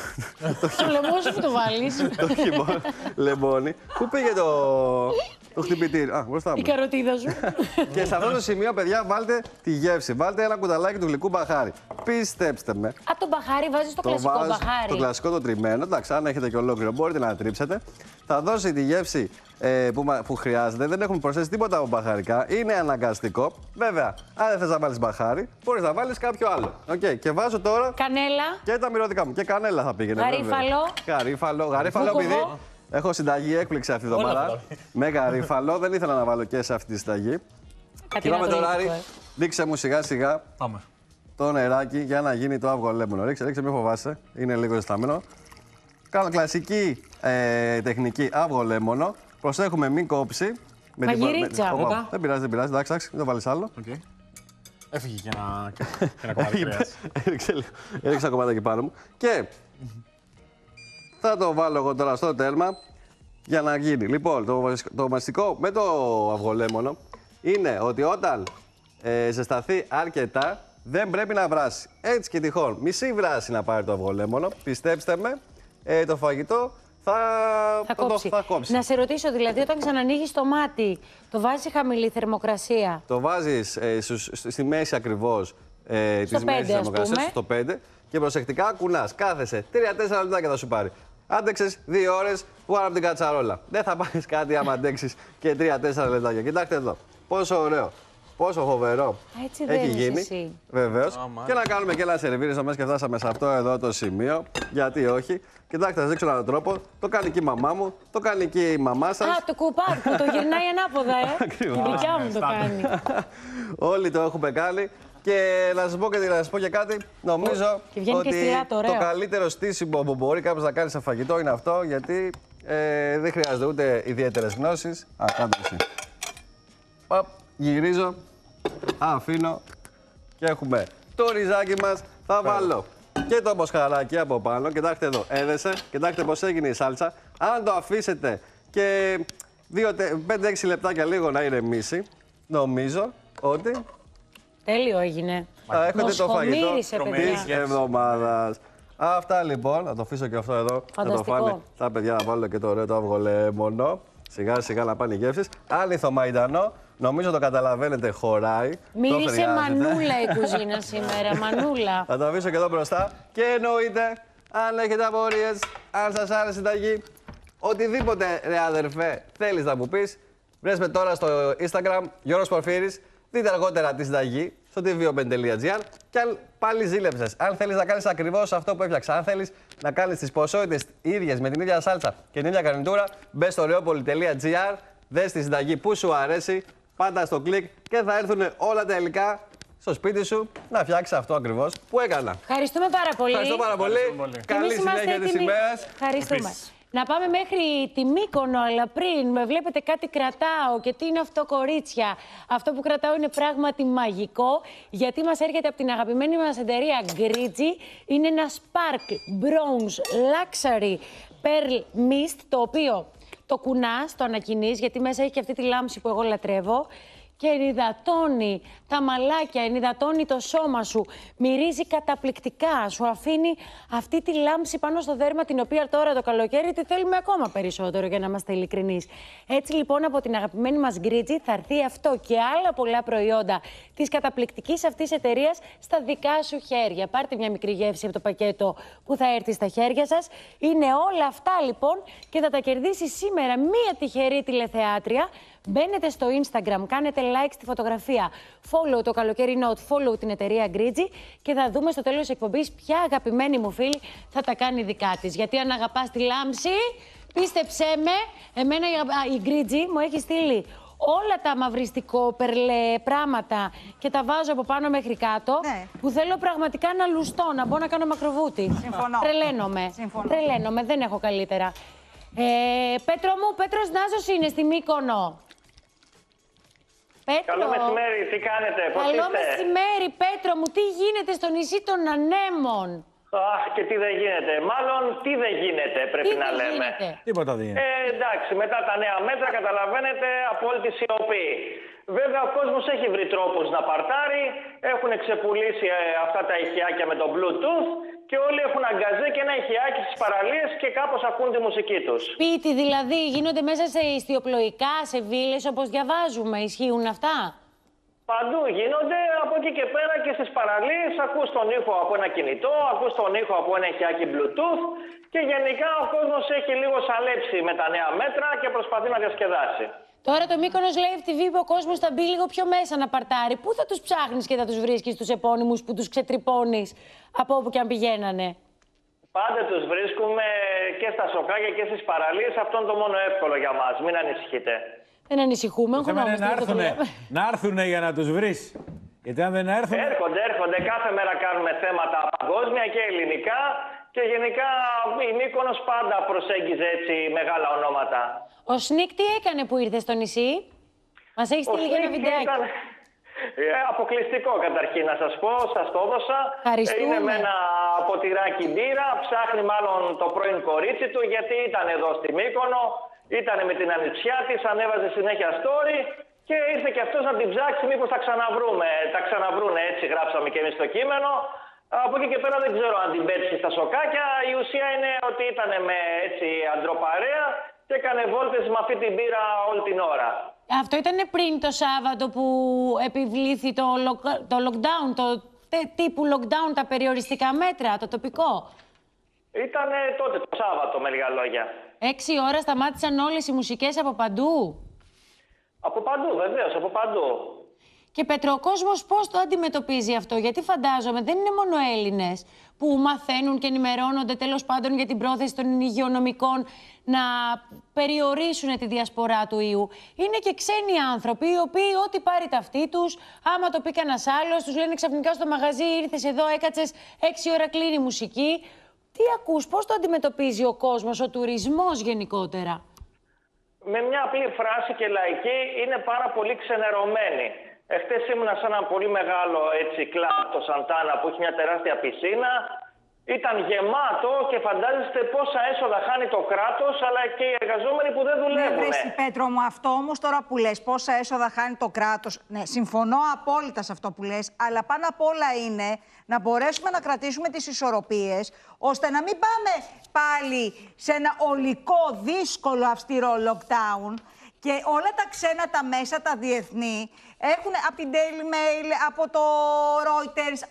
σου που το βάλεις. Το λεμόνι. Πού πήγε το χτυπητήρι. Μπροστά μου. Η καροτίδα σου. Και σε αυτό το σημείο, παιδιά, βάλτε τη γεύση. Βάλτε ένα κουταλάκι του γλυκού μπαχάρι. Πιστέψτε με. Το μπαχάρι βάζεις το κλασικό μπαχάρι. Το κλασικό το τριμμένο. Εντάξει, αν έχετε και ολόκληρο, μπορείτε να τρίψετε. Θα δώσει τη γεύση που χρειάζεται. Δεν έχουμε προσθέσει τίποτα από μπαχαρικά. Είναι αναγκαστικό. Βέβαια, αν δεν θες να βάλεις μπαχάρι, μπορείς να βάλεις κάποιο άλλο. Okay. Και βάζω τώρα. Κανέλα. Και τα μυρωδικά μου. Και κανέλα θα πήγαινε. Γαρίφαλο. Γαρίφαλο, επειδή έχω συνταγή έκπληξη αυτή τη εβδομάδα. Με γαρίφαλο. Δεν ήθελα να βάλω και σε αυτή τη συνταγή. Και πάμε τώρα, δείξε μου σιγά σιγά το νεράκι για να γίνει το αυγολέμονο. Ρίξε, μην φοβάσαι. Είναι λίγο ζεσταμένο. Κάνω κλασική τεχνική αυγολέμονο. Προσέχουμε μην κόψει. Μαγειρίτσα. Δεν πειράζει, εντάξει, μην το βάλεις άλλο. Έφυγε και ένα κομμάτι κρέας. Έριξα ένα κομμάτι εκεί πάνω μου. Και θα το βάλω εγώ τώρα στο τέρμα για να γίνει. Λοιπόν, το βασικό με το αυγολέμονο είναι ότι όταν ζεσταθεί αρκετά, δεν πρέπει να βράσει. Έτσι και τυχόν μισή βράση να πάρει το αυγολέμονο, πιστέψτε με, το φαγητό θα κόψει. Να σε ρωτήσω, δηλαδή, όταν ξανανοίγεις το μάτι, το βάζεις σε χαμηλή θερμοκρασία? Το βάζεις στη μέση ακριβώς της μέσης θερμοκρασίας, στο 5, και προσεκτικά κουνάς. Κάθεσαι 3-4 λεπτά και θα σου πάρει. Άντεξες 2 ώρες, βγάλω από την κατσαρόλα. Δεν θα πάρεις κάτι άμα αντέξεις και 3-4 λεπτάκια. Κοιτάξτε εδώ. Πόσο ωραίο. Πόσο φοβερό έχει γίνει. Βεβαίως. Και να κάνουμε και ένα σερβίρισμα μέσα και φτάσαμε σε αυτό εδώ το σημείο. Γιατί όχι. Κοιτάξτε, θα σας δείξω έναν τρόπο. Το κάνει και η μαμά μου, το κάνει και η μαμά σας. Α, το κουπάρ που το γυρνάει ανάποδα, Η δικιά μου το κάνει. Όλοι το έχουμε κάνει. Και να σας πω και κάτι, νομίζω ότι το καλύτερο στήσιμο που μπορεί κάποιος να κάνει σε φαγητό είναι αυτό, γιατί δεν χρειάζεται ούτε ιδιαίτερες γνώσεις. Κάτω εσύ. Παπ, γυρίζω, αφήνω και έχουμε το ριζάκι μας. Θα βάλω και το μοσχαράκι από πάνω. Κοιτάξτε εδώ, έδεσε. Κοιτάξτε πώς έγινε η σάλτσα. Αν το αφήσετε και 5-6 λεπτάκια λίγο να ηρεμήσει, νομίζω ότι... Τέλειο έγινε. Θα έχετε το φαγητό της εβδομάδας. Αυτά λοιπόν, να το αφήσω και αυτό εδώ. Να το φάνε τα παιδιά, να βάλω και το ωραίο το αυγολέμονο. Σιγά σιγά να πάνε οι γεύσεις. Άνηθο μαϊντανό, νομίζω το καταλαβαίνετε, χωράει. Μύρισε μανούλα η κουζίνα σήμερα, μανούλα. Θα το αφήσω και εδώ μπροστά. Και εννοείται, αν έχετε απορίες, αν σας άρεσε η συνταγή, οτιδήποτε ρε αδερφέ θέλεις να μου πεις, βρες με τώρα στο Instagram, Γιώργος Πορφύρης. Δείτε αργότερα τη συνταγή στο tv5.gr και αν πάλι ζήλεψες, αν θέλεις να κάνεις ακριβώς αυτό που έφτιαξα, αν θέλεις να κάνεις τις ποσότητες ίδιες με την ίδια σάλτσα και την ίδια καρνιτούρα, μπες στο reopoli.gr, δες τη συνταγή που σου αρέσει, πάντα στο κλικ και θα έρθουν όλα τα υλικά στο σπίτι σου να φτιάξεις αυτό ακριβώς που έκανα. Ευχαριστούμε πάρα πολύ. Ευχαριστώ πάρα πολύ. Καλή συνέχεια της ημέρας. Ευχαριστούμε. Να πάμε μέχρι τη Μύκονο, αλλά πριν με βλέπετε κάτι κρατάω. Και τι είναι αυτό, κορίτσια? Αυτό που κρατάω είναι πράγματι μαγικό, γιατί μας έρχεται από την αγαπημένη μας εταιρεία Grigi. Είναι ένα Spark Bronze Luxury Pearl Mist, το οποίο το κουνάς, το ανακοινείς, γιατί μέσα έχει και αυτή τη λάμψη που εγώ λατρεύω. Και ενυδατώνει τα μαλάκια, ενυδατώνει το σώμα σου, μυρίζει καταπληκτικά, σου αφήνει αυτή τη λάμψη πάνω στο δέρμα, την οποία τώρα το καλοκαίρι τη θέλουμε ακόμα περισσότερο, για να είμαστε ειλικρινείς. Έτσι λοιπόν από την αγαπημένη μας Grigi θα έρθει αυτό και άλλα πολλά προϊόντα της καταπληκτικής αυτής εταιρείας στα δικά σου χέρια. Πάρτε μια μικρή γεύση από το πακέτο που θα έρθει στα χέρια σας. Είναι όλα αυτά λοιπόν και θα τα κερδίσει σήμερα μία τυχερή τηλεθεάτρια. Μπαίνετε στο Instagram, κάνετε like στη φωτογραφία, follow το καλοκαίρι note, follow την εταιρεία Grigi και θα δούμε στο τέλος της εκπομπής ποια αγαπημένη μου φίλη θα τα κάνει δικά της. Γιατί αν αγαπάς τη λάμψη, πίστεψέ με, εμένα η Grigi μου έχει στείλει όλα τα μαυριστικό, περλέ, πράγματα και τα βάζω από πάνω μέχρι κάτω, που θέλω πραγματικά να λουστώ, να μπω να κάνω μακροβούτι. Συμφωνώ. Τρελαίνομαι, δεν έχω καλύτερα. Πέτρο μου, Πέτρος Νάζος είναι στη Μύκονο. Πέτρο. Καλό μεσημέρι, τι κάνετε, πώς είστε? Καλό μεσημέρι, Πέτρο μου, τι γίνεται στο νησί των Ανέμων? Αχ, και τι δεν γίνεται. Μάλλον τι δεν γίνεται, πρέπει να λέμε. Τίποτα δεν γίνεται. Εντάξει, μετά τα νέα μέτρα καταλαβαίνετε απόλυτη σιωπή. Βέβαια, ο κόσμος έχει βρει τρόπους να παρτάρει, έχουν ξεπουλήσει αυτά τα ηχιάκια με το Bluetooth και όλοι έχουν αγκαζέ και ένα ηχιάκι στις παραλίες και κάπως ακούν τη μουσική τους. Σπίτι δηλαδή, γίνονται μέσα σε ιστιοπλοϊκά, σε βίλες όπως διαβάζουμε, ισχύουν αυτά? Παντού γίνονται, από εκεί και πέρα και στις παραλίες ακούς τον ήχο από ένα κινητό, ακούς τον ήχο από ένα ηχιάκι Bluetooth και γενικά ο κόσμος έχει λίγο σαλέψει με τα νέα μέτρα και προσπαθεί να διασκεδάσει. Τώρα το Μύκονος Live TV είπε ο κόσμος θα μπει λίγο πιο μέσα να παρτάρει. Πού θα τους ψάχνεις και θα τους βρίσκεις τους επώνυμους που τους ξετρυπώνεις από όπου και αν πηγαίνανε? Πάντα τους βρίσκουμε και στα σοκάκια και στις παραλίες. Αυτό είναι το μόνο εύκολο για μας. Μην ανησυχείτε. Δεν ανησυχούμε. Να έρθουνε για να τους βρεις. Γιατί αν δεν έρθουν... Έρχονται. Κάθε μέρα κάνουμε θέματα παγκόσμια και ελληνικά. Και γενικά η Μύκονος πάντα προσέγγιζε έτσι μεγάλα ονόματα. Ο Σνίκ τι έκανε που ήρθε στο νησί? Μας έχει στείλει ένα βιντεάκι. Αποκλειστικό καταρχήν να σας πω, σας το έδωσα. Ευχαριστούμε. Είναι με ένα ποτηράκι μπύρα, ψάχνει μάλλον το πρώην κορίτσι του, γιατί ήταν εδώ στη Μύκονο, ήταν με την ανιψιά της, ανέβαζε συνέχεια story και ήρθε και αυτός να την ψάξει μήπως τα ξαναβρούμε. Τα ξαναβρούνε, έτσι γράψαμε και εμείς στο κείμενο. Από εκεί και πέρα δεν ξέρω αν την πέτυχε στα σοκάκια. Η ουσία είναι ότι ήταν με έτσι αντροπαρέα και έκανε βόλτες με αυτή την μπύρα όλη την ώρα. Αυτό ήταν πριν το Σάββατο που επιβλήθη το lockdown, το τύπου lockdown, τα περιοριστικά μέτρα, το τοπικό. Ήτανε τότε το Σάββατο, με λίγα λόγια. 6 ώρα σταμάτησαν όλες οι μουσικές από παντού. Από παντού, βεβαίως, από παντού. Και Πέτρο, ο κόσμος πώς το αντιμετωπίζει αυτό? Γιατί φαντάζομαι δεν είναι μόνο Έλληνες που μαθαίνουν και ενημερώνονται τέλος πάντων για την πρόθεση των υγειονομικών να περιορίσουν τη διασπορά του ιού. Είναι και ξένοι άνθρωποι οι οποίοι ό,τι πάρει ταυτί τους, άμα το πει κανένας άλλος, τους λένε ξαφνικά στο μαγαζί, ήρθες εδώ, έκατσες 6 ώρα, κλείνει η μουσική. Τι ακούς, πώς το αντιμετωπίζει ο κόσμος, ο τουρισμός γενικότερα? Με μια απλή φράση και λαϊκή, είναι πάρα πολύ ξενερωμένοι. Εχθές ήμουνα σε ένα πολύ μεγάλο κλαμπ, το Σαντάνα, που έχει μια τεράστια πισίνα. Ήταν γεμάτο και φαντάζεστε πόσα έσοδα χάνει το κράτος, αλλά και οι εργαζόμενοι που δεν δουλεύουν. Ναι, Πέτρο μου, αυτό όμως τώρα που λες, πόσα έσοδα χάνει το κράτος, ναι, συμφωνώ απόλυτα σε αυτό που λες, αλλά πάνω απ' όλα είναι να μπορέσουμε να κρατήσουμε τις ισορροπίες, ώστε να μην πάμε πάλι σε ένα ολικό, δύσκολο, αυστηρό lockdown. Και όλα τα ξένα τα μέσα, τα διεθνή, έχουν από την Daily Mail, από το Reuters,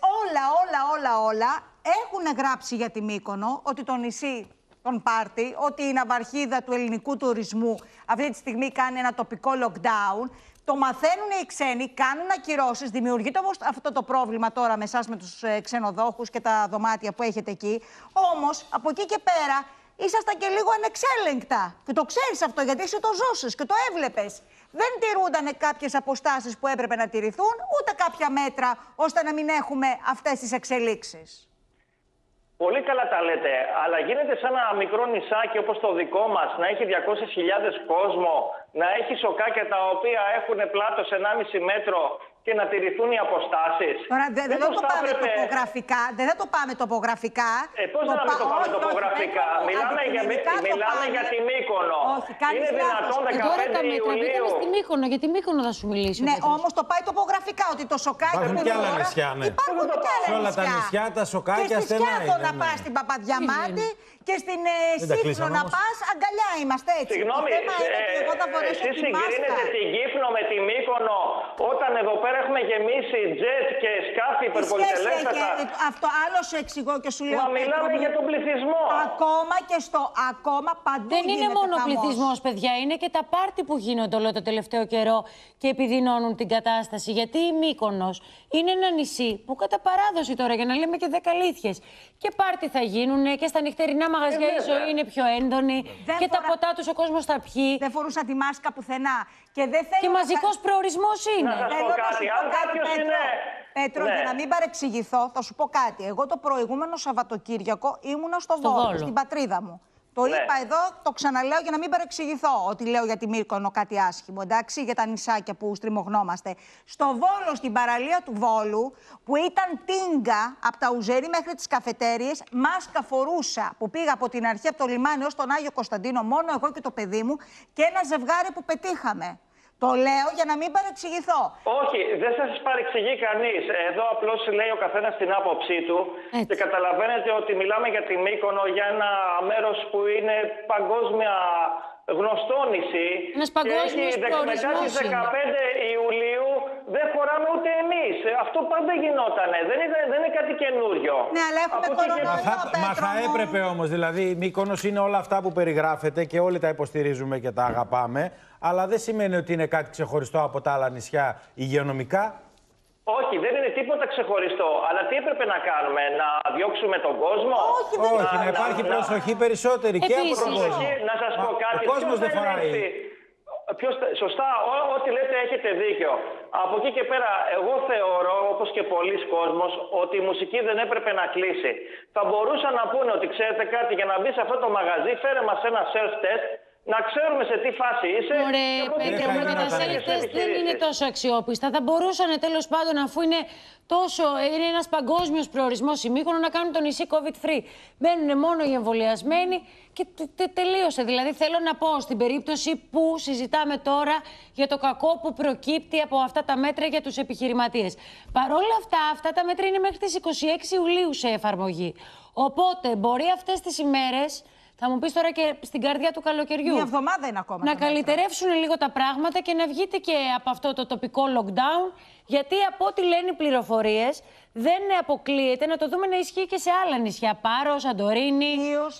όλα, έχουν γράψει για τη Μύκονο, ότι το νησί των Πάρτι, ότι η ναυαρχίδα του ελληνικού τουρισμού αυτή τη στιγμή κάνει ένα τοπικό lockdown. Το μαθαίνουν οι ξένοι, κάνουν ακυρώσεις, δημιουργείται όμως αυτό το πρόβλημα τώρα με εσάς, με τους ξενοδόχους και τα δωμάτια που έχετε εκεί. Όμως, από εκεί και πέρα, ήσασταν και λίγο ανεξέλεγκτα. Και το ξέρεις αυτό, γιατί εσύ το ζούσες και το έβλεπες. Δεν τηρούνταν κάποιες αποστάσεις που έπρεπε να τηρηθούν, ούτε κάποια μέτρα, ώστε να μην έχουμε αυτές τις εξελίξεις. Πολύ καλά τα λέτε, αλλά γίνεται σε ένα μικρό νησάκι όπως το δικό μας, να έχει 200.000 κόσμο, να έχει σοκάκια τα οποία έχουν πλάτος 1,5 μέτρο και να τηρηθούν οι αποστάσεις. Τώρα δεν θα το πάμε τοπογραφικά, δεν θα το πάμε τοπογραφικά. Πώς να μην το πάμε τοπογραφικά? Μιλάμε για τη Μύκονο. Όχι, κάνεις είναι δυνατόν 15 Ιουλίου. Στη Μύκονο, για τη Μύκονο θα σου μιλήσω. Ναι, όμως το πάει τοπογραφικά, ότι το σοκάκι... Υπάρχουν και άλλα νησιά, ναι. Υπάρχουν και άλλα νησιά. Σε όλα τα νησιά, τα σοκάκια στενά είναι. Και στη Σκιάθο να πας στην Παπαδιαμάντη και στην Σύφνο να πας, αγκαλιά είμαστε, έτσι. Συγγνώμη, εσείς συγκρίνετε την Κύφνο με τη Μύκονο, όταν εδώ πέρα έχουμε γεμίσει τζετ και σκάφη υπερπολιτελέστατα. Αυτό άλλο σου εξηγώ και σου λέω. Μα μιλάμε για τον πληθυσμό. Ακόμα παντού. Δεν είναι μόνο ο πληθυσμός, παιδιά, είναι και τα πάρτι που γίνονται όλο το τελευταίο καιρό και επιδεινώνουν την κατάσταση. Γιατί η Μύκονος είναι ένα νησί που κατά παράδοση τώρα, για να λέμε και 10 αλήθειες, και πάρτι θα γίνουν και στα νυχτερινά μαγαζιά η ζωή είναι πιο έντονη και τα ποτά τους ο κόσμος θα πιει. Δεν φορούσαν τη μάσκα πουθενά. Και μαζικός προορισμός είναι. Να σας πω κάτι, αν κάποιος είναι... Πέτρο, για να μην παρεξηγηθώ, θα σου πω κάτι. Εγώ το προηγούμενο Σαββατοκύριακο ήμουνα στο Βόλο, στην πατρίδα μου. Το είπα εδώ, το ξαναλέω για να μην παρεξηγηθώ ότι λέω για τη Μύκονο κάτι άσχημο, εντάξει, για τα νησάκια που στριμωγνόμαστε. Στο Βόλο, στην παραλία του Βόλου, που ήταν τίγκα από τα Ουζέρι μέχρι τις καφετέριες, μάσκα φορούσα, που πήγα από την αρχή, από το λιμάνι ως τον Άγιο Κωνσταντίνο, μόνο εγώ και το παιδί μου, και ένα ζευγάρι που πετύχαμε. Το λέω για να μην παρεξηγηθώ. Όχι, δεν σας παρεξηγεί κανείς. Εδώ απλώς λέει ο καθένας την άποψή του. Και καταλαβαίνετε ότι μιλάμε για τη Μύκονο, για ένα μέρος που είναι παγκόσμια γνωστό νησί. Ένας παγκόσμιος προορισμός. Μετά τις 15 Ιουλίου δεν χωράμε ούτε εμείς. Αυτό πάντα γινότανε. Δεν είναι κάτι καινούριο. Ναι, αλλά έχουμε κορονοϊό, Μα θα έπρεπε όμως. Δηλαδή, η Μύκονος είναι όλα αυτά που περιγράφεται και όλοι τα υποστηρίζουμε και τα αγαπάμε. Αλλά δεν σημαίνει ότι είναι κάτι ξεχωριστό από τα άλλα νησιά υγειονομικά. Όχι, δεν είναι τίποτα ξεχωριστό. Αλλά τι έπρεπε να κάνουμε, να διώξουμε τον κόσμο? Όχι, να υπάρχει προσοχή περισσότερη και από τον κόσμο. Να σας πω κάτι. Ο κόσμος δεν φοράει. Σωστά, ό,τι λέτε έχετε δίκιο. Από εκεί και πέρα, εγώ θεωρώ, όπως και πολλοί κόσμος, ότι η μουσική δεν έπρεπε να κλείσει. Θα μπορούσαν να πούνε ότι ξέρετε κάτι, για να μπει σε αυτό το μαγαζί, φέρε μας ένα self-test, Να ξέρουμε σε τι φάση είσαι. Ωραία, Πέτρο, και τα self-test δεν είναι τόσο αξιόπιστα. Θα μπορούσαν τέλος πάντων, αφού είναι ένας παγκόσμιος προορισμός η Μύκονο, να κάνουν το νησί COVID-free. Μπαίνουν μόνο οι εμβολιασμένοι και τελείωσε. Δηλαδή, θέλω να πω, στην περίπτωση που συζητάμε τώρα για το κακό που προκύπτει από αυτά τα μέτρα για τους επιχειρηματίες. Παρόλα αυτά τα μέτρα είναι μέχρι τις 26 Ιουλίου σε εφαρμογή. Οπότε, μπορεί αυτές τις ημέρες. Θα μου πεις τώρα και στην καρδιά του καλοκαιριού. Μια εβδομάδα είναι ακόμα. Να καλυτερεύσουν λίγο τα πράγματα και να βγείτε και από αυτό το τοπικό lockdown. Γιατί από ό,τι λένε οι πληροφορίες, δεν αποκλείεται να το δούμε να ισχύει και σε άλλα νησιά. Πάρο, Σαντορίνη,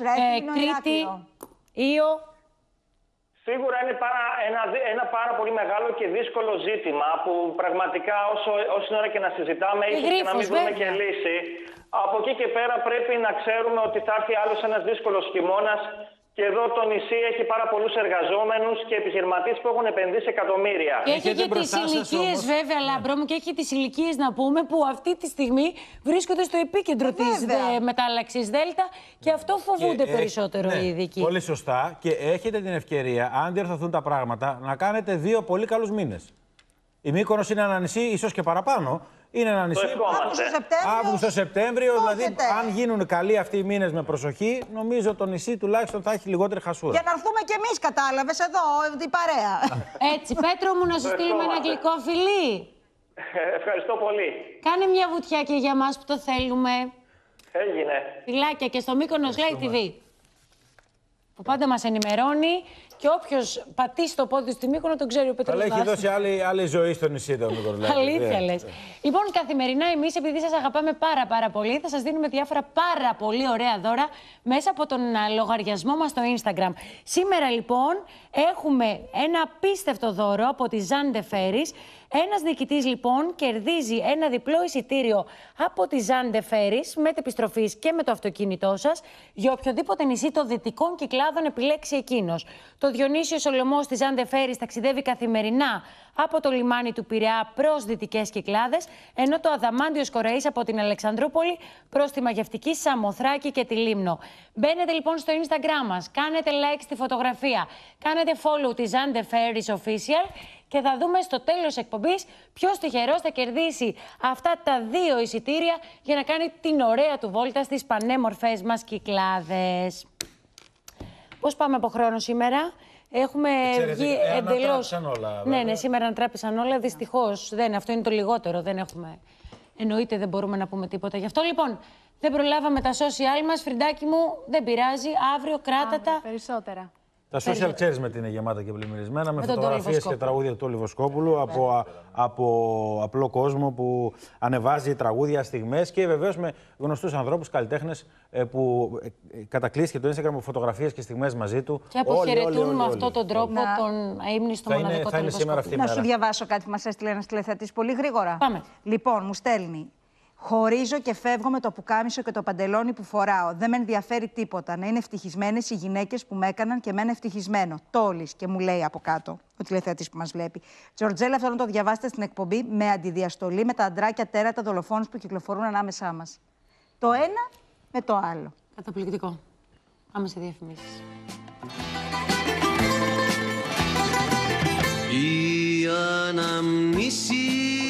Κρήτη, Ήο. Σίγουρα είναι ένα πάρα πολύ μεγάλο και δύσκολο ζήτημα που πραγματικά όση ώρα και να συζητάμε, ίσως και να μην βρούμε και λύση. Από εκεί και πέρα πρέπει να ξέρουμε ότι θα έρθει άλλος ένας δύσκολος χειμώνας και εδώ το νησί έχει πάρα πολλούς εργαζόμενους και επιχειρηματίες που έχουν επενδύσει εκατομμύρια. Και έχει και τις ηλικίες, βέβαια, Λάμπρο μου, και έχει τις ηλικίες, να πούμε, που αυτή τη στιγμή βρίσκονται στο επίκεντρο της μετάλλαξης Δέλτα και αυτό φοβούνται περισσότερο οι ειδικοί. Πολύ σωστά. Και έχετε την ευκαιρία, αν διορθωθούν τα πράγματα, να κάνετε 2 πολύ καλούς μήνες. Η Μύκονος είναι ένα νησί, ίσως και παραπάνω. Είναι ένα νησί. Αύγουστο-Σεπτέμβριο. Δηλαδή, αν γίνουν καλοί αυτοί οι μήνες με προσοχή, νομίζω το νησί τουλάχιστον θα έχει λιγότερη χασούρα. Για να έρθουμε κι εμείς, κατάλαβες, εδώ, την παρέα. Έτσι, Πέτρο μου, να σου στείλουμε ένα γλυκό φιλί. Ευχαριστώ πολύ. Κάνε μια βουτιά και για μας που το θέλουμε. Έγινε. Φιλάκια και στο Μύκονος Live TV. Που πάντα μας ενημερώνει και όποιος πατήσει το πόδι στη Μύκονο τον ξέρει ο Πέτρος Βάσης. Αλλά έχει δώσει άλλη ζωή στο νησί το Μύκονο Live. Αλήθεια λες. Λοιπόν, καθημερινά εμείς, επειδή σας αγαπάμε πάρα πολύ, θα σας δίνουμε διάφορα πάρα πολύ ωραία δώρα μέσα από τον λογαριασμό μας στο Instagram. Σήμερα λοιπόν έχουμε ένα απίστευτο δώρο από τη Ζάντε Φέρις. Ένας νικητής λοιπόν κερδίζει ένα διπλό εισιτήριο από τη Ζάντε Φέρις μετεπιστροφής και με το αυτοκίνητό σας για οποιοδήποτε νησί των Δυτικών Κυκλάδων επιλέξει εκείνος. Το Διονύσιο Σολομός της Ζάντε Φέρις ταξιδεύει καθημερινά από το λιμάνι του Πειραιά προς Δυτικές Κυκλάδες, ενώ το Αδαμάντιος Κοραής από την Αλεξανδρούπολη προς τη μαγευτική Σαμοθράκη και τη Λίμνο. Μπαίνετε λοιπόν στο Instagram μας, κάνετε like στη φωτογραφία, κάνετε follow τη Ζάντε Φέρις Official και θα δούμε στο τέλος εκπομπής ποιος τυχερός θα κερδίσει αυτά τα 2 εισιτήρια για να κάνει την ωραία του βόλτα στις πανέμορφες μας Κυκλάδες. Πώς πάμε από χρόνο σήμερα? Έχουμε βγει εντελώς. Ναι, σήμερα ανατράπησαν όλα. Δυστυχώς αυτό είναι το λιγότερο. Δεν έχουμε. Εννοείται δεν μπορούμε να πούμε τίποτα. Γι' αυτό λοιπόν δεν προλάβαμε τα social μας. Φριντάκι μου, δεν πειράζει. Αύριο κράτατα. Περισσότερα. Τα social ξέρεις με τι είναι γεμάτα και πλημμυρισμένα, με φωτογραφίες και τραγούδια του Τόλι Βοσκόπουλου από απλό κόσμο που ανεβάζει τραγούδια, στιγμές και βεβαίως με γνωστούς ανθρώπους, καλλιτέχνες που κατακλείστηκε το Instagram με φωτογραφίες και στιγμές μαζί του. Και αποχαιρετούν με αυτόν τον τρόπο τον αείμνηστο μοναδικό Τόλι Βοσκόπουλου. Να σου διαβάσω κάτι που μας έστειλε ένας τηλεθεατής πολύ γρήγορα. Πάμε. Λοιπόν, μου στέλνει. Χωρίζω και φεύγω με το πουκάμισο και το παντελόνι που φοράω. Δεν με ενδιαφέρει τίποτα. Να είναι ευτυχισμένες οι γυναίκες που με έκαναν και εμένα ευτυχισμένο. Τόλης, και μου λέει από κάτω ο τηλεθεατής που μας βλέπει. Τζορτζέλα, αυτό να το διαβάσετε στην εκπομπή με αντιδιαστολή με τα αντράκια τέρατα δολοφόνους που κυκλοφορούν ανάμεσά μας. Το ένα με το άλλο. Καταπληκτικό. Πάμε σε διαφημίσεις. Η αναμνήση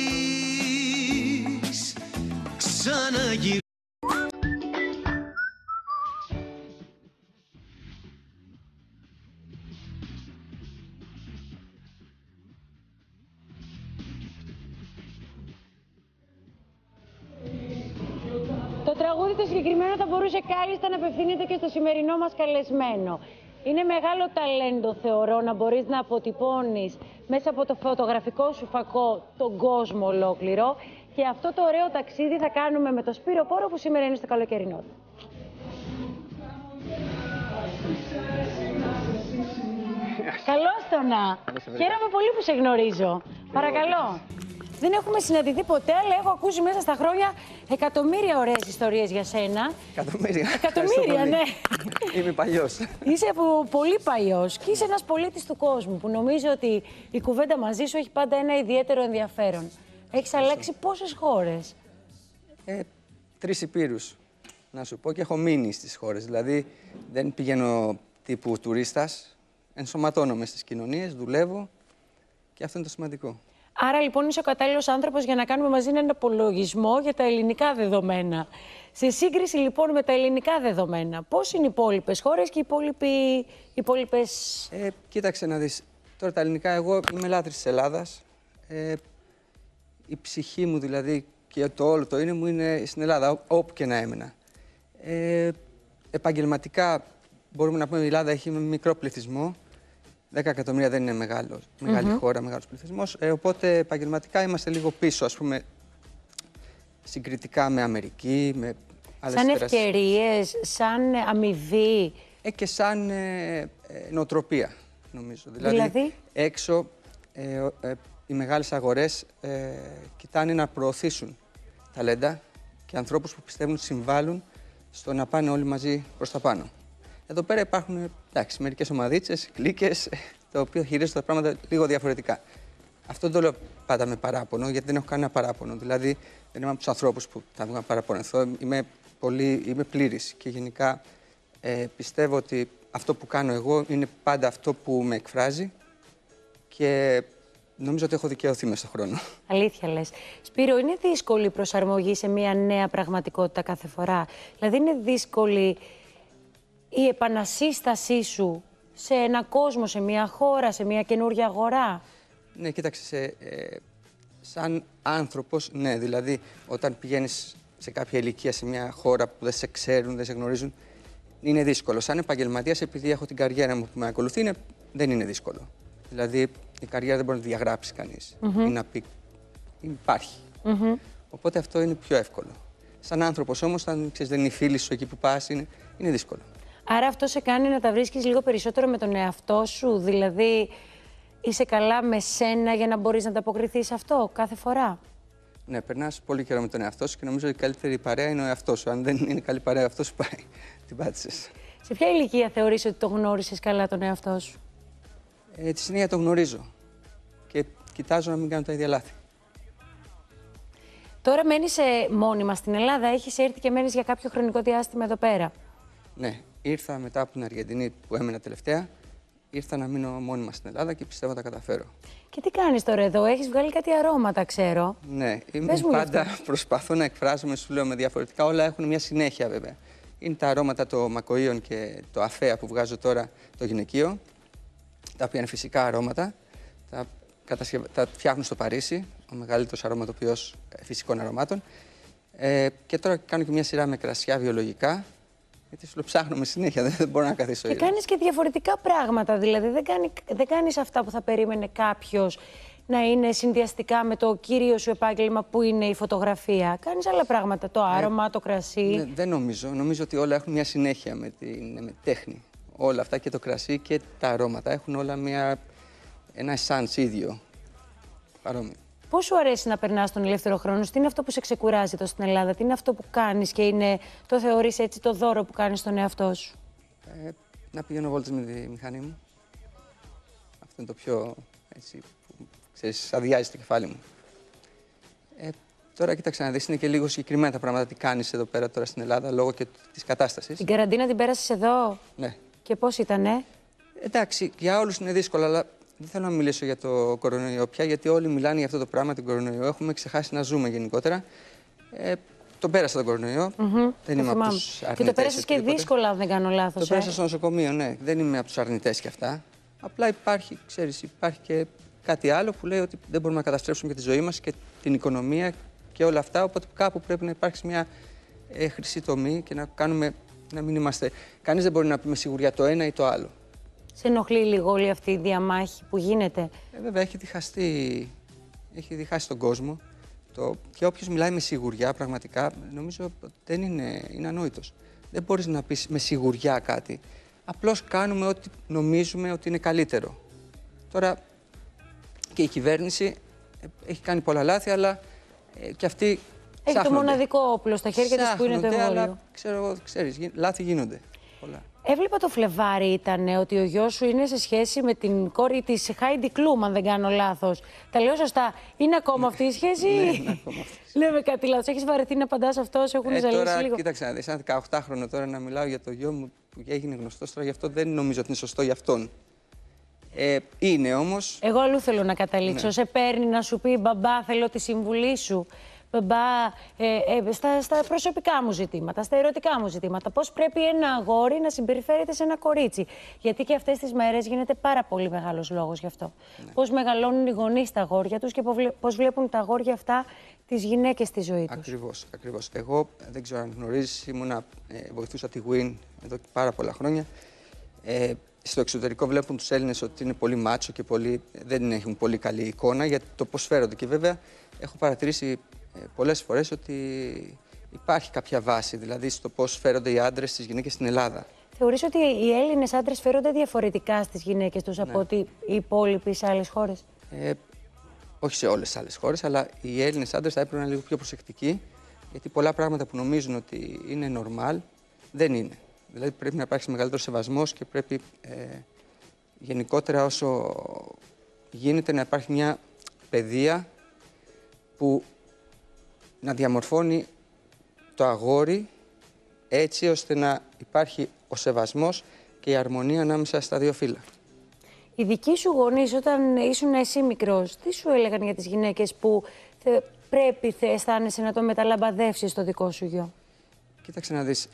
ξαναγυρίζει. Το τραγούδι το συγκεκριμένο θα μπορούσε κάλλιστα να απευθύνεται και στο σημερινό μας καλεσμένο. Είναι μεγάλο ταλέντο, θεωρώ, να μπορείς να αποτυπώνεις μέσα από το φωτογραφικό σου φακό τον κόσμο ολόκληρο. Και αυτό το ωραίο ταξίδι θα κάνουμε με το Σπύρο Πόρο που σήμερα είναι στο καλοκαιρινό. Καλώς το να. Χαίρομαι πολύ που σε γνωρίζω. Παρακαλώ. Δεν έχουμε συναντηθεί ποτέ, αλλά έχω ακούσει μέσα στα χρόνια εκατομμύρια ωραίες ιστορίες για σένα. Εκατομμύρια, ναι. Είμαι παλιός. Είσαι πολύ παλιός και είσαι ένας πολίτης του κόσμου που νομίζω ότι η κουβέντα μαζί σου έχει πάντα ένα ιδιαίτερο ενδιαφέρον. Έχεις αλλάξει πόσες χώρες? 3 υπήρους, να σου πω, και έχω μείνει στις χώρες. Δηλαδή, δεν πηγαίνω τύπου τουρίστας. ενσωματώνομαι στις κοινωνίες, δουλεύω και αυτό είναι το σημαντικό. Άρα λοιπόν είσαι ο κατάλληλος άνθρωπος για να κάνουμε μαζί έναν απολογισμό για τα ελληνικά δεδομένα. Σε σύγκριση λοιπόν με τα ελληνικά δεδομένα, πώς είναι οι υπόλοιπες χώρες και οι υπόλοιπες... Κοίταξε να δεις. Τώρα τα ελληνικά, εγώ είμαι λάτρης της Ελλάδας. Η ψυχή μου δηλαδή και το όλο το είναι μου είναι στην Ελλάδα, όπου και να έμενα. Επαγγελματικά μπορούμε να πούμε ότι η Ελλάδα έχει μικρό πληθυσμό. 10 εκατομμύρια δεν είναι μεγάλη χώρα, μεγάλος πληθυσμός. Οπότε επαγγελματικά είμαστε λίγο πίσω, ας πούμε, συγκριτικά με Αμερική, με άλλες σαν ευκαιρίες, σαν αμοιβή. Και σαν νοοτροπία, νομίζω. Δηλαδή? Έξω οι μεγάλες αγορές κοιτάνε να προωθήσουν ταλέντα και ανθρώπους που πιστεύουν ότι συμβάλλουν στο να πάνε όλοι μαζί προς τα πάνω. Εδώ πέρα υπάρχουν μερικές ομαδίτσες, κλίκες, τα οποία χειρίζονται τα πράγματα λίγο διαφορετικά. Αυτό δεν το λέω πάντα με παράπονο, γιατί δεν έχω κανένα παράπονο. Δηλαδή, δεν είμαι από τους ανθρώπους που θα βγουν παραπονεθώ. Είμαι πλήρης και γενικά πιστεύω ότι αυτό που κάνω εγώ είναι πάντα αυτό που με εκφράζει και νομίζω ότι έχω δικαιωθεί μέσα στον χρόνο. Αλήθεια λες. Σπύρο, είναι δύσκολη η προσαρμογή σε μια νέα πραγματικότητα κάθε φορά? Δηλαδή, είναι δύσκολη η επανασύστασή σου σε ένα κόσμο, σε μια χώρα, σε μια καινούργια αγορά? Ναι, κοίταξε, σαν άνθρωπος, ναι. Δηλαδή, όταν πηγαίνεις σε κάποια ηλικία, σε μια χώρα που δεν σε ξέρουν, δεν σε γνωρίζουν, είναι δύσκολο. Σαν επαγγελματίας, επειδή έχω την καριέρα μου που με ακολουθεί, δεν είναι δύσκολο. Δηλαδή, η καριέρα δεν μπορεί να τη διαγράψει κανείς ή να πει υπάρχει. Οπότε αυτό είναι πιο εύκολο. Σαν άνθρωπος όμως, όταν ξέρεις, δεν είναι οι φίλοι σου εκεί που πας, είναι δύσκολο. Άρα αυτό σε κάνει να τα βρίσκεις λίγο περισσότερο με τον εαυτό σου, δηλαδή είσαι καλά με σένα για να μπορείς να ανταποκριθείς σε αυτό κάθε φορά? Ναι, περνάς πολύ καιρό με τον εαυτό σου και νομίζω ότι η καλύτερη παρέα είναι ο εαυτός σου. Αν δεν είναι καλή παρέα, ο εαυτός σου πάει. Την πάτησες. Σε ποια ηλικία θεωρείς ότι το γνώρισες καλά τον εαυτό σου? Τη συνέχεια το γνωρίζω και κοιτάζω να μην κάνω τα ίδια λάθη. Τώρα μένεις μόνιμα στην Ελλάδα, έχεις έρθει και μένεις για κάποιο χρονικό διάστημα εδώ πέρα? Ναι, ήρθα μετά από την Αργεντινή που έμενα τελευταία. Ήρθα να μείνω μόνιμα στην Ελλάδα και πιστεύω να τα καταφέρω. Και τι κάνεις τώρα εδώ, έχεις βγάλει κάτι αρώματα, ξέρω. Ναι, πάντα προσπαθώ να εκφράζομαι, σου λέω, με διαφορετικά. Όλα έχουν μια συνέχεια βέβαια. Είναι τα αρώματα των μακοΐων και το αφέα που βγάζω τώρα το γυναικείο, τα οποία είναι φυσικά αρώματα. Τα φτιάχνω στο Παρίσι, ο μεγαλύτερος αρωματοποιός φυσικών αρωμάτων. Και τώρα κάνω και μια σειρά με κρασιά βιολογικά. Γιατί σου ψάχνουμε συνέχεια, δεν μπορώ να καθίσω. Και κάνεις και διαφορετικά πράγματα, δηλαδή δεν κάνεις αυτά που θα περίμενε κάποιος να είναι συνδυαστικά με το κύριο σου επάγγελμα που είναι η φωτογραφία. Κάνεις άλλα πράγματα, το άρωμα, το κρασί. Ναι, δεν νομίζω. Νομίζω ότι όλα έχουν μια συνέχεια με τέχνη. Όλα αυτά και το κρασί και τα αρώματα έχουν όλα ένα essence ίδιο, παρόμοιο. Πώς σου αρέσει να περνάς τον ελεύθερο χρόνο, τι είναι αυτό που σε ξεκουράζει εδώ στην Ελλάδα, τι είναι αυτό που κάνεις και το θεωρείς έτσι το δώρο που κάνεις στον εαυτό σου? Να πηγαίνω βόλτες με τη μηχανή μου. Αυτό είναι το πιο, έτσι, που, ξέρεις, αδειάζει το κεφάλι μου. Τώρα κοίταξε να δεις, είναι και λίγο συγκεκριμένα τα πράγματα τι κάνεις εδώ πέρα τώρα στην Ελλάδα, λόγω και της κατάστασης. Την καραντίνα την πέρασες εδώ? Ναι. Και πώς ήτανε? Εντάξει, για όλους είναι δύσκολο, αλλά δεν θέλω να μιλήσω για το κορονοϊό πια, γιατί όλοι μιλάνε για αυτό το πράγμα, τον κορονοϊό. Έχουμε ξεχάσει να ζούμε γενικότερα. Τον πέρασα τον κορονοϊό. Δεν είμαι από τους αρνητές. Και το πέρασες και δύσκολα, αν δεν κάνω λάθος. Το πέρασα στο νοσοκομείο, ναι. Δεν είμαι από τους αρνητές κι αυτά. Απλά υπάρχει και κάτι άλλο που λέει ότι δεν μπορούμε να καταστρέψουμε και τη ζωή μας και την οικονομία και όλα αυτά. Οπότε κάπου πρέπει να υπάρξει μια χρυσή τομή και να μην είμαστε. Κανείς δεν μπορεί να πει με σιγουριά το ένα ή το άλλο. Σε ενοχλεί λίγο όλη αυτή η διαμάχη που γίνεται? Βέβαια, έχει διχάσει τον κόσμο. Και όποιος μιλάει με σιγουριά, πραγματικά, νομίζω ότι είναι ανόητος. Δεν μπορείς να πεις με σιγουριά κάτι. Απλώς κάνουμε ό,τι νομίζουμε ότι είναι καλύτερο. Τώρα, και η κυβέρνηση έχει κάνει πολλά λάθη, αλλά και αυτή έχει το μοναδικό όπλο στα χέρια της που είναι το εμβόλιο. Αλλά, ξέρεις, λάθη γίνονται. Πολλά. Έβλεπα το Φλεβάρι ήταν ότι ο γιος σου είναι σε σχέση με την κόρη της Χάιντι Κλούμ, αν δεν κάνω λάθος. Τα λέω σωστά. Είναι ακόμα αυτή η σχέση? Ναι, είναι ακόμα αυτή. Λέμε κάτι λάθος. Έχεις βαρεθεί να απαντάς αυτό, σε έχουν ζαλίσει τώρα, λίγο? Κοίταξε να δεις, ένα 18χρονο τώρα να μιλάω για το γιο μου που έγινε γνωστός τώρα, γι' αυτό δεν νομίζω ότι είναι σωστό για αυτόν. Είναι όμως... Εγώ αλλού θέλω να καταλήξω. Ναι. Σε παίρνει να σου πει μπαμπά, θέλω τη συμβουλή σου. Μπαμπά, στα προσωπικά μου ζητήματα, στα ερωτικά μου ζητήματα. Πώς πρέπει ένα αγόρι να συμπεριφέρεται σε ένα κορίτσι. Γιατί και αυτές τις μέρες γίνεται πάρα πολύ μεγάλος λόγος γι' αυτό. Ναι. Πώς μεγαλώνουν οι γονείς τα αγόρια τους και πώς βλέπουν τα αγόρια αυτά τις γυναίκες στη ζωή τους. Ακριβώς, ακριβώς. Εγώ δεν ξέρω αν γνωρίζεις, βοηθούσα τη WIN εδώ και πάρα πολλά χρόνια. Στο εξωτερικό βλέπουν τους Έλληνες ότι είναι πολύ μάτσο και δεν έχουν πολύ καλή εικόνα για το πώς φέρονται. Και βέβαια έχω παρατηρήσει πολλές φορές ότι υπάρχει κάποια βάση, δηλαδή στο πώς φέρονται οι άντρες στις γυναίκες στην Ελλάδα. Θεωρείς ότι οι Έλληνες άντρες φέρονται διαφορετικά στις γυναίκες τους από ότι οι υπόλοιποι σε άλλες χώρες? Όχι σε όλες τις άλλες χώρες, αλλά οι Έλληνες άντρες θα έπρεπε να είναι λίγο πιο προσεκτικοί, γιατί πολλά πράγματα που νομίζουν ότι είναι normal δεν είναι. Δηλαδή πρέπει να υπάρξει μεγαλύτερο σεβασμός και πρέπει γενικότερα όσο γίνεται να υπάρχει μια παιδεία που να διαμορφώνει το αγόρι έτσι ώστε να υπάρχει ο σεβασμός και η αρμονία ανάμεσα στα δύο φύλλα. Οι δικοί σου γονείς όταν ήσουν εσύ μικρός, τι σου έλεγαν για τις γυναίκες που αισθάνεσαι να το μεταλαμπαδεύσεις στο δικό σου γιο? Κοίταξε να δεις,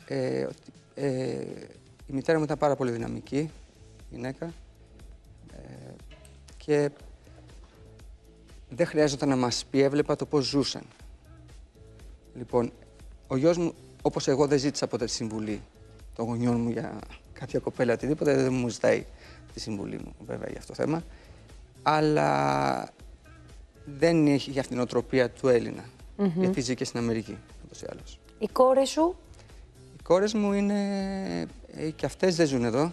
η μητέρα μου ήταν πάρα πολύ δυναμική γυναίκα και δεν χρειάζεται να μας πει, έβλεπα το πώς ζούσαν. Λοιπόν, ο γιος μου, όπως εγώ, δεν ζήτησα ποτέ τη συμβουλή των γονιών μου για κάποια κοπέλα, οτιδήποτε, δεν μου ζητάει τη συμβουλή μου, βέβαια, για αυτό το θέμα. Αλλά δεν έχει για αυτήν την οτροπία του Έλληνα, γιατί ζει και στην Αμερική, ούτως ή άλλως. Οι κόρες σου? Οι κόρες μου είναι... και αυτές δεν ζουν εδώ,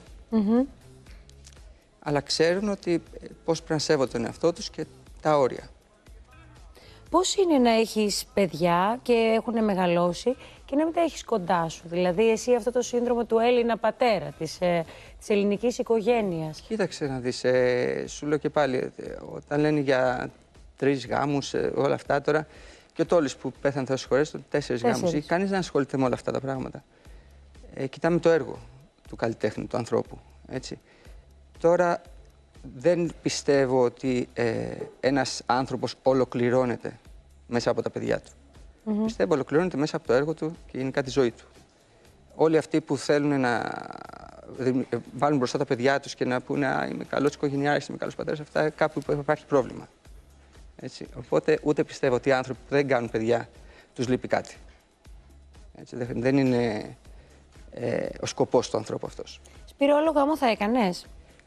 αλλά ξέρουν ότι πώς πρέπει να σέβονται τον εαυτό τους και τα όρια. Πώς είναι να έχεις παιδιά και έχουν μεγαλώσει και να μην τα έχεις κοντά σου? Δηλαδή, εσύ αυτό το σύνδρομο του Έλληνα πατέρα, της ελληνικής οικογένειας. Κοίταξε να δεις, σου λέω και πάλι, όταν λένε για 3 γάμους, όλα αυτά τώρα, και ο Τόλης που πέθανε τόσες φορές, 4 γάμους, κανείς δεν ασχολείται με όλα αυτά τα πράγματα. Κοιτάμε το έργο του καλλιτέχνη, του ανθρώπου, έτσι. Τώρα, δεν πιστεύω ότι ένας άνθρωπος ολοκληρώνεται μέσα από τα παιδιά του. Πιστεύω ολοκληρώνεται μέσα από το έργο του και γενικά τη ζωή του. Όλοι αυτοί που θέλουν να βάλουν μπροστά τα παιδιά τους και να πούνε είμαι καλός οικογενειάρχης, είμαι καλός πατέρας, αυτά κάπου υπάρχει πρόβλημα. Έτσι. Οπότε ούτε πιστεύω ότι οι άνθρωποι που δεν κάνουν παιδιά τους λείπει κάτι. Έτσι. Δεν είναι ο σκοπός του ανθρώπου αυτός. Σπύρο, γάμο θα έκανες?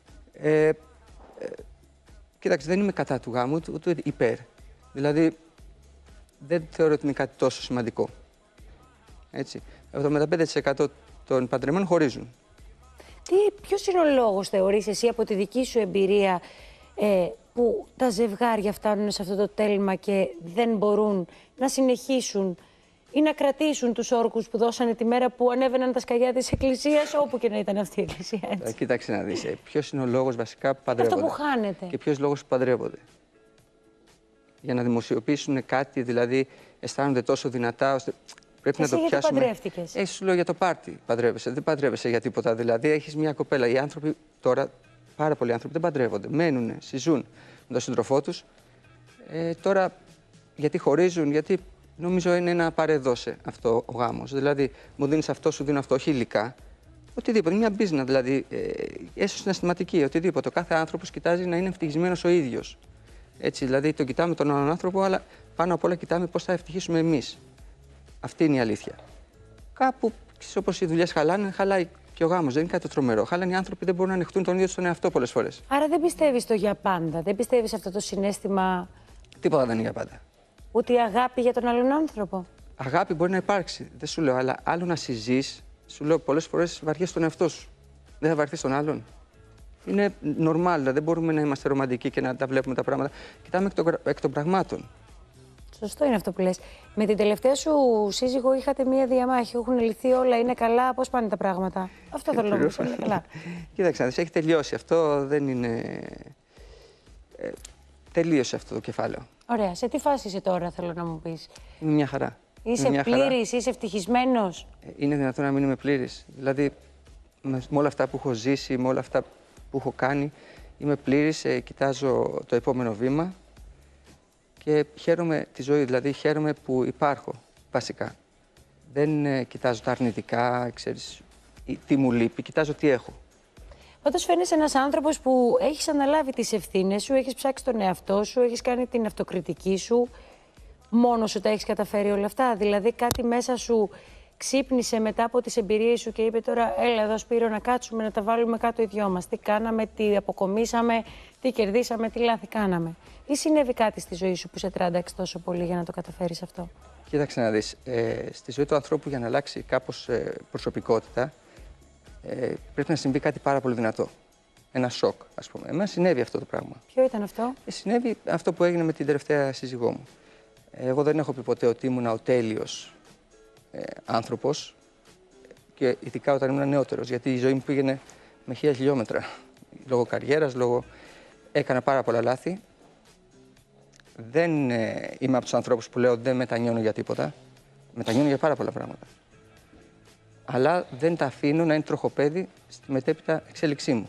Κοίταξε, δεν είμαι κατά του γάμου, ούτε υπέρ. Δηλαδή, δεν θεωρώ ότι είναι κάτι τόσο σημαντικό. Έτσι. 75% των παντρεμένων χωρίζουν. Ποιος είναι ο λόγος, θεωρείς εσύ, από τη δική σου εμπειρία, που τα ζευγάρια φτάνουν σε αυτό το τέλμα και δεν μπορούν να συνεχίσουν ή να κρατήσουν τους όρκους που δώσανε τη μέρα που ανέβαιναν τα σκαλιά της εκκλησίας, όπου και να ήταν αυτή η εκκλησία, έτσι? Κοίταξε να δεις, ποιος είναι ο λόγος βασικά που παντρεύονται? Αυτό που χάνεται. Και ποιος λόγος που παντρεύονται? Για να δημοσιοποιήσουν κάτι, δηλαδή αισθάνονται τόσο δυνατά, ώστε πρέπει να το πιάσουμε. Γιατί παντρεύτηκες? Σου λέω για το πάρτι παντρεύεσαι, δεν παντρεύεσαι για τίποτα. Δηλαδή έχεις μια κοπέλα. Οι άνθρωποι τώρα, πάρα πολλοί άνθρωποι δεν παντρεύονται. Μένουν, συζούν με τον σύντροφό τους. Τώρα γιατί χωρίζουν, γιατί νομίζω είναι ένα παρεδώσε αυτό ο γάμος. Δηλαδή μου δίνεις αυτό, σου δίνω αυτό, όχι υλικά. Οτιδήποτε, μια μπίζνα δηλαδή, έστω συναισθηματική, οτιδήποτε. Ο κάθε άνθρωπος κοιτάζει να είναι ευτυχισμένος ο ίδιος. Έτσι, δηλαδή τον κοιτάμε τον άλλον άνθρωπο, αλλά πάνω απ' όλα κοιτάμε πώς θα ευτυχίσουμε εμείς. Αυτή είναι η αλήθεια. Κάπου, όπως οι δουλειές χαλάνε, χαλάει και ο γάμος. Δεν είναι κάτι τρομερό. Χαλάνε οι άνθρωποι, δεν μπορούν να ανοιχτούν τον ίδιο τον εαυτό πολλές φορές. Άρα δεν πιστεύεις στο για πάντα, δεν πιστεύεις αυτό το συναίσθημα? Τίποτα δεν είναι για πάντα. Ούτε η αγάπη για τον άλλον άνθρωπο? Αγάπη μπορεί να υπάρξει, δεν σου λέω, αλλά άλλο να συζείς, σου λέω πολλές φορές βαριέσαι τον εαυτό σου. Δεν θα βαρθείς τον άλλον. Είναι normal, δηλαδή δεν μπορούμε να είμαστε ρομαντικοί και να τα βλέπουμε τα πράγματα. Κοιτάμε εκ των πραγμάτων. Σωστό είναι αυτό που λες. Με την τελευταία σου σύζυγο είχατε μία διαμάχη, έχουν λυθεί όλα, είναι καλά, πώς πάνε τα πράγματα? Αυτό θέλω να μου πεις, είναι καλά? Κοίταξε, έχει τελειώσει, αυτό δεν είναι... τελείωσε αυτό το κεφάλαιο. Ωραία, σε τι φάση είσαι τώρα, θέλω να μου πεις? Είναι μια χαρά. Είσαι πλήρης, είσαι ευτυχισμένος? Είναι δυνατόν να μην είμαι πλήρης? Δηλαδή, με όλα αυτά που έχω ζήσει, με όλα αυτά που έχω κάνει, είμαι πλήρης, κοιτάζω το επόμενο βήμα και χαίρομαι τη ζωή, δηλαδή χαίρομαι που υπάρχω, βασικά. Δεν κοιτάζω τα αρνητικά, ξέρεις, τι μου λείπει, κοιτάζω τι έχω. Πάντως φαίνεσαι ένας άνθρωπος που έχεις αναλάβει τις ευθύνες σου, έχεις ψάξει τον εαυτό σου, έχεις κάνει την αυτοκριτική σου. Μόνος σου τα έχεις καταφέρει όλα αυτά? Δηλαδή κάτι μέσα σου ξύπνησε μετά από τις εμπειρίες σου και είπε τώρα έλα εδώ Σπύρο να κάτσουμε να τα βάλουμε κάτω οι δυο μας. Τι κάναμε, τι αποκομίσαμε, τι κερδίσαμε, τι λάθη κάναμε? Ή συνέβη κάτι στη ζωή σου που σε τράνταξε τόσο πολύ για να το καταφέρεις αυτό? Κοίταξε να δεις, στη ζωή του ανθρώπου για να αλλάξει κάπως προσωπικότητα πρέπει να συμβεί κάτι πάρα πολύ δυνατό. Ένα σοκ, ας πούμε. Εμένα συνέβη αυτό το πράγμα. Ποιο ήταν αυτό? Συνέβη αυτό που έγινε με την τελευταία σύζυγό μου. Εγώ δεν έχω πει ποτέ ότι ήμουν ο τέλειος άνθρωπος και ειδικά όταν ήμουν νεότερος, γιατί η ζωή μου πήγαινε με 1000 χιλιόμετρα. Λόγω καριέρας, έκανα πάρα πολλά λάθη. Δεν είμαι από τους ανθρώπους που λέω δεν μετανιώνω για τίποτα. Μετανιώνω για πάρα πολλά πράγματα. Αλλά δεν τα αφήνω να είναι τροχοπέδι στη μετέπειτα εξέλιξή μου.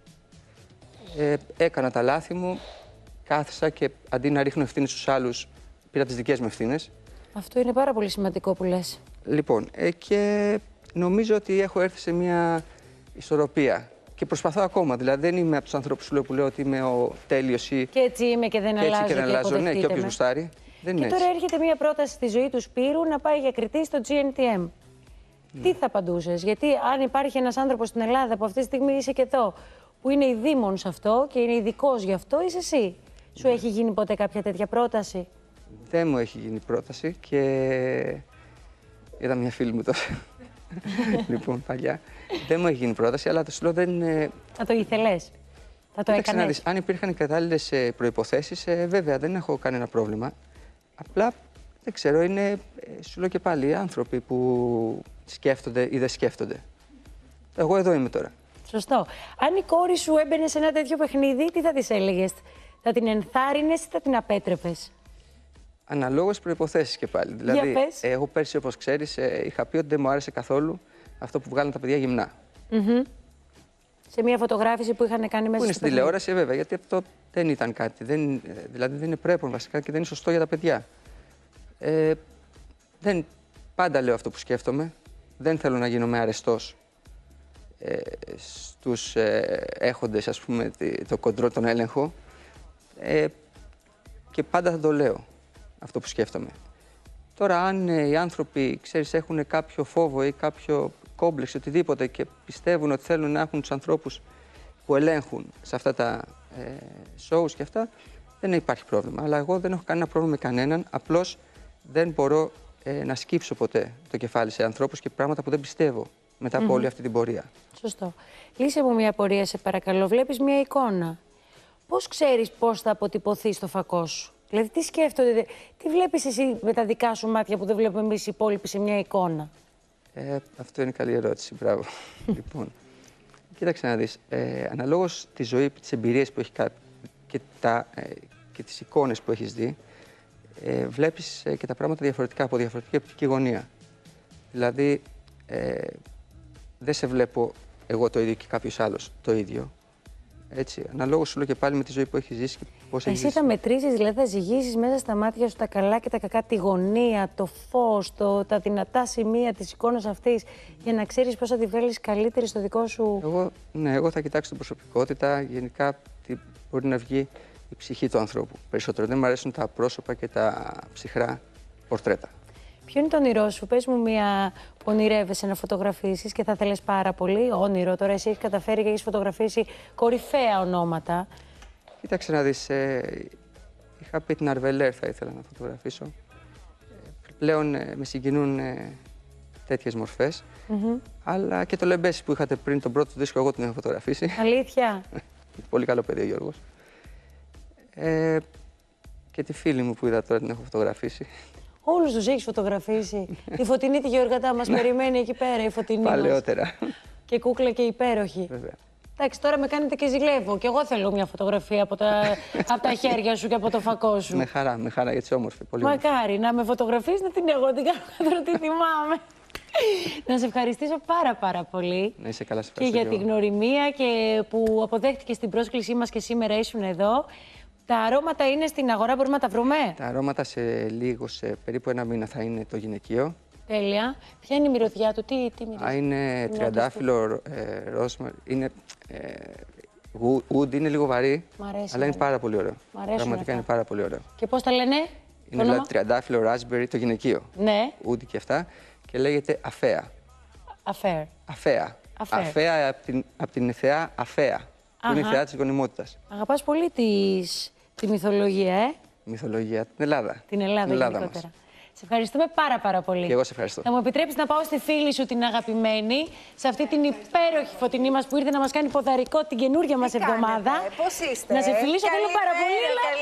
Έκανα τα λάθη μου, κάθισα και αντί να ρίχνω ευθύνες στους άλλους, πήρα τις δικές μου ευθύνες. Αυτό είναι πάρα πολύ σημαντικό που λες. Λοιπόν, και νομίζω ότι έχω έρθει σε μια ισορροπία. Και προσπαθώ ακόμα. Δηλαδή, δεν είμαι από τους ανθρώπους που λέω ότι είμαι ο τέλειος ή. Και έτσι είμαι και δεν αλλάζω. Και δεν αλλάζω, ναι, και όποιος γουστάρει. Δεν είναι και τώρα έτσι. έρχεται μια πρόταση στη ζωή του Σπύρου να πάει για κριτή στο GNTM. Τι θα απαντούσες? Γιατί αν υπάρχει ένας άνθρωπος στην Ελλάδα που αυτή τη στιγμή είσαι και εδώ, που είναι ειδήμων σε αυτό και είναι ειδικός γι' αυτό, είσαι εσύ. Σου έχει γίνει ποτέ κάποια τέτοια πρόταση? Δεν μου έχει γίνει πρόταση και είδα μια φίλη μου τώρα. Λοιπόν, παλιά. Δεν μου έχει γίνει πρόταση, αλλά το σου λέω δεν. Θα το ήθελες? Θα το έκανες? Αν υπήρχαν οι κατάλληλες προϋποθέσεις, βέβαια δεν έχω κανένα πρόβλημα. Απλά δεν ξέρω, είναι, σου λέω και πάλι, οι άνθρωποι που σκέφτονται ή δεν σκέφτονται. Εγώ εδώ είμαι τώρα. Σωστό. Αν η κόρη σου έμπαινε σε ένα τέτοιο παιχνίδι, τι θα της έλεγες? Θα την ενθάρρυνες ή θα την απέτρεπες? Αναλόγως προϋποθέσεις και πάλι. Δηλαδή, εγώ πέρσι, όπως ξέρεις, είχα πει ότι δεν μου άρεσε καθόλου αυτό που βγάλαν τα παιδιά γυμνά. Σε μια φωτογράφηση που είχαν κάνει μέσα που είναι στην τηλεόραση, βέβαια, γιατί αυτό δεν ήταν κάτι. Δηλαδή, δεν είναι πρέπον βασικά και δεν είναι σωστό για τα παιδιά. Πάντα λέω αυτό που σκέφτομαι. Δεν θέλω να γίνομαι αρεστός στους έχοντες, ας πούμε, το κοντρόλ, τον έλεγχο. Και πάντα θα το λέω αυτό που σκέφτομαι. Τώρα, αν οι άνθρωποι, ξέρεις, έχουν κάποιο φόβο ή κάποιο κόμπλεξ, οτιδήποτε και πιστεύουν ότι θέλουν να έχουν τους ανθρώπους που ελέγχουν σε αυτά τα shows και αυτά, δεν υπάρχει πρόβλημα. Αλλά εγώ δεν έχω κανένα πρόβλημα με κανέναν, απλώς δεν μπορώ να σκύψω ποτέ το κεφάλι σε ανθρώπους και πράγματα που δεν πιστεύω μετά από όλη αυτή την πορεία. Σωστό. Λύσε μου μια πορεία, σε παρακαλώ. Βλέπεις μια εικόνα. Πώς ξέρεις πώς θα αποτυπωθεί στο φακό σου? Δηλαδή, τι σκέφτονται, τι βλέπεις εσύ με τα δικά σου μάτια που δεν βλέπουμε εμείς οι υπόλοιποι σε μια εικόνα? Αυτό είναι καλή ερώτηση. Μπράβο. Λοιπόν, κοίταξε να δεις. Αναλόγως τη ζωή, τις εμπειρίες που έχει και τις εικόνες που έχεις δει, βλέπεις και τα πράγματα διαφορετικά από διαφορετική οπτική γωνία. Δηλαδή, δεν σε βλέπω εγώ το ίδιο και κάποιος άλλος το ίδιο. Έτσι, αναλόγως σου λέω και πάλι με τη ζωή που έχεις ζήσει και πώς έχεις ζήσει. Εσύ θα μετρήσεις, δηλαδή θα ζυγίσεις μέσα στα μάτια σου τα καλά και τα κακά, τη γωνία, το φως, τα δυνατά σημεία της εικόνας αυτής, για να ξέρεις πώς θα τη βγάλεις καλύτερη στο δικό σου. Εγώ θα κοιτάξω την προσωπικότητα, γενικά τι μπορεί να βγει η ψυχή του ανθρώπου. Περισσότερο δεν μου αρέσουν τα πρόσωπα και τα ψυχρά πορτρέτα. Ποιο είναι το όνειρό σου? Πες μου μία που ονειρεύεσαι να φωτογραφίσεις και θα θέλεις πάρα πολύ. Όνειρο, τώρα εσύ έχεις καταφέρει και έχεις φωτογραφίσει κορυφαία ονόματα. Κοίταξε να δεις, είχα πει την Αρβελέρ θα ήθελα να φωτογραφίσω. Πλέον με συγκινούν τέτοιες μορφές. Αλλά και το Λεμπέση που είχατε πριν, τον πρώτο δίσκο, εγώ την έχω φωτογραφίσει. Αλήθεια? Πολύ καλό παιδί ο Γιώργος. Και τη φίλη μου που είδα τώρα την έχω φωτογραφίσει. Όλους τους έχεις φωτογραφίσει. Η Φωτεινή τη Γεωργατά μας περιμένει εκεί πέρα, η Φωτεινή παλαιότερα. Και κούκλα και υπέροχη. Βέβαια. Εντάξει, τώρα με κάνετε και ζηλεύω. Και εγώ θέλω μια φωτογραφία από τα χέρια σου και από το φακό σου. Με χαρά, γιατί είσαι όμορφη. Πολύ Μακάρι να με φωτογραφείς, να την εγώ την κάνω, τώρα τι θυμάμαι. Να σε ευχαριστήσω πάρα πολύ. Να είσαι καλά, σε και για την γνωριμία και που αποδέχτηκες την πρόσκλησή μας και σήμερα ήσουν εδώ. Τα αρώματα είναι στην αγορά, μπορούμε να τα βρούμε? Τα αρώματα σε λίγο, σε περίπου 1 μήνα θα είναι το γυναικείο. Τέλεια. Ποια είναι η μυρωδιά του, τι μυρίζει? Είναι τριαντάφυλλο, ρόσμαρι, είναι wood, είναι λίγο βαρύ, αλλά είναι πάρα πολύ ωραίο. Πραγματικά είναι πάρα πολύ ωραίο. Και πώς τα λένε? Είναι δηλαδή τριαντάφυλλο, raspberry, το γυναικείο. Ναι. Wood και αυτά. Και λέγεται αφαία. Αφαία. Αφαία από την θεά Αφαία. Που είναι η θεά της γονιμότητας. Αγαπάς πολύ τη μυθολογία, Μυθολογία, την Ελλάδα. Την Ελλάδα γενικότερα. Σε ευχαριστούμε πάρα πολύ. Και εγώ σε ευχαριστώ. Θα μου επιτρέψεις να πάω στη φίλη σου την αγαπημένη, σε αυτή την υπέροχη Φωτεινή μας που ήρθε να μας κάνει ποδαρικό την καινούργια μας εβδομάδα. Πώς είστε? Να σε φιλήσω, θέλω πάρα πολύ.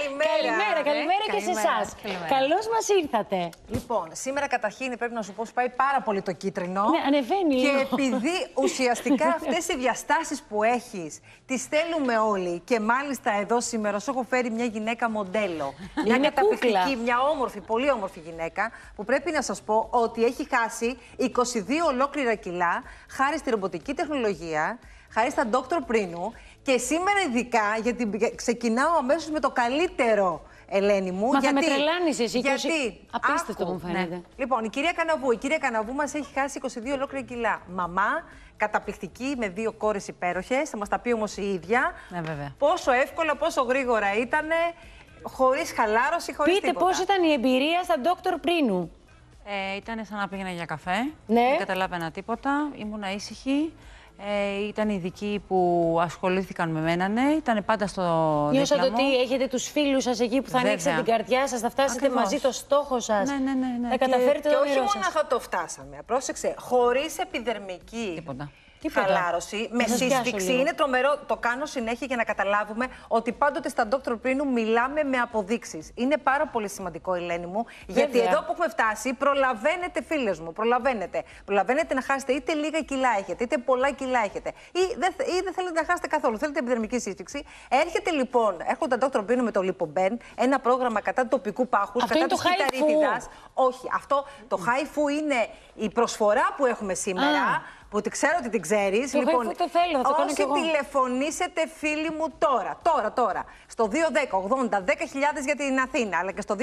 Καλημέρα και σε εσάς. Καλώς μας ήρθατε. Λοιπόν, σήμερα καταρχήν πρέπει να σου πω πάει πάρα πολύ το κίτρινο. Ναι, ανεβαίνει και λίγο. επειδή ουσιαστικά αυτές οι διαστάσεις που έχεις τις θέλουμε όλοι και μάλιστα εδώ σήμερα σου έχω φέρει μια γυναίκα μοντέλο. Μια καταπληκτική, μια όμορφη, πολύ όμορφη γυναίκα. Που πρέπει να σας πω ότι έχει χάσει 22 ολόκληρα κιλά χάρη στη ρομποτική τεχνολογία, χάρη στα Dr. Πρίνου και σήμερα ειδικά, γιατί ξεκινάω αμέσως με το καλύτερο, Ελένη μου. Μα θα με τρελάνεις εσύ. Γιατί απίστευτο μου φαίνεται. Ναι. Λοιπόν, η κυρία Καναβού μας έχει χάσει 22 ολόκληρα κιλά. Μαμά, καταπληκτική, με 2 κόρες υπέροχες, θα μας τα πει όμως η ίδια. Ναι, βέβαια. Πόσο εύκολα, πόσο γρήγορα ήτανε. Χωρίς χαλάρωση, χωρίς τίποτα. Πείτε πώς ήταν η εμπειρία στα Dr. Πρίνου. Ήταν σαν να πήγαινα για καφέ. Ναι. Δεν καταλάβαινα τίποτα. Ήμουνα ήσυχη. Ήταν ειδικοί που ασχολήθηκαν με μένα, ναι. Ήταν πάντα στο δίπλα μου. Νιώσατε ότι έχετε τους φίλους σας εκεί που θα ανοίξετε την καρδιά σας, θα φτάσετε μαζί το στόχο σας. Ναι. Θα καταφέρετε το όνειρό σας. Και όχι μόνο θα το φτάσαμε. Πρόσεξε, χωρίς επιδερμική χαλάρωση, με σύσφυξη. Είναι τρομερό. Το κάνω συνέχεια για να καταλάβουμε ότι πάντοτε στα Dr. Πρίνου μιλάμε με αποδείξεις. Είναι πάρα πολύ σημαντικό, Ελένη μου, γιατί εδώ που έχουμε φτάσει, προλαβαίνετε, φίλες μου, προλαβαίνετε να χάσετε είτε λίγα κιλά έχετε, είτε πολλά κιλά έχετε, ή δεν θέλετε να χάσετε καθόλου. Θέλετε επιδερμική σύσφυξη. Έρχονται τα Dr. Πρίνου με το Lipoben, ένα πρόγραμμα κατά του τοπικού πάχους, κατά της κυταρίτιδας. Όχι, αυτό το HIFU είναι η προσφορά που έχουμε σήμερα. Που ξέρω ότι την ξέρεις. Λοιπόν, το θέλω, θα το κάνω όσοι τηλεφωνήσετε, φίλοι μου, τώρα, στο 210-80-10.000 για την Αθήνα, αλλά και στο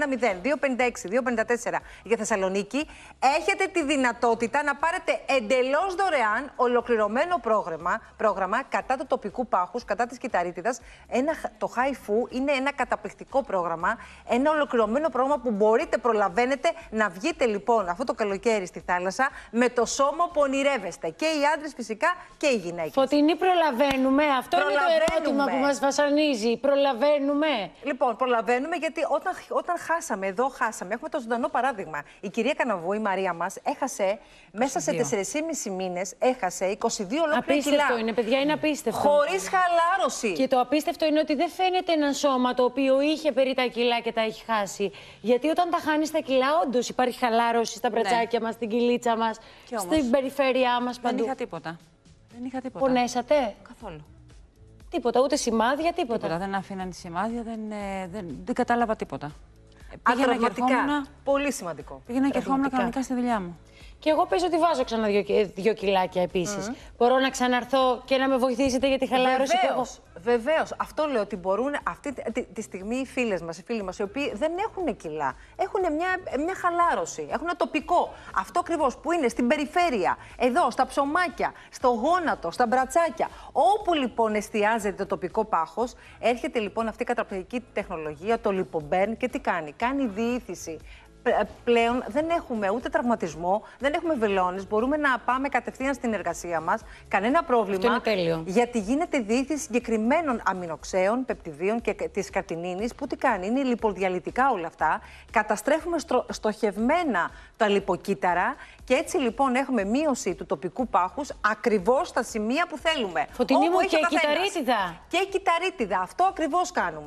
231-0-256-254 για Θεσσαλονίκη, έχετε τη δυνατότητα να πάρετε εντελώς δωρεάν ολοκληρωμένο πρόγραμμα κατά του τοπικού πάχους, κατά της κυταρίτιδας. Το HIFU είναι ένα καταπληκτικό πρόγραμμα, ένα ολοκληρωμένο πρόγραμμα που προλαβαίνετε να βγείτε λοιπόν αυτό το καλοκαίρι στη θάλασσα με το σώμα που ονειρεύεστε. Και οι άντρες φυσικά και οι γυναίκες. Φωτεινή, προλαβαίνουμε. Αυτό είναι το ερώτημα που μας βασανίζει. Προλαβαίνουμε. Λοιπόν, προλαβαίνουμε γιατί όταν χάσαμε, έχουμε το ζωντανό παράδειγμα. Η κυρία Καναβού, η Μαρία μας, έχασε μέσα σε 4,5 μήνες, έχασε 22 ολόκληρα κιλά. Απίστευτο είναι, παιδιά, είναι απίστευτο. Χωρίς χαλάρωση. Και το απίστευτο είναι ότι δεν φαίνεται ένα σώμα το οποίο είχε περί τα κιλά και τα έχει χάσει. Γιατί όταν τα χάνεις τα κιλά, όντως υπάρχει χαλάρωση στα μπρατσάκια μας, στην κυλίτσα μας, στην περιφέρειά μας παντού. Δεν είχα τίποτα. Πονέσατε? Καθόλου. Τίποτα, ούτε σημάδια, τίποτα. Δεν αφήναν σημάδια, δεν κατάλαβα τίποτα. Ατραυματικά. Πολύ σημαντικό. Πήγαινα και ερχόμουν κανονικά στη δουλειά μου. Και εγώ παίζω ότι βάζω ξανά 2 κιλάκια επίσης. Μπορώ να ξαναρθώ και να με βοηθήσετε για τη χαλάρωση που έχω. Βεβαίως. Αυτό λέω ότι μπορούν αυτή τη στιγμή οι φίλοι μας, οι οποίοι δεν έχουν κιλά, έχουν μια χαλάρωση, έχουν ένα τοπικό. Αυτό ακριβώς που είναι στην περιφέρεια, εδώ, στα ψωμάκια, στο γόνατο, στα μπρατσάκια. Όπου λοιπόν εστιάζεται το τοπικό πάχος, έρχεται λοιπόν αυτή η καταπληκτική τεχνολογία, το Lipoben, και τι κάνει? Κάνει διήθηση. Πλέον δεν έχουμε ούτε τραυματισμό, δεν έχουμε βελόνες, μπορούμε να πάμε κατευθείαν στην εργασία μας. Κανένα πρόβλημα. Αυτό είναι τέλειο. Γιατί γίνεται διήθηση συγκεκριμένων αμινοξέων, πεπτιδίων και της καρτινίνης, που τι κάνει? Είναι λιποδιαλυτικά όλα αυτά. Καταστρέφουμε στοχευμένα τα λιποκύτταρα και έτσι λοιπόν έχουμε μείωση του τοπικού πάχους ακριβώς στα σημεία που θέλουμε. Φωτεινή μου, και η κυταρίτιδα. Και η κυταρίτιδα. Αυτό ακριβώς κάνουμε.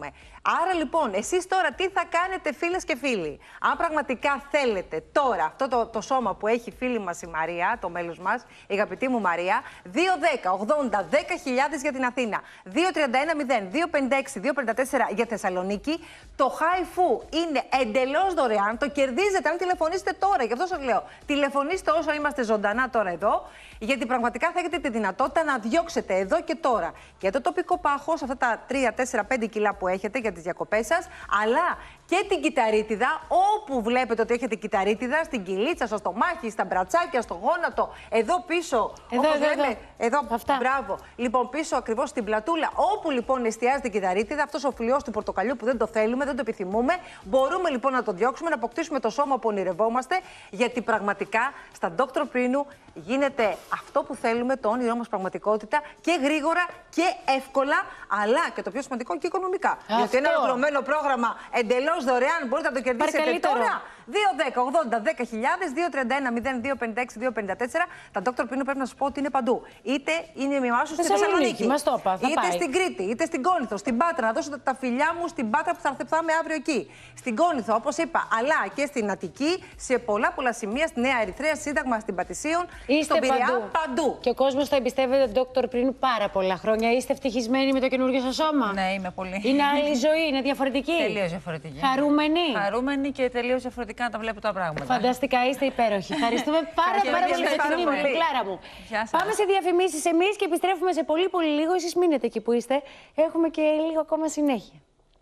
Άρα λοιπόν, εσείς τώρα τι θα κάνετε, φίλες και φίλοι? Αν πραγματικά θέλετε τώρα αυτό το σώμα που έχει η φίλη μας η Μαρία, το μέλος μας, η αγαπητή μου Μαρία, 2-10-80-10.000 για την Αθήνα, 2-31-0-256-254 για Θεσσαλονίκη. Το HIFU είναι εντελώς δωρεάν, το κερδίζετε αν τηλεφωνήσετε τώρα. Γι' αυτό σας λέω, τηλεφωνήστε όσο είμαστε ζωντανά τώρα εδώ, γιατί πραγματικά θα έχετε τη δυνατότητα να διώξετε εδώ και τώρα και το τοπικό πάχος, αυτά τα 3-4-5 κιλά που έχετε για τις διακοπές σας, αλλά και την κυταρίτιδα, όπου βλέπετε ότι έχετε κυταρίτιδα, στην κοιλίτσα, στο στομάχι, στα μπρατσάκια, στο γόνατο, εδώ πίσω. Εδώ. Μπράβο. Λοιπόν, πίσω ακριβώς στην πλατούλα, όπου λοιπόν εστιάζεται η κυταρίτιδα, αυτός ο φλοιός του πορτοκαλιού που δεν το θέλουμε, δεν το επιθυμούμε, μπορούμε λοιπόν να το διώξουμε, να αποκτήσουμε το σώμα που ονειρευόμαστε, γιατί πραγματικά στα Dr. Prinu γίνεται αυτό που θέλουμε, το όνειρό μας πραγματικότητα, και γρήγορα και εύκολα, αλλά και το πιο σημαντικό και οικονομικά. Γιατί ένα ολοκληρωμένο πρόγραμμα εντελώς δωρεάν μπορείτε να το κερδίσετε τώρα. 2-10-80-10.000, 2-31-0-256-254. Τα Dr. Prinu πρέπει να σας πω ότι είναι παντού. Είτε είναι με εμάς στη Θεσσαλονίκη, είτε στην Κρήτη, είτε στην Κόνηθο, στην Πάτρα. Να δώσω τα φιλιά μου στην Πάτρα που θα είμαι αύριο εκεί. Στην Κόνηθο, όπως είπα, αλλά και στην Αττική, σε πολλά σημεία, στη Νέα Ερυθρέα, Σύνταγμα, στην Πατησίων, στον Πειραιά, παντού. Και ο κόσμος θα εμπιστεύεται τον Dr. Prinu πάρα πολλά χρόνια. Είστε ευτυχισμένοι με το καινούργιο σας σώμα? Ναι, είμαι πολύ. Είναι άλλη ζωή, είναι διαφορετική. Τελείως διαφορετική. Χαρούμενοι. Χαρούμενοι και τελείως διαφορετικά να τα βλέπω τα πράγματα. Φανταστικά, είστε υπέροχοι. Ευχαριστούμε πάρα πολύ για την τιμή, Κλάρα μου. Πάμε σε διαφημίσεις εμείς και επιστρέφουμε σε πολύ λίγο. Εσείς μείνετε εκεί που είστε. Έχουμε και λίγο ακόμα συνέχεια.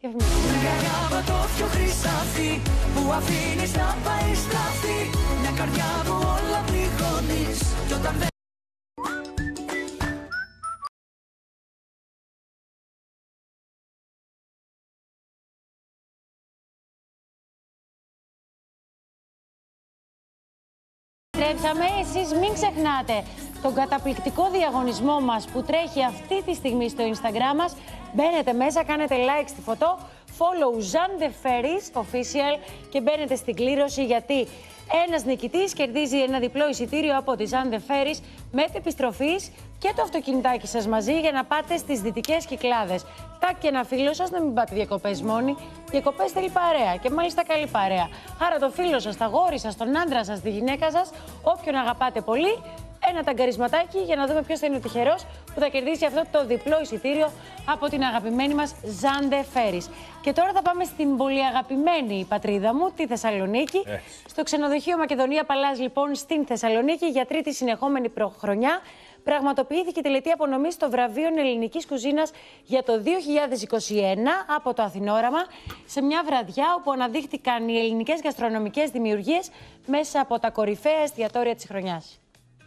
Εσείς μην ξεχνάτε τον καταπληκτικό διαγωνισμό μας που τρέχει αυτή τη στιγμή στο Instagram μας. Μπαίνετε μέσα, κάνετε like στη φωτό, follow Jean de Ferris official και μπαίνετε στην κλήρωση, γιατί ένας νικητής κερδίζει ένα διπλό εισιτήριο από τη Jean de Ferris με επιστροφής και το αυτοκινητάκι σας μαζί για να πάτε στις Δυτικές Κυκλάδες. Τάκ και ένα φίλο σας, να μην πάτε διακοπές μόνοι. Διακοπές θέλει παρέα και μάλιστα καλή παρέα. Άρα το φίλο σας, τα γόρι σας, τον άντρα σας, τη γυναίκα σας, όποιον αγαπάτε πολύ, ένα ταγκαρισματάκι για να δούμε ποιος θα είναι ο τυχερός που θα κερδίσει αυτό το διπλό εισιτήριο από την αγαπημένη μας Jean de Ferris. Και τώρα θα πάμε στην πολύ αγαπημένη πατρίδα μου, τη Θεσσαλονίκη. Στο ξενοδοχείο Μακεδονία Παλάς, λοιπόν, στην Θεσσαλονίκη, για τρίτη συνεχόμενη χρονιά, πραγματοποιήθηκε η τελετή απονομής των βραβείων ελληνικής κουζίνας για το 2021 από το Αθηνόραμα, σε μια βραδιά όπου αναδείχτηκαν οι ελληνικές γαστρονομικές δημιουργίες μέσα από τα κορυφαία εστιατόρια της χρονιάς.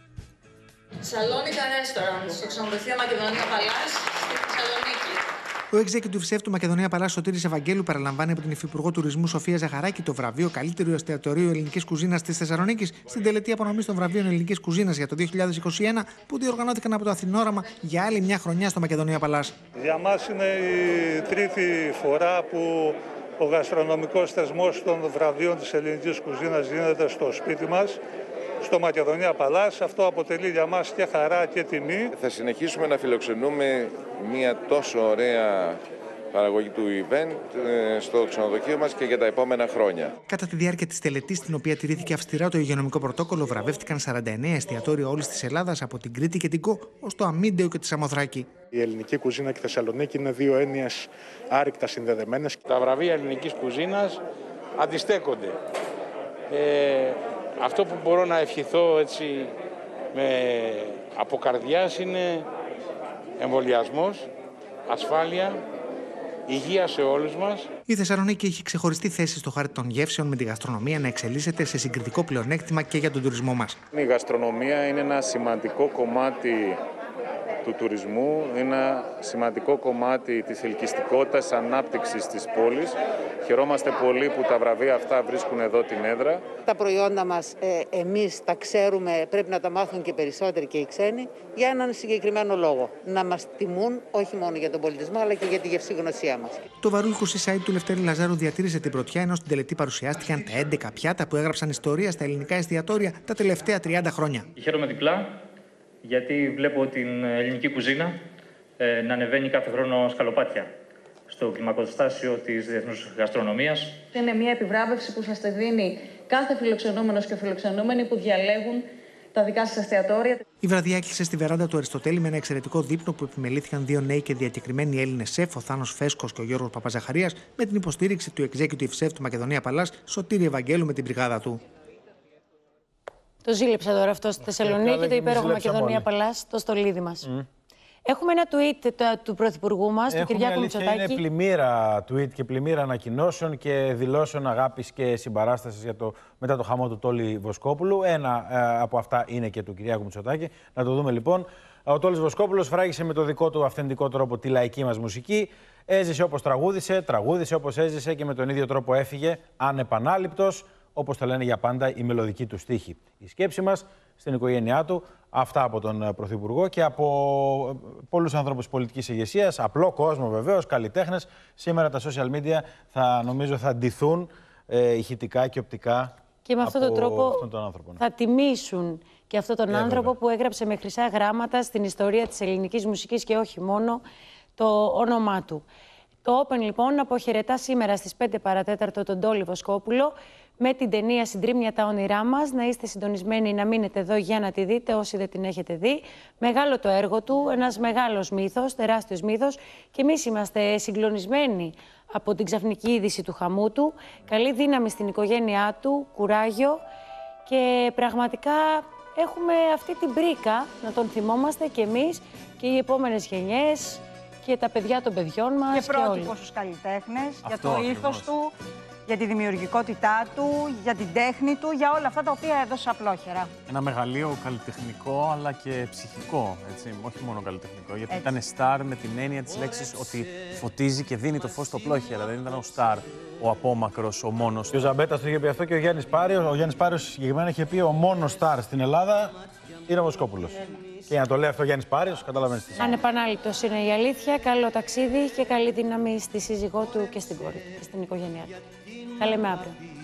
Σαλόνικα Restaurant, στο ξενοδοχείο Μακεδονία Παλάς, στη Θεσσαλονίκη. Ο Executive Chef του Μακεδονία Παλάς, Σωτήρης Ευαγγέλου, παραλαμβάνει από την Υφυπουργό Τουρισμού Σοφία Ζαχαράκη το βραβείο Καλύτερου Εστιατορίου Ελληνικής Κουζίνας της Θεσσαλονίκης στην τελετή απονομής των βραβείων Ελληνικής Κουζίνας για το 2021 που διοργανώθηκαν από το Αθηνόραμα για άλλη μια χρονιά στο Μακεδονία Παλάς. Για μας είναι η τρίτη φορά που ο γαστρονομικός θεσμός των βραβείων της Ελληνικής Κουζίνας γίνεται στο σπίτι μας, στο Μακεδονία Παλάς. Αυτό αποτελεί για μας και χαρά και τιμή. Θα συνεχίσουμε να φιλοξενούμε μια τόσο ωραία παραγωγή του event στο ξενοδοχείο μας και για τα επόμενα χρόνια. Κατά τη διάρκεια της τελετής, στην οποία τηρήθηκε αυστηρά το υγειονομικό πρωτόκολλο, βραβεύτηκαν 49 εστιατόρια όλης της Ελλάδας, από την Κρήτη και την Κο ως το Αμίντεο και τη Σαμοθράκη. Η ελληνική κουζίνα και η Θεσσαλονίκη είναι δύο έννοιες άρρηκτα συνδεδεμένες. Τα βραβεία ελληνικής κουζίνας αντιστέκονται. Αυτό που μπορώ να ευχηθώ έτσι από καρδιάς είναι εμβολιασμός, ασφάλεια, υγεία σε όλους μας. Η Θεσσαλονίκη έχει ξεχωριστή θέση στο χάρτη των γεύσεων, με τη γαστρονομία να εξελίσσεται σε συγκριτικό πλεονέκτημα και για τον τουρισμό μας. Η γαστρονομία είναι ένα σημαντικό κομμάτι του τουρισμού, είναι ένα σημαντικό κομμάτι της ελκυστικότητας, της ανάπτυξης της πόλης. Χαιρόμαστε πολύ που τα βραβεία αυτά βρίσκουν εδώ την έδρα. Τα προϊόντα μας εμείς τα ξέρουμε, πρέπει να τα μάθουν και περισσότεροι και οι ξένοι, για έναν συγκεκριμένο λόγο. Να μας τιμούν όχι μόνο για τον πολιτισμό, αλλά και για τη γευσηγνωσία μας. Το Βαρούλικο Seaside του Λευτέρη Λαζάρου διατήρησε την πρωτιά, ενώ στην τελετή παρουσιάστηκαν τα 11 πιάτα που έγραψαν ιστορία στα ελληνικά εστιατόρια τα τελευταία 30 χρόνια. Χαίρομαι διπλά, γιατί βλέπω την ελληνική κουζίνα να ανεβαίνει κάθε χρόνο σκαλοπάτια στο κλιμακοστάσιο της Διεθνούς Γαστρονομίας. Είναι μια επιβράβευση που σας τη δίνει κάθε φιλοξενούμενος και φιλοξενούμενοι που διαλέγουν τα δικά σας εστιατόρια. Η βραδιά έκλεισε στη βεράντα του Αριστοτέλη με ένα εξαιρετικό δείπνο που επιμελήθηκαν δύο νέοι και διακεκριμένοι Έλληνες σεφ, ο Θάνος Φέσκος και ο Γιώργος Παπαζαχαρίας, με την υποστήριξη του Executive Chef του Μακεδονία Παλάς, Σωτήρη Ευαγγέλου, με την μπριγάδα του. Το ζήλεψα τώρα αυτό στη Θεσσαλονίκη, το υπέροχο Μακεδονία Παλάς, το στολίδι μας. Έχουμε ένα tweet του Πρωθυπουργού μας, του Κυριάκου Μητσοτάκη. Είναι πλημμύρα tweet και πλημμύρα ανακοινώσεων και δηλώσεων αγάπης και συμπαράστασης μετά το χαμό του Τόλι Βοσκόπουλου. Ένα από αυτά είναι και του Κυριάκου Μητσοτάκη. Να το δούμε λοιπόν. Ο Τόλις Βοσκόπουλος φράγησε με το δικό του αυθεντικό τρόπο τη λαϊκή μας μουσική. Έζησε όπως τραγούδισε, τραγούδισε όπως έζησε και με τον ίδιο τρόπο έφυγε, ανεπανάληπτος, όπως τα λένε για πάντα οι μελωδικοί του στίχοι. Η σκέψη μας στην οικογένειά του, αυτά από τον Πρωθυπουργό και από πολλούς ανθρώπους πολιτικής ηγεσίας, απλό κόσμο βεβαίως, καλλιτέχνες. Σήμερα τα social media νομίζω θα ντυθούν ηχητικά και οπτικά και με αυτόν τον τρόπο άνθρωπο, θα τιμήσουν και αυτόν τον άνθρωπο που έγραψε με χρυσά γράμματα στην ιστορία της ελληνικής μουσικής και όχι μόνο το όνομά του. Το Open λοιπόν αποχαιρετά σήμερα στις 5 παρατέταρτο τον Τόλι Βοσκόπουλο με την ταινία «Συντρίμμια τα όνειρά μας». Να είστε συντονισμένοι, να μείνετε εδώ για να τη δείτε όσοι δεν την έχετε δει. Μεγάλο το έργο του, ένας μεγάλος μύθος, τεράστιος μύθος και εμείς είμαστε συγκλονισμένοι από την ξαφνική είδηση του χαμού του. Καλή δύναμη στην οικογένειά του, κουράγιο και πραγματικά έχουμε αυτή την πρίκα να τον θυμόμαστε κι εμείς και οι επόμενες γενιές και τα παιδιά των παιδιών μας και πρότυπο στους καλλιτέχνες, για το ήθος του, για τη δημιουργικότητά του, για την τέχνη του, για όλα αυτά τα οποία έδωσε απλόχερα. Ένα μεγαλείο καλλιτεχνικό αλλά και ψυχικό, έτσι, όχι μόνο καλλιτεχνικό, γιατί ήταν στάρ με την έννοια της λέξης ότι φωτίζει και δίνει το φως στο πλόχερα, δεν ήταν ο στάρ, ο απόμακρος, ο μόνος. Και ο Ζαμπέτας το είχε πει αυτό και ο Γιάννης Πάριος. Ο Γιάννης Πάριος συγκεκριμένα είχε πει ο μόνος στάρ στην Ελλάδα είναι ο Βοσκόπουλος. Και για να το λέει αυτό ο Γιάννης Πάριος, καταλαβαίνεις τι. Ανεπανάληπτος είναι η αλήθεια. Καλό ταξίδι και καλή δύναμη στη σύζυγό του και στην κόρη του και στην οικογένειά του. Τα λέμε αύριο.